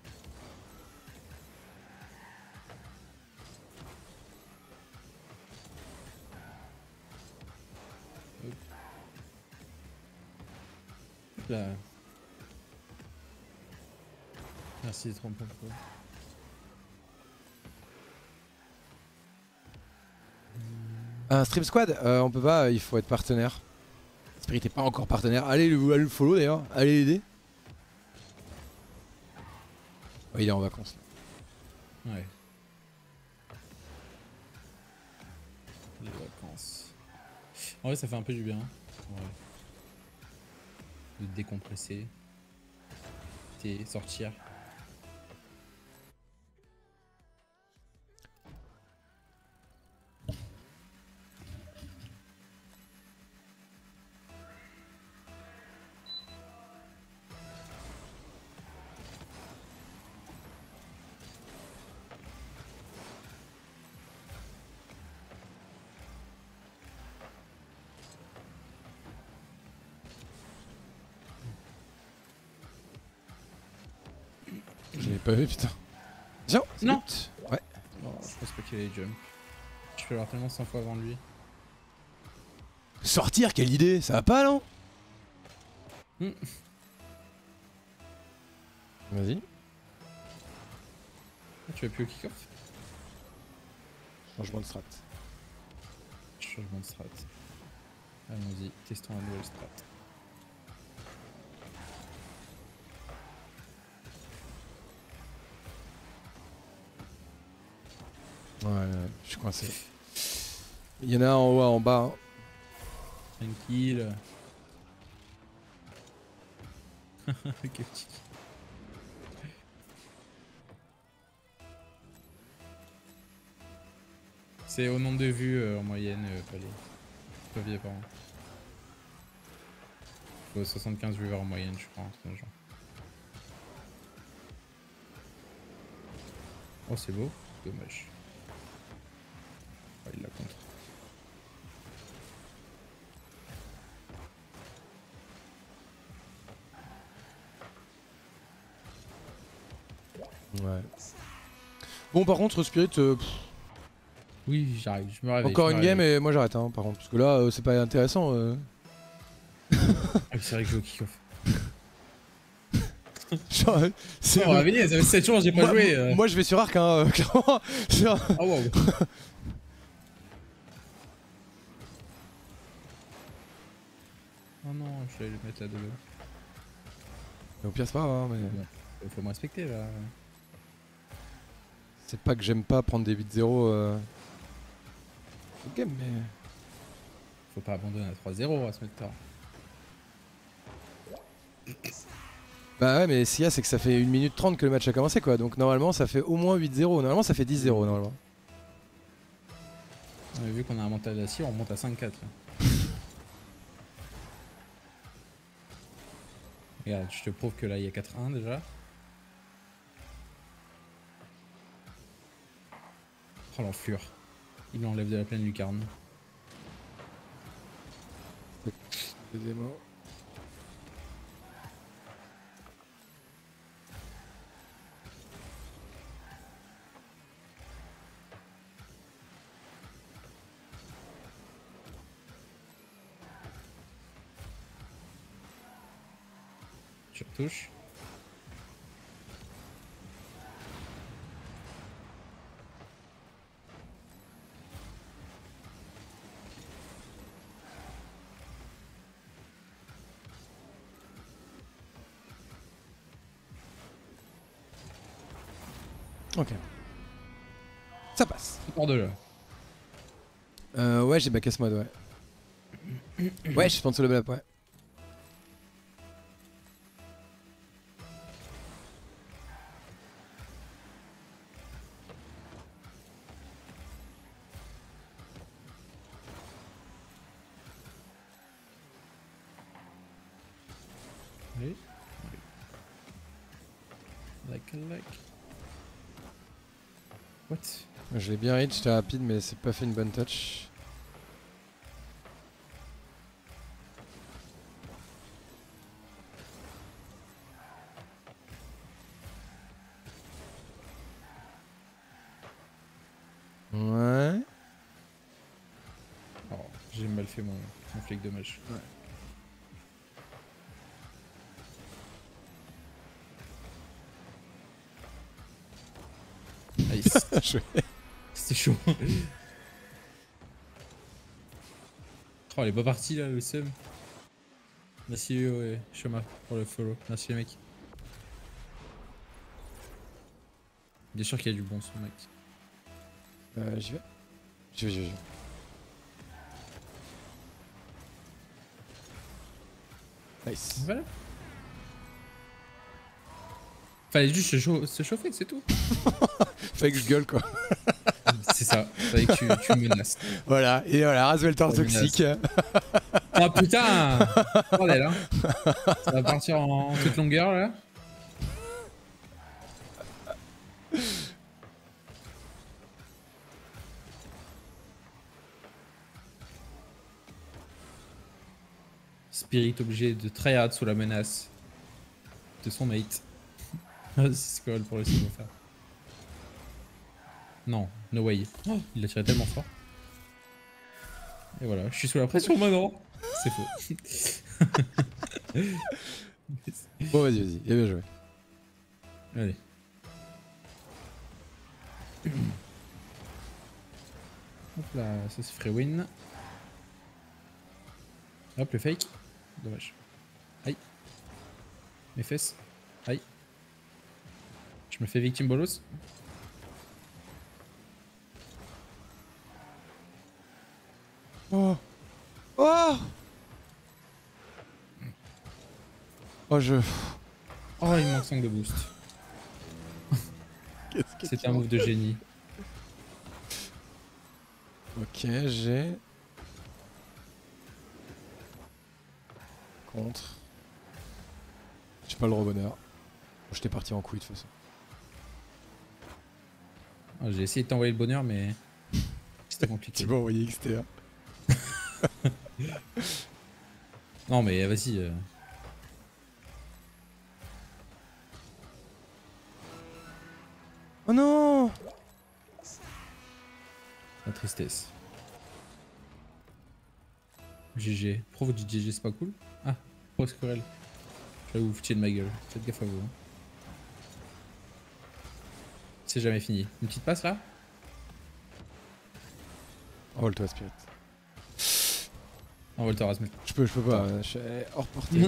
Hop. Hop là. Merci d'être en point. Un stream squad, on peut pas, il faut être partenaire. Spirit est pas encore partenaire. Allez le follow d'ailleurs, allez l'aider. Oh, il est en vacances. Ouais. Les vacances. En vrai, ça fait un peu du bien. Ouais. De décompresser. Et sortir. pas vu, putain. Tiens, c'est Non. but. Ouais. Non, je pense pas qu'il allait jump. Je peux l'avoir tellement 100 fois avant lui. Sortir, quelle idée. Ça va pas, non? Hmm. Vas-y. Ah, tu vas plus au kick-off? Changement de strat. Changement de strat. Allons-y, testons la nouvelle strat. Ouais, je suis coincé. Il y en a un en haut, un en bas. Hein. Tranquille. Quel petit. C'est au nombre de vues en moyenne, pas les par an. Faut 75 viewers en moyenne, je crois, ce genre. Oh, c'est beau, dommage. Oh, il la contre. Ouais. Bon, par contre, Spirit, Oui, j'arrive, je me réveille. encore je me une game réveille. et moi j'arrête, hein, par contre. Parce que là, c'est pas intéressant. Ah oui, c'est vrai que je joue au kick-off. Genre, c'est- Oh, réveillé, ça fait 7 jours, j'ai pas moi, joué. moi, je vais sur Arc, hein, clairement. Ah wow. Oh non, je vais le mettre là de l'eau. Au pire, c'est pas grave, hein, mais Faut me respecter là. c'est pas que j'aime pas prendre des 8-0 au game, mais. Faut pas abandonner à 3-0 à ce mettre tard. Bah ouais, mais ce qu'il y a, c'est que ça fait 1 minute 30 que le match a commencé, quoi. Donc normalement, ça fait au moins 8-0. Normalement, ça fait 10-0, normalement. Vu qu'on a un mental d'acier, on remonte à 5-4 là. Regarde, je te prouve que là il y a 4-1 déjà. Oh l'enflure. Il l'enlève de la plaine lucarne. Deuxièmement. Tu retouches. Ok. Ça passe. Hors de là. Ouais, j'ai ma casse mode, ouais. Ouais, je suis sponsor level up, ouais. Allez. Like. What? Je l'ai bien reach, j'étais rapide, mais c'est pas fait une bonne touch. Ouais. Oh, j'ai mal fait mon flic dommage. Ouais. Nice. Je- C'était chaud. Oh, elle est pas partie là, le seum. Merci, ouais, Shoma, pour le follow. Merci les mecs. Bien sûr qu'il y a du bon son, mec. J'y vais. J'y vais. Nice. Voilà. Fallait juste se chauffer, c'est tout. Fallait que je gueule, quoi. C'est ça, fallait que tu menaces. Voilà, et voilà, Rasveltor Ouais, toxique. Oh putain! Bordel, hein. Ça va partir en toute longueur là. Spirit obligé de tryhard sous la menace de son mate. C'est Squirrel pour le signe faire. Non, no way. Oh, il l'a tiré tellement fort. Et voilà, je suis sous la pression maintenant. C'est faux. Bon, vas-y, vas-y. Il a bien joué. Allez. Hop là, ça se ferait win. Hop, le fake. Dommage. Aïe. Mes fesses. Aïe. Je me fais victime bolos. Oh. Oh. Oh, je... Oh, il me manque 5 de boost. C'était un move de génie. Ok, j'ai... Contre. J'ai pas le rebonheur. J'étais parti en couille de toute façon. Oh, j'ai essayé de t'envoyer le bonheur, mais c'était compliqué. Tu m'as envoyé XTA. Non, mais vas-y. Oh non! La tristesse. GG. Pourquoi vous dites GG, c'est pas cool? Ah, pourquoi Squirrel? Je vais vous foutre de ma gueule. Faites gaffe à vous. Hein. C'est jamais fini. Une petite passe là? Envole-toi, Spirit. Envole toi, Rasmus. Je peux pas. Je suis hors portée.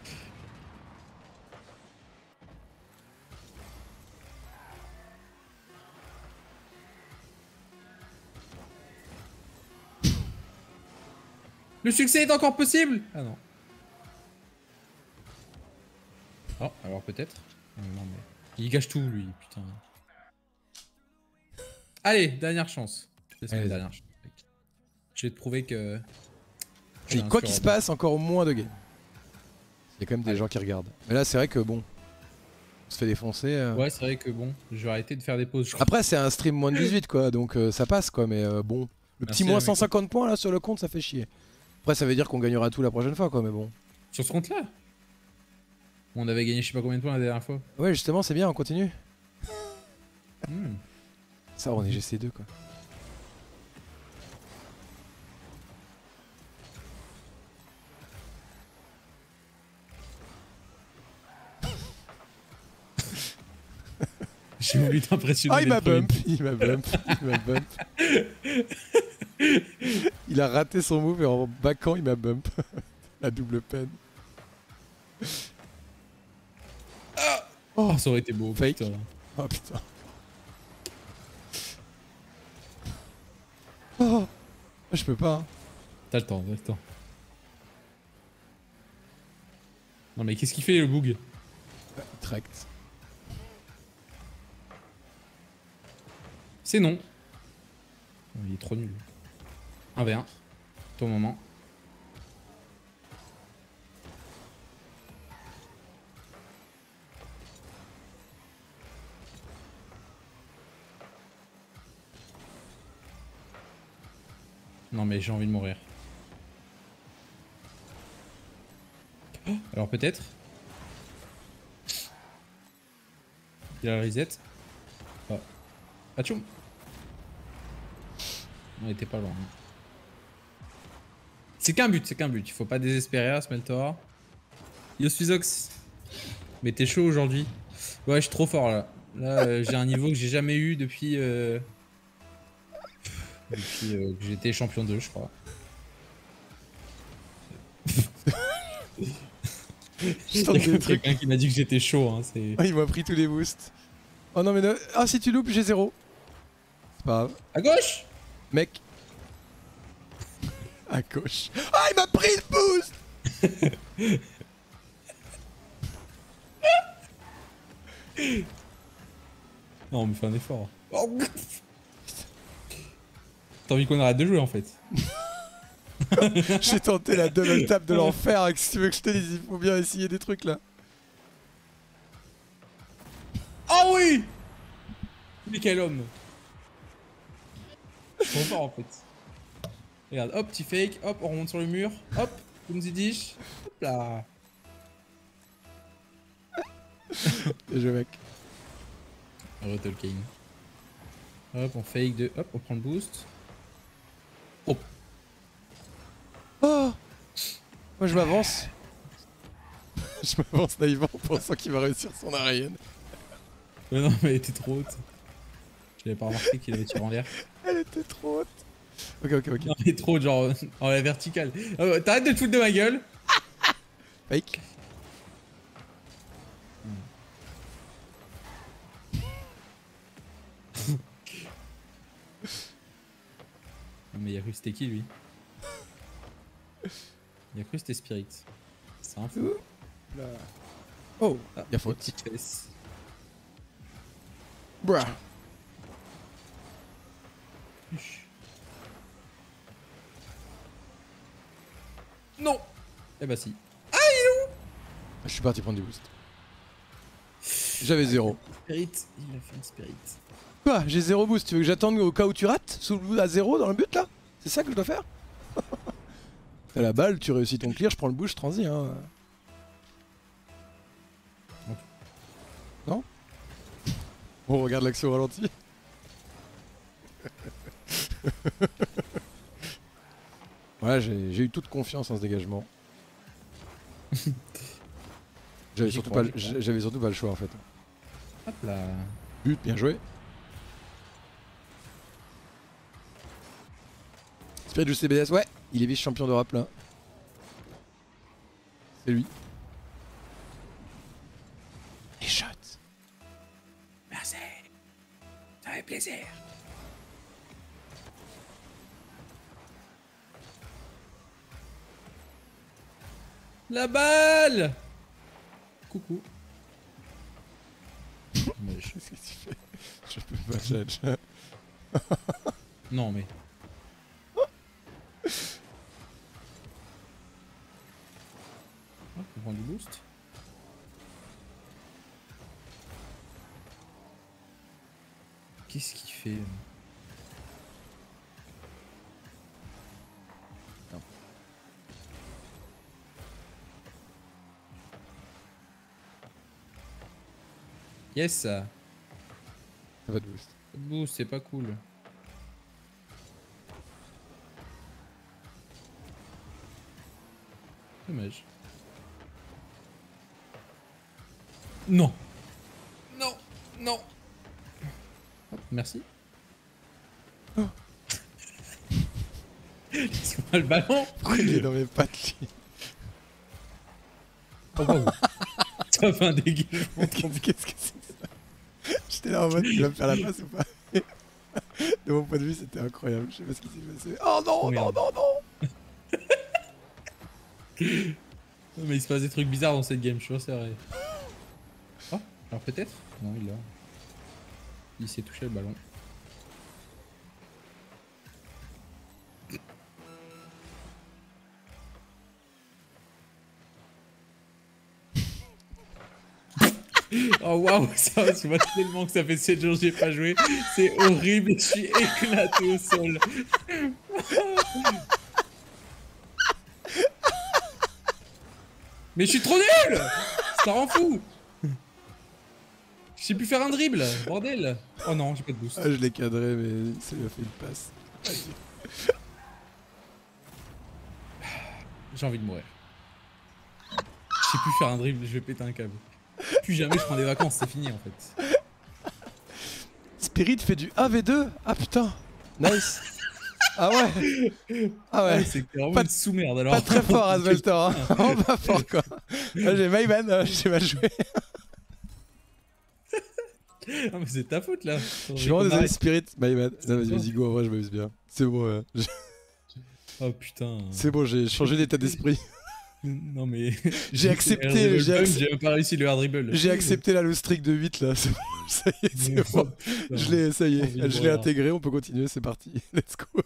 Le succès est encore possible! Ah non. Oh, alors peut-être. Non, mais... Il gâche tout, lui, putain. Allez, dernière chance. Allez. Dernière chance. Je vais te prouver que... Et quoi qu'il se passe, encore au moins 2 games. Il y a quand même des gens qui regardent. Mais là, c'est vrai que bon... On se fait défoncer. Ouais, c'est vrai que bon, je vais arrêter de faire des pauses, je crois. Après, c'est un stream moins de 18, quoi. Donc ça passe, quoi. Mais bon... Le Merci, petit moins mec. 150 points, là, sur le compte, ça fait chier. Après, ça veut dire qu'on gagnera tout la prochaine fois, quoi. Mais bon... Sur ce compte-là? On avait gagné je sais pas combien de points la dernière fois. Ouais, justement, c'est bien, on continue. Hmm. Ça, on est GC2, quoi. J'ai oublié d'impressionner. Ah, il m'a bump, il m'a bump, il m'a bump. Il a raté son move et en backant, il m'a bump. La double peine. Oh, ça aurait été beau. Fake. Putain. Oh putain. Oh, je peux pas. Hein. T'as le temps, t'as le temps. Non mais qu'est-ce qu'il fait le boog? Tract. C'est non. Oh, il est trop nul. 1v1. Ton moment. Non mais j'ai envie de mourir. Oh, alors peut-être. Il a la reset. Oh. Atchoum. On était pas loin. C'est qu'un but, c'est qu'un but. Il faut pas désespérer, Smeltor. Yo Suizox. Mais t'es chaud aujourd'hui. Ouais, je suis trop fort là. Là, j'ai un niveau que j'ai jamais eu depuis... que j'étais champion 2, je crois. Il y a quelqu'un qui m'a dit que j'étais chaud. Hein, ah, il m'a pris tous les boosts. Oh non mais non. Ah si tu loupes j'ai 0. C'est pas grave. À gauche. Mec. À gauche. Ah il m'a pris le boost. Non mais fais un effort. Oh. T'as envie qu'on arrête de jouer en fait. J'ai tenté la double tap de l'enfer. Si tu veux que je te dise, il faut bien essayer des trucs là. Oh oui. Mais quel homme. Je suis trop fort en fait. Regarde, hop, petit fake, hop, on remonte sur le mur, hop, comme Zidish, hop là. Et je mec. Tolkien. Hop, on fake de. Hop, on prend le boost. Oh, Oh moi je m'avance. Je m'avance naïvement pensant qu'il va réussir son Ariane. mais non, mais elle était trop haute. Je l'avais pas remarqué qu'il avait tiré en l'air. Elle était trop haute. Ok, ok, ok. Non, mais trop, genre, en la verticale. T'arrêtes de te foutre de ma gueule. Fake. Non, mais il a cru que c'était qui lui? Il a cru que c'était Spirit. C'est un fou. Là. Oh, Ah, y'a faute. petite fesse. Bruh. Non. Eh bah si. Je suis parti prendre du boost. J'avais 0. Spirit, il a fait une Spirit. Quoi? J'ai 0 boost, tu veux que j'attende au cas où tu rates? À 0 dans le but là? C'est ça que je dois faire? T'as la balle, tu réussis ton clear, je prends le boost, je transi hein. Ok. Non? On regarde l'action au ralenti. Ouais, j'ai eu toute confiance en ce dégagement. J'avais J'y surtout, crois, pas j'y crois. j'avais surtout pas le choix en fait. Hop là. But, bien joué. Spirit du CBS, ouais, il est vice-champion d'Europe là. C'est lui. Les shots. Merci. Ça fait plaisir. La balle. Coucou. Qu'est-ce que tu fais? Je peux pas judge. Non mais. Hop, on prend du boost. Qu'est-ce qu'il fait là? Non. Yes, ça. Ça va de boost. Boost, c'est pas cool. Dommage. Non. Non. Non. Hop, merci. Oh. Laisse-moi le ballon. Pourquoi il est dans mes pattes lui? Oh, wow. Ça fait un dégagement. Qu'est-ce que c'est que ça? J'étais là en mode, il va me faire la passe ou pas? De mon point de vue, c'était incroyable. Je sais pas ce qui s'est passé. Oh non, Oh, non, merde. non, non! Non, mais il se passe des trucs bizarres dans cette game, je suis sûr, c'est vrai. Oh, alors peut-être? Non, il l'a. Il s'est touché le ballon. Oh waouh, ça, je vois tellement que ça fait 7 jours que j'ai pas joué. C'est horrible, je suis éclaté au sol. Mais je suis trop nul! Ça rend fou! Je sais plus faire un dribble, bordel! Oh non, j'ai pas de boost. Ah, je l'ai cadré, mais ça lui a fait une passe. J'ai envie de mourir. Je sais plus faire un dribble, je vais péter un câble. Plus jamais je prends des vacances, c'est fini en fait. Spirit fait du AV2? Ah putain! Nice! Ah ouais! Ah ouais! C'est vraiment Pas- une sous-merde alors. Pas très fort, Asvelter, hein. Vraiment pas fort quoi. Là, j'ai Mayman, j'ai mal joué. Non mais c'est ta faute là. Je suis vraiment désolé, Spirit, Mayman. Non, vas-y, go, en vrai, je m'amuse bien. C'est bon, Oh putain. c'est bon, j'ai changé d'état d'esprit. Non mais. J'ai accepté, J'ai même pas réussi le hard dribble. J'ai accepté la low streak de 8 là, c'est bon, ça y est, c'est bon. Je l'ai, ça y est, je l'ai intégré, on peut continuer, c'est parti. Let's go.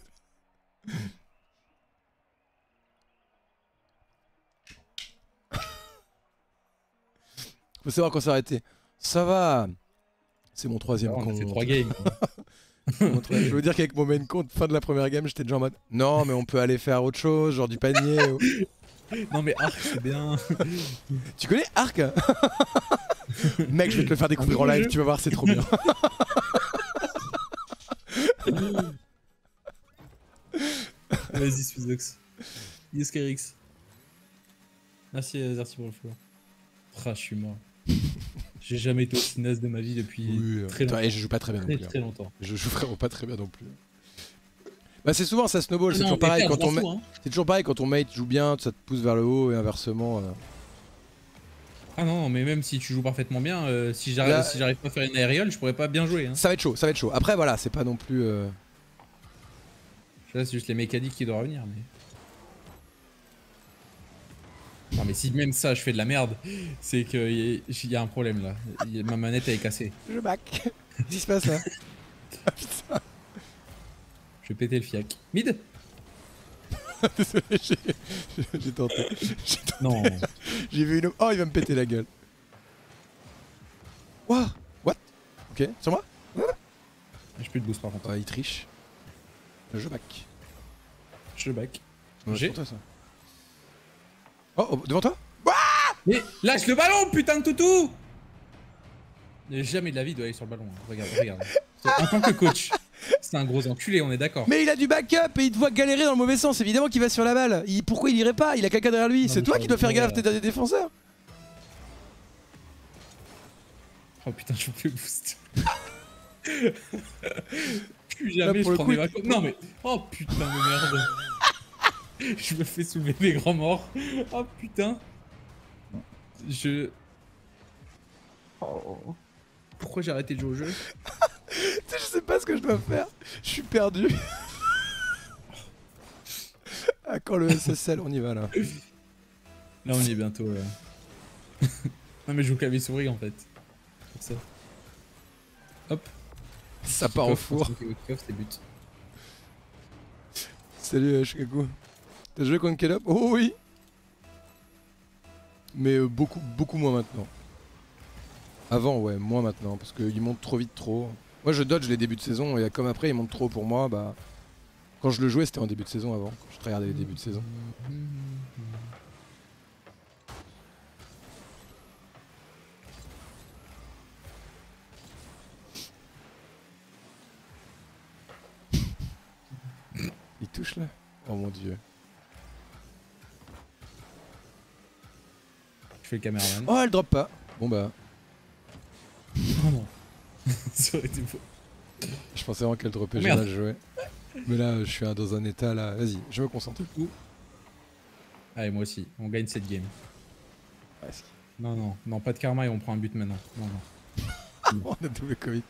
Faut savoir quand s'arrêter. Ça va. C'est mon troisième On a compte. fait 3 games. Je veux dire qu'avec mon main compte, fin de la première game, j'étais déjà en mode non, mais on peut aller faire autre chose, genre du panier. Non mais Arc c'est bien. Tu connais Arc? Mec, je vais te le faire découvrir en live, tu vas voir, c'est trop bien. Vas-y, Swizox. Yeskerix. Merci, Zerti, pour le flow. Ah, je suis mort. J'ai jamais été aussi naze de ma vie depuis très longtemps. Et je joue pas très bien non plus. Très longtemps. Je joue vraiment pas très bien non plus. Bah c'est souvent ça snowball, c'est Non, toujours pareil mais quand frère, on c'est toujours pareil quand ton mate joue bien, ça te pousse vers le haut et inversement. Ah non, mais même si tu joues parfaitement bien, si Là- j'arrive pas à faire une aériole, je pourrais pas bien jouer. Hein. Ça va être chaud, ça va être chaud. Après voilà, c'est pas non plus. Là, c'est juste les mécaniques qui doivent revenir. Mais... Non, mais si même ça, je fais de la merde, c'est qu'il y a un problème là. Ma manette elle est cassée. Je back. Qu'est-ce qui se passe là? Ah, putain. Je vais péter le fiac. Mid. Désolé, j'ai tenté. Non. J'ai vu une. Oh, il va me péter la gueule. What? What? Ok, sur moi? J'ai plus de boost par contre. Il triche. Je back. Je back. Ouais, J'ai. c'est pour toi, ça. Oh, devant toi? Mais lâche le ballon, putain de toutou! Jamais de la vie de aller sur le ballon. Hein. Regarde, regarde. En tant que coach, c'est un gros enculé, on est d'accord. Mais il a du backup et il te voit galérer dans le mauvais sens. Évidemment qu'il va sur la balle. Pourquoi il irait pas? Il a quelqu'un derrière lui. Non, C'est mais toi ça qui dois va faire pas. gaffe, t'es des défenseurs. Oh putain, je fais boost. Plus jamais pour je le prends coup, des vacances. Non mais. Oh putain de merde. Je me fais soulever des grands morts. Oh putain. Je. Oh. Pourquoi j'ai arrêté de jouer au jeu? Je sais pas ce que je dois faire. Je suis perdu. Ah, quand le SSL, on y va là. Là on y est bientôt là. Non mais je joue clavier souris en fait. Pour ça. Hop. Ça part au four. C'est but. Salut Shikaku. T'as joué contre quel up? Oh oui. Mais beaucoup moins maintenant. Avant ouais, moins maintenant parce qu'il monte trop vite trop. Moi je dodge les débuts de saison et comme après il monte trop pour moi, bah quand je le jouais c'était en début de saison avant, quand je regardais les débuts de saison. Il touche là? Oh mon dieu. Je fais le caméraman. Oh elle drop pas. Bon bah, Oh non. Ça aurait été beau. je pensais vraiment qu'elle droppait, Oh, j'ai merde. mal joué. Mais là je suis dans un état là, vas-y, je me concentre. Allez, moi aussi. On gagne cette game. Ouais, Non, non, non, pas de karma et on prend un but maintenant. Non, non. on a double Covid.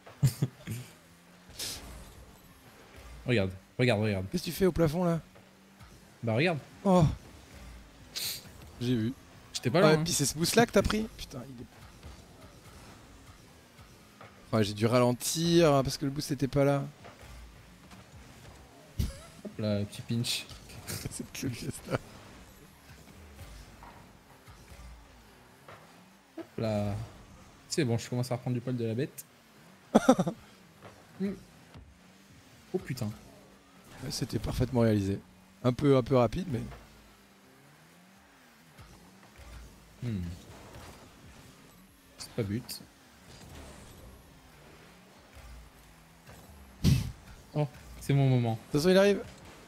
Regarde, regarde, regarde. Qu'est-ce que tu fais au plafond là? Bah regarde, Oh. J'ai vu. j'étais pas Ouais, là. et Hein. puis c'est ce boost là que t'as pris? Putain, il est... Ouais, j'ai dû ralentir parce que le boost était pas là. Hop là, petit pinch. C'est que le geste là. Hop là. C'est bon, je commence à reprendre du poil de la bête. Oh putain. Ouais, c'était parfaitement réalisé. Un peu rapide, mais. C'est pas but. Oh, c'est mon moment. De toute façon, il arrive.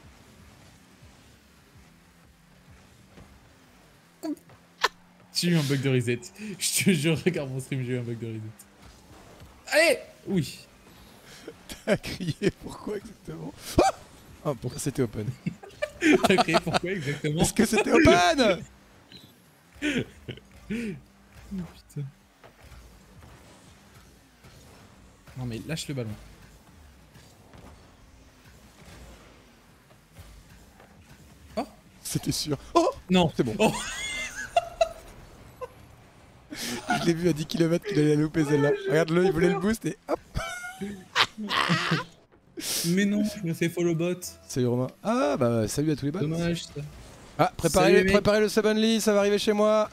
J'ai eu un bug de reset. Je te jure, regarde mon stream, j'ai eu un bug de reset. Allez! Oui. T'as crié pourquoi exactement? Ah, pourquoi c'était open? T'as créé pourquoi exactement? Est-ce que c'était open? Oh, putain. Non mais lâche le ballon. Oh! C'était sûr. Oh! Non! C'est bon. Oh! Je l'ai vu à 10 km qu'il allait louper celle-là. Regarde-le, il voulait le boost et hop! Mais non, je me fais follow bot. Salut Romain. Ah bah salut à tous les bots. Dommage ça. Ah, Salut, les mecs. préparez le sub only, ça va arriver chez moi.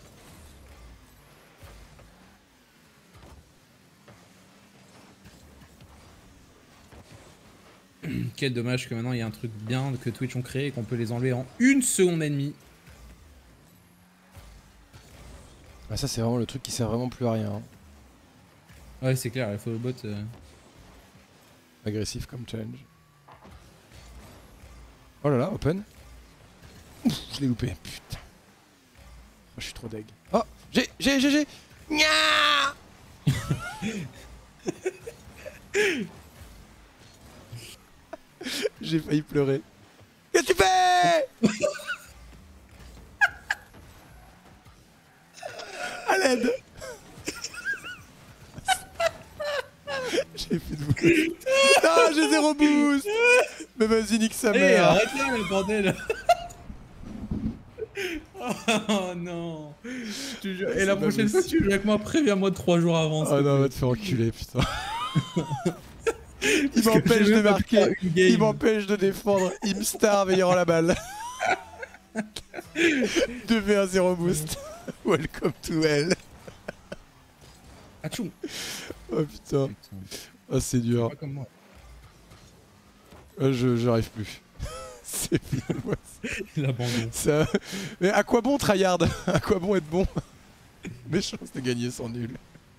Quel dommage que maintenant il y a un truc bien que Twitch ont créé et qu'on peut les enlever en 1 seconde et demie. Bah ça c'est vraiment le truc qui sert vraiment plus à rien. Hein. Ouais, c'est clair, il faut le bot. Agressif comme challenge. Oh là là, open. Ouf, je l'ai loupé, putain. Oh, je suis trop deg. Oh, j'ai. Nya. J'ai failli pleurer. Qu'est-ce que tu fais? À l'aide. J'ai fait de boost. Ah, j'ai 0 boost. Mais vas-y, nique sa Eh, mère. arrête là, le bordel. Oh non. Je te jure. Et la pas prochaine fois que possible. tu joues avec moi, préviens-moi 3 jours avant. Oh non, va te faire enculer, putain. Il Parce que m'empêche j'ai de même pas marquer, une game. il m'empêche de défendre, il me starve et il rend la balle. 2v1 0 boost. Welcome to hell. Atchoum. Oh putain, oh, c'est dur. Pas comme moi. J'arrive plus. C'est bien. L'abandon. Ça... Mais à quoi bon tryhard? À quoi bon être bon? Mes chances de gagner sont nulles.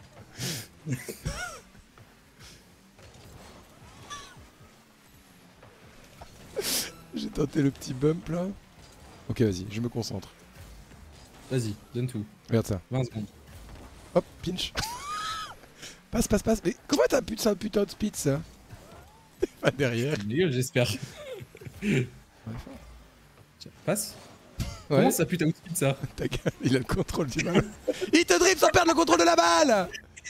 J'ai tenté le petit bump là. Ok, vas-y, je me concentre. Vas-y, donne tout. Regarde ça. 20 secondes. Hop, pinch. Passe. Mais comment t'as putain de speed ça? T'es pas derrière. J'espère. Tiens, passe. Ouais. Comment ça putain outspeed ça? Ta gueule, il a le contrôle du ballon. Il te dribble sans perdre le contrôle de la balle.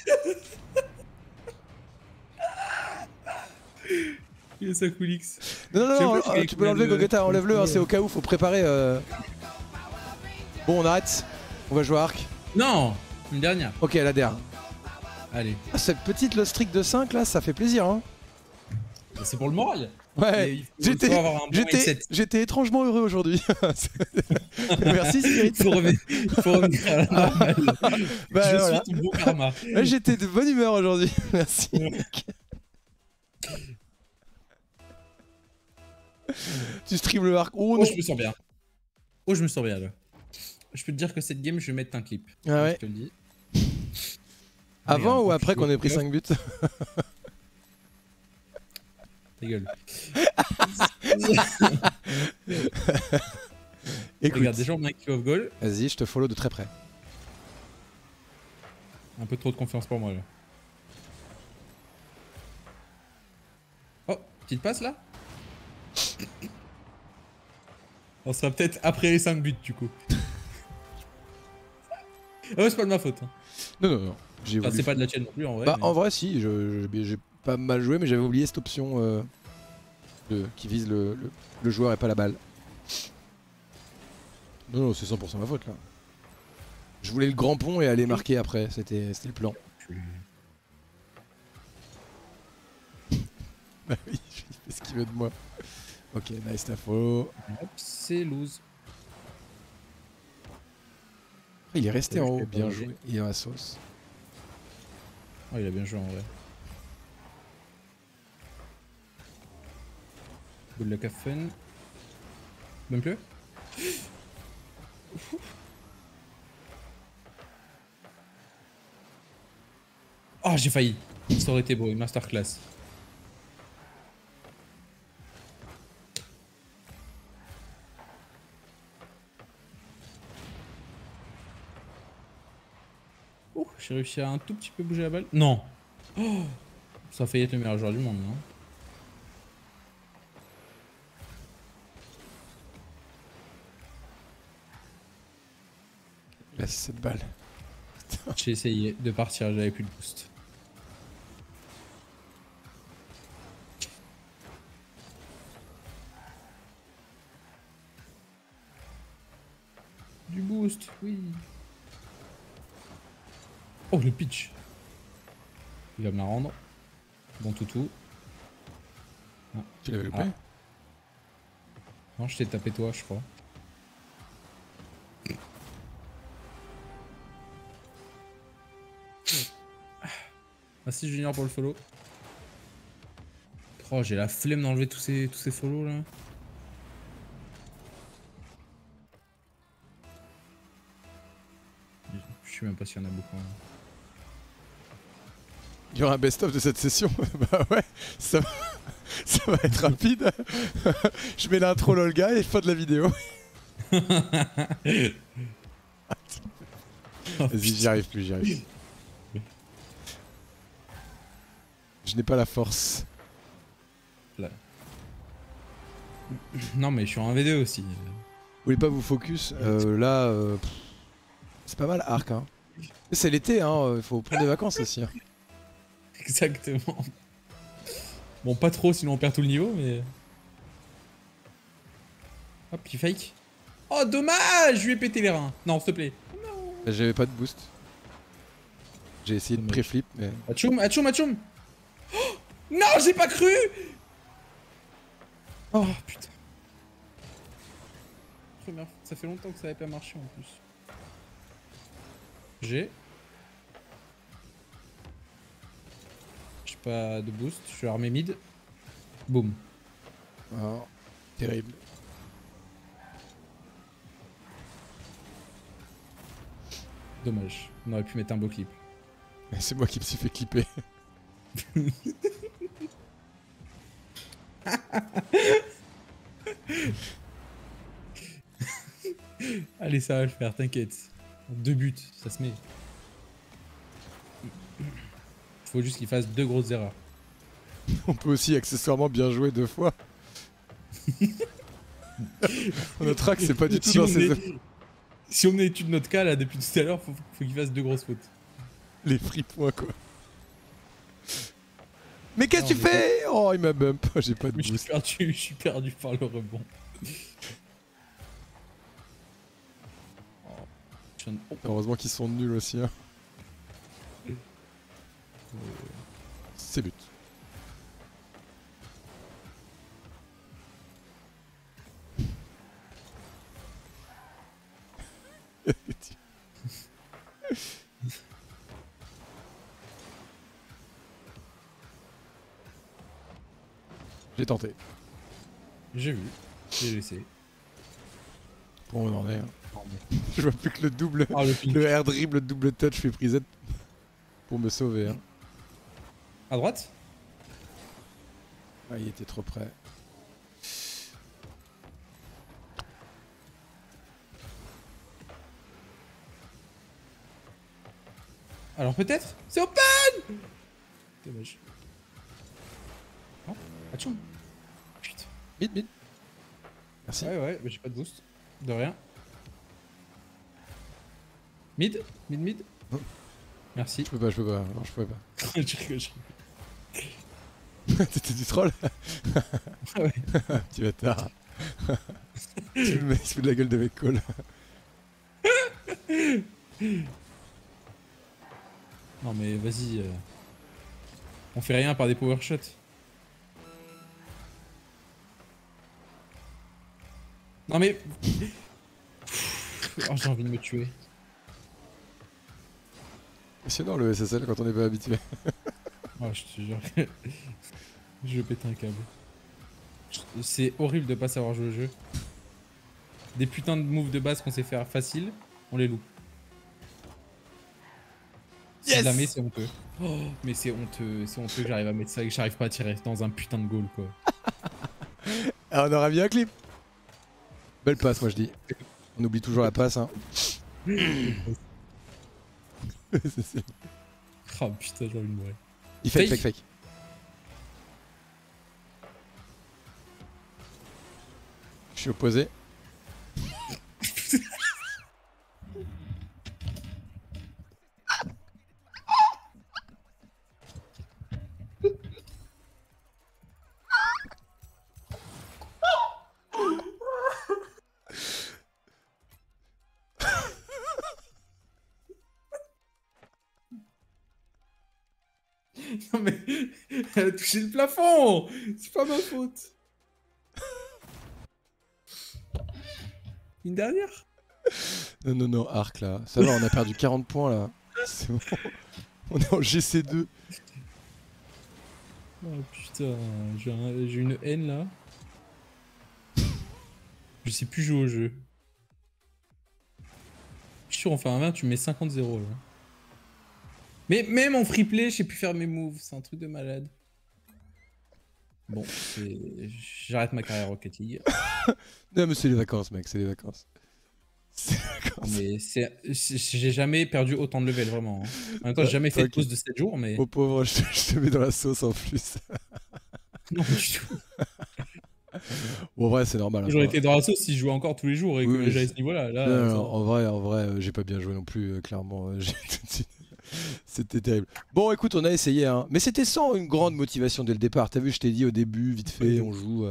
Il est ça Coolix. Non, tu peux l'enlever Gogeta, enlève-le, hein, c'est au cas où, faut préparer. Bon, on arrête. On va jouer à arc. Non, une dernière. Ok, la dernière. Allez, Ah, cette petite lost streak de 5 là, ça fait plaisir hein. c'est pour le moral. Ouais, Il faut avoir un bon mindset. j'étais étrangement heureux aujourd'hui. Merci Spirit. Il faut revenir à la normale. Bah, Je voilà. suis ton bon karma. Ouais, j'étais de bonne humeur aujourd'hui. Merci. Tu stream le arc. Oh Oh, non. je me sens bien. Oh, je me sens bien là. Je peux te dire que cette game, je vais mettre un clip. Ah ouais. Je te le dis. Avant Merde, ou après je qu'on ait pris suis 5 buts? Ta gueule. Écoute, Regarde, déjà on a un kill of goal. vas-y, je te follow de très près. Un peu trop de confiance pour moi là. Oh, petite passe là. On sera peut-être après les 5 buts du coup. Ah ouais, c'est pas de ma faute. Hein. Non. J'ai Enfin, voulu... c'est pas de la tienne non plus en vrai. Bah mais- en vrai si, j'ai pas mal joué mais j'avais oublié cette option qui vise le joueur et pas la balle. Non, c'est 100% ma faute là. Je voulais le grand pont et aller marquer après, c'était le plan. Bah oui, il fait ce qu'il veut de moi. Ok, nice ta follow. Hop, c'est lose. Il est resté en haut, Je bien peux joué. Il est dans la sauce. Oh, il a bien joué en vrai. Good luck, have fun. Même plus. Oh, j'ai failli. Ça aurait été beau, une masterclass. Oh, j'ai réussi à un tout petit peu bouger la balle. Non. Oh, ça a failli être le meilleur joueur du monde, non? Laisse cette balle. J'ai essayé de partir, j'avais plus de boost. Du boost, oui. Oh, le pitch. Il va me la rendre. Bon toutou. Tu l'avais loupé? Ah. Non, je t'ai tapé toi, je crois. Merci Junior pour le follow. Oh, j'ai la flemme d'enlever tous ces follow là. Je Je sais même pas s'il y en a beaucoup. Hein. Il y aura un best-of de cette session. Bah ouais, ça va être rapide. Je mets l'intro LOLGA et fin de la vidéo. Vas-y, j'y arrive plus, j'y arrive. Je n'ai pas la force. Là. Non mais je suis en V2 aussi. Vous voulez pas vous focus là, c'est pas mal Arc. Hein. C'est l'été, hein. Il faut prendre des vacances aussi. Hein. Exactement. Bon, pas trop, sinon on perd tout le niveau, mais... Hop, il fake. Oh, dommage! Je lui ai pété les reins. Non, s'il te plaît. Bah, j'avais pas de boost. J'ai essayé de pré-flip, mais... Atchoum, atchoum, atchoum! Oh non, j'ai pas cru! Oh, putain. Première fois. Ça fait longtemps que ça avait pas marché, en plus. J'ai pas de boost, je suis armé mid. Boum. Oh, terrible. Dommage. On aurait pu mettre un beau clip. C'est moi qui me suis fait clipper. Allez, ça va le faire, t'inquiète. 2 buts, ça se met. Faut juste qu'il fasse 2 grosses erreurs. On peut aussi accessoirement bien jouer 2 fois. On notera que c'est pas du tout dans ces... Si on étude notre cas là depuis tout à l'heure, faut qu'il fasse 2 grosses fautes. Les free points quoi. Mais qu'est-ce que tu fais? Oh, il m'a bump, j'ai pas de Mais boost. je suis perdu par le rebond. Heureusement qu'ils sont nuls aussi. Hein. C'est but. J'ai tenté. J'ai vu, j'ai laissé. Bon, on en est. Hein. Je vois plus que le double, Ah, le air dribble, le double touch fait prise pour me sauver. Hein. À droite? Ah, il était trop près. Alors peut-être? C'est open! Dommage. Oh, atchoum. Putain. Mid. Merci. Ouais, mais j'ai pas de boost. De rien. Mid. Oh. Merci. Je peux pas. Non, je pouvais pas. Je rigole. T'étais du troll? Ah ouais. Petit bâtard. Le mec se fout de la gueule de mec call. Non mais vas-y. On fait rien par des power shots. Non mais... Oh, j'ai envie de me tuer. Impressionnant le SSL quand on n'est pas habitué. Oh, je te jure que... Je vais péter un câble. C'est horrible de pas savoir jouer au jeu. Des putains de moves de base qu'on sait faire facile, on les loupe. Si je la mets, c'est honteux. Oh, mais c'est honteux que j'arrive à mettre ça et que j'arrive pas à tirer dans un putain de goal quoi. Ah, on aura bien un clip. Belle passe, moi je dis. On oublie toujours la passe. Hein. Oh putain, j'ai envie de mourir. Il fake. Je suis opposé. Non mais... Elle a touché le plafond. C'est pas ma faute. Une dernière? Non, Arc là. Ça va, on a perdu 40 points là. C'est bon. On est en GC2. Oh putain, j'ai une haine là. Je sais plus jouer au jeu. Je suis sûr, on fait un 20, tu mets 50-0 là. Mais même en free play, je sais plus faire mes moves, c'est un truc de malade. Bon, j'arrête ma carrière Rocket League. Non mais c'est les vacances mec, c'est les vacances. C'est les vacances. Mais j'ai jamais perdu autant de level vraiment. Hein. En même temps, j'ai jamais fait de pause de 7 jours, mais... Oh pauvre, je te mets dans la sauce en plus. Non, du tout. Bon, en vrai c'est normal. J'aurais été dans la sauce si je jouais encore tous les jours et que Oui, j'avais ce niveau-là. Là, non, en vrai, j'ai pas bien joué non plus, clairement. C'était terrible. Bon, écoute, on a essayé, hein. Mais c'était sans une grande motivation dès le départ. T'as vu, je t'ai dit au début, vite fait, on joue.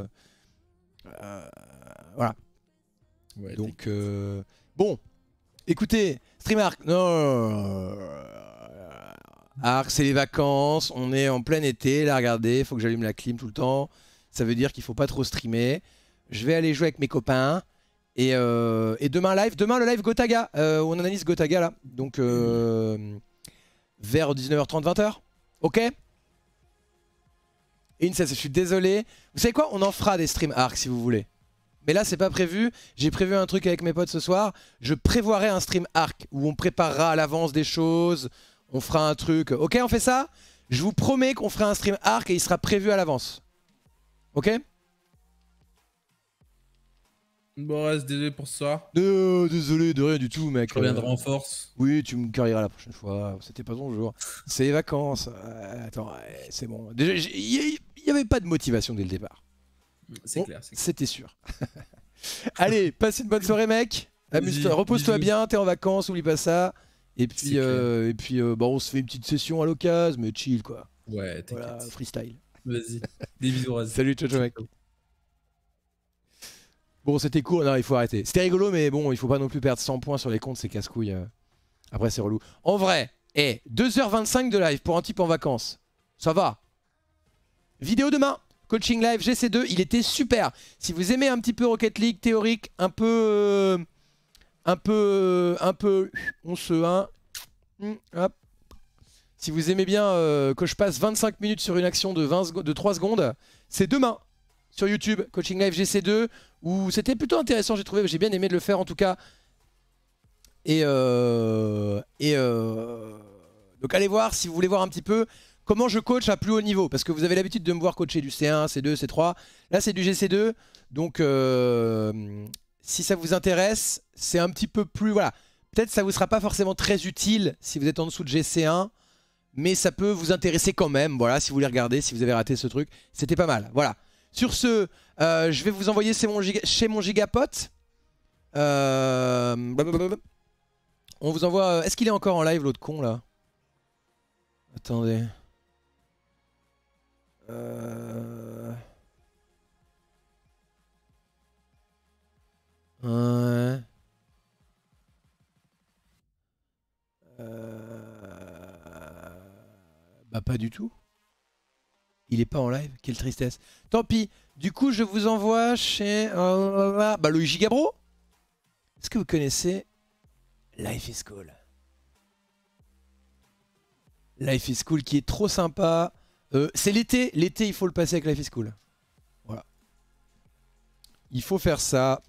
Voilà. Ouais, donc, bon, écoutez, StreamArc, non. Arc, c'est les vacances, on est en plein été. Là, regardez, faut que j'allume la clim tout le temps. Ça veut dire qu'il faut pas trop streamer. Je vais aller jouer avec mes copains. Et demain le live Gotaga. On analyse Gotaga là. Donc vers 19h30, 20h. Ok. Incest, je suis désolé. Vous savez quoi? On en fera des streams Arc si vous voulez. Mais là c'est pas prévu. J'ai prévu un truc avec mes potes ce soir. Je prévoirai un stream Arc où on préparera à l'avance des choses. On fera un truc. Ok, on fait ça? Je vous promets qu'on fera un stream Arc et il sera prévu à l'avance. Ok? Bon, reste désolé pour ça. Désolé de rien du tout, mec. Je reviendrai en force. Oui, tu me carrieras la prochaine fois. C'était pas ton jour. C'est les vacances. Attends, c'est bon. Déjà, il n'y avait pas de motivation dès le départ. C'est clair. C'était sûr. Allez, passe une bonne soirée, mec. Amuse-toi, repose-toi bien. T'es en vacances, oublie pas ça. Et puis, bon, on se fait une petite session à l'occasion, mais chill, quoi. Ouais, t'inquiète. Voilà, freestyle. Vas-y. Des bisous, Raz. Salut, ciao, mec. Bon, c'était cool, non, il faut arrêter. C'était rigolo, mais bon, il faut pas non plus perdre 100 points sur les comptes, c'est casse-couille. Après, c'est relou. En vrai, 2h25 de live pour un type en vacances. Ça va. Vidéo demain. Coaching live GC2, il était super. Si vous aimez un petit peu Rocket League théorique, un peu, on se, hop. Si vous aimez bien que je passe 25 minutes sur une action de 3 secondes, c'est demain sur YouTube, Coaching Live GC2, où c'était plutôt intéressant, j'ai trouvé, j'ai bien aimé de le faire en tout cas. Donc allez voir si vous voulez voir un petit peu comment je coach à plus haut niveau, parce que vous avez l'habitude de me voir coacher du C1, C2, C3, là c'est du GC2, donc si ça vous intéresse, c'est un petit peu plus, voilà, peut-être ça vous sera pas forcément très utile si vous êtes en dessous de GC1, mais ça peut vous intéresser quand même, voilà, si vous voulez regarder, si vous avez raté ce truc, c'était pas mal, voilà. Sur ce, je vais vous envoyer chez mon gigapote. On vous envoie... Est-ce qu'il est encore en live, l'autre con, là? Attendez. Ouais. Bah pas du tout. Il est pas en live, quelle tristesse. Tant pis, du coup je vous envoie chez... bah le Gigabro. Est-ce que vous connaissez Life is Cool? Life is Cool qui est trop sympa. C'est l'été, l'été il faut le passer avec Life is Cool. Voilà. Il faut faire ça.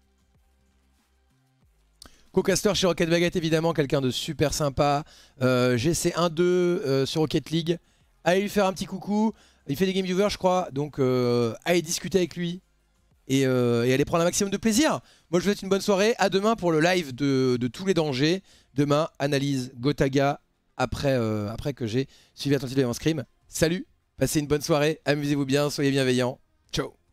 Co-caster chez Rocket Baguette évidemment, quelqu'un de super sympa. GC1-2 sur Rocket League. Allez lui faire un petit coucou. Il fait des game viewers je crois, donc allez discuter avec lui et allez prendre un maximum de plaisir. Moi je vous souhaite une bonne soirée, à demain pour le live de tous les dangers. Demain, analyse Gotaga après que j'ai suivi attentivement Scream. Salut, passez une bonne soirée, amusez-vous bien, soyez bienveillants. Ciao.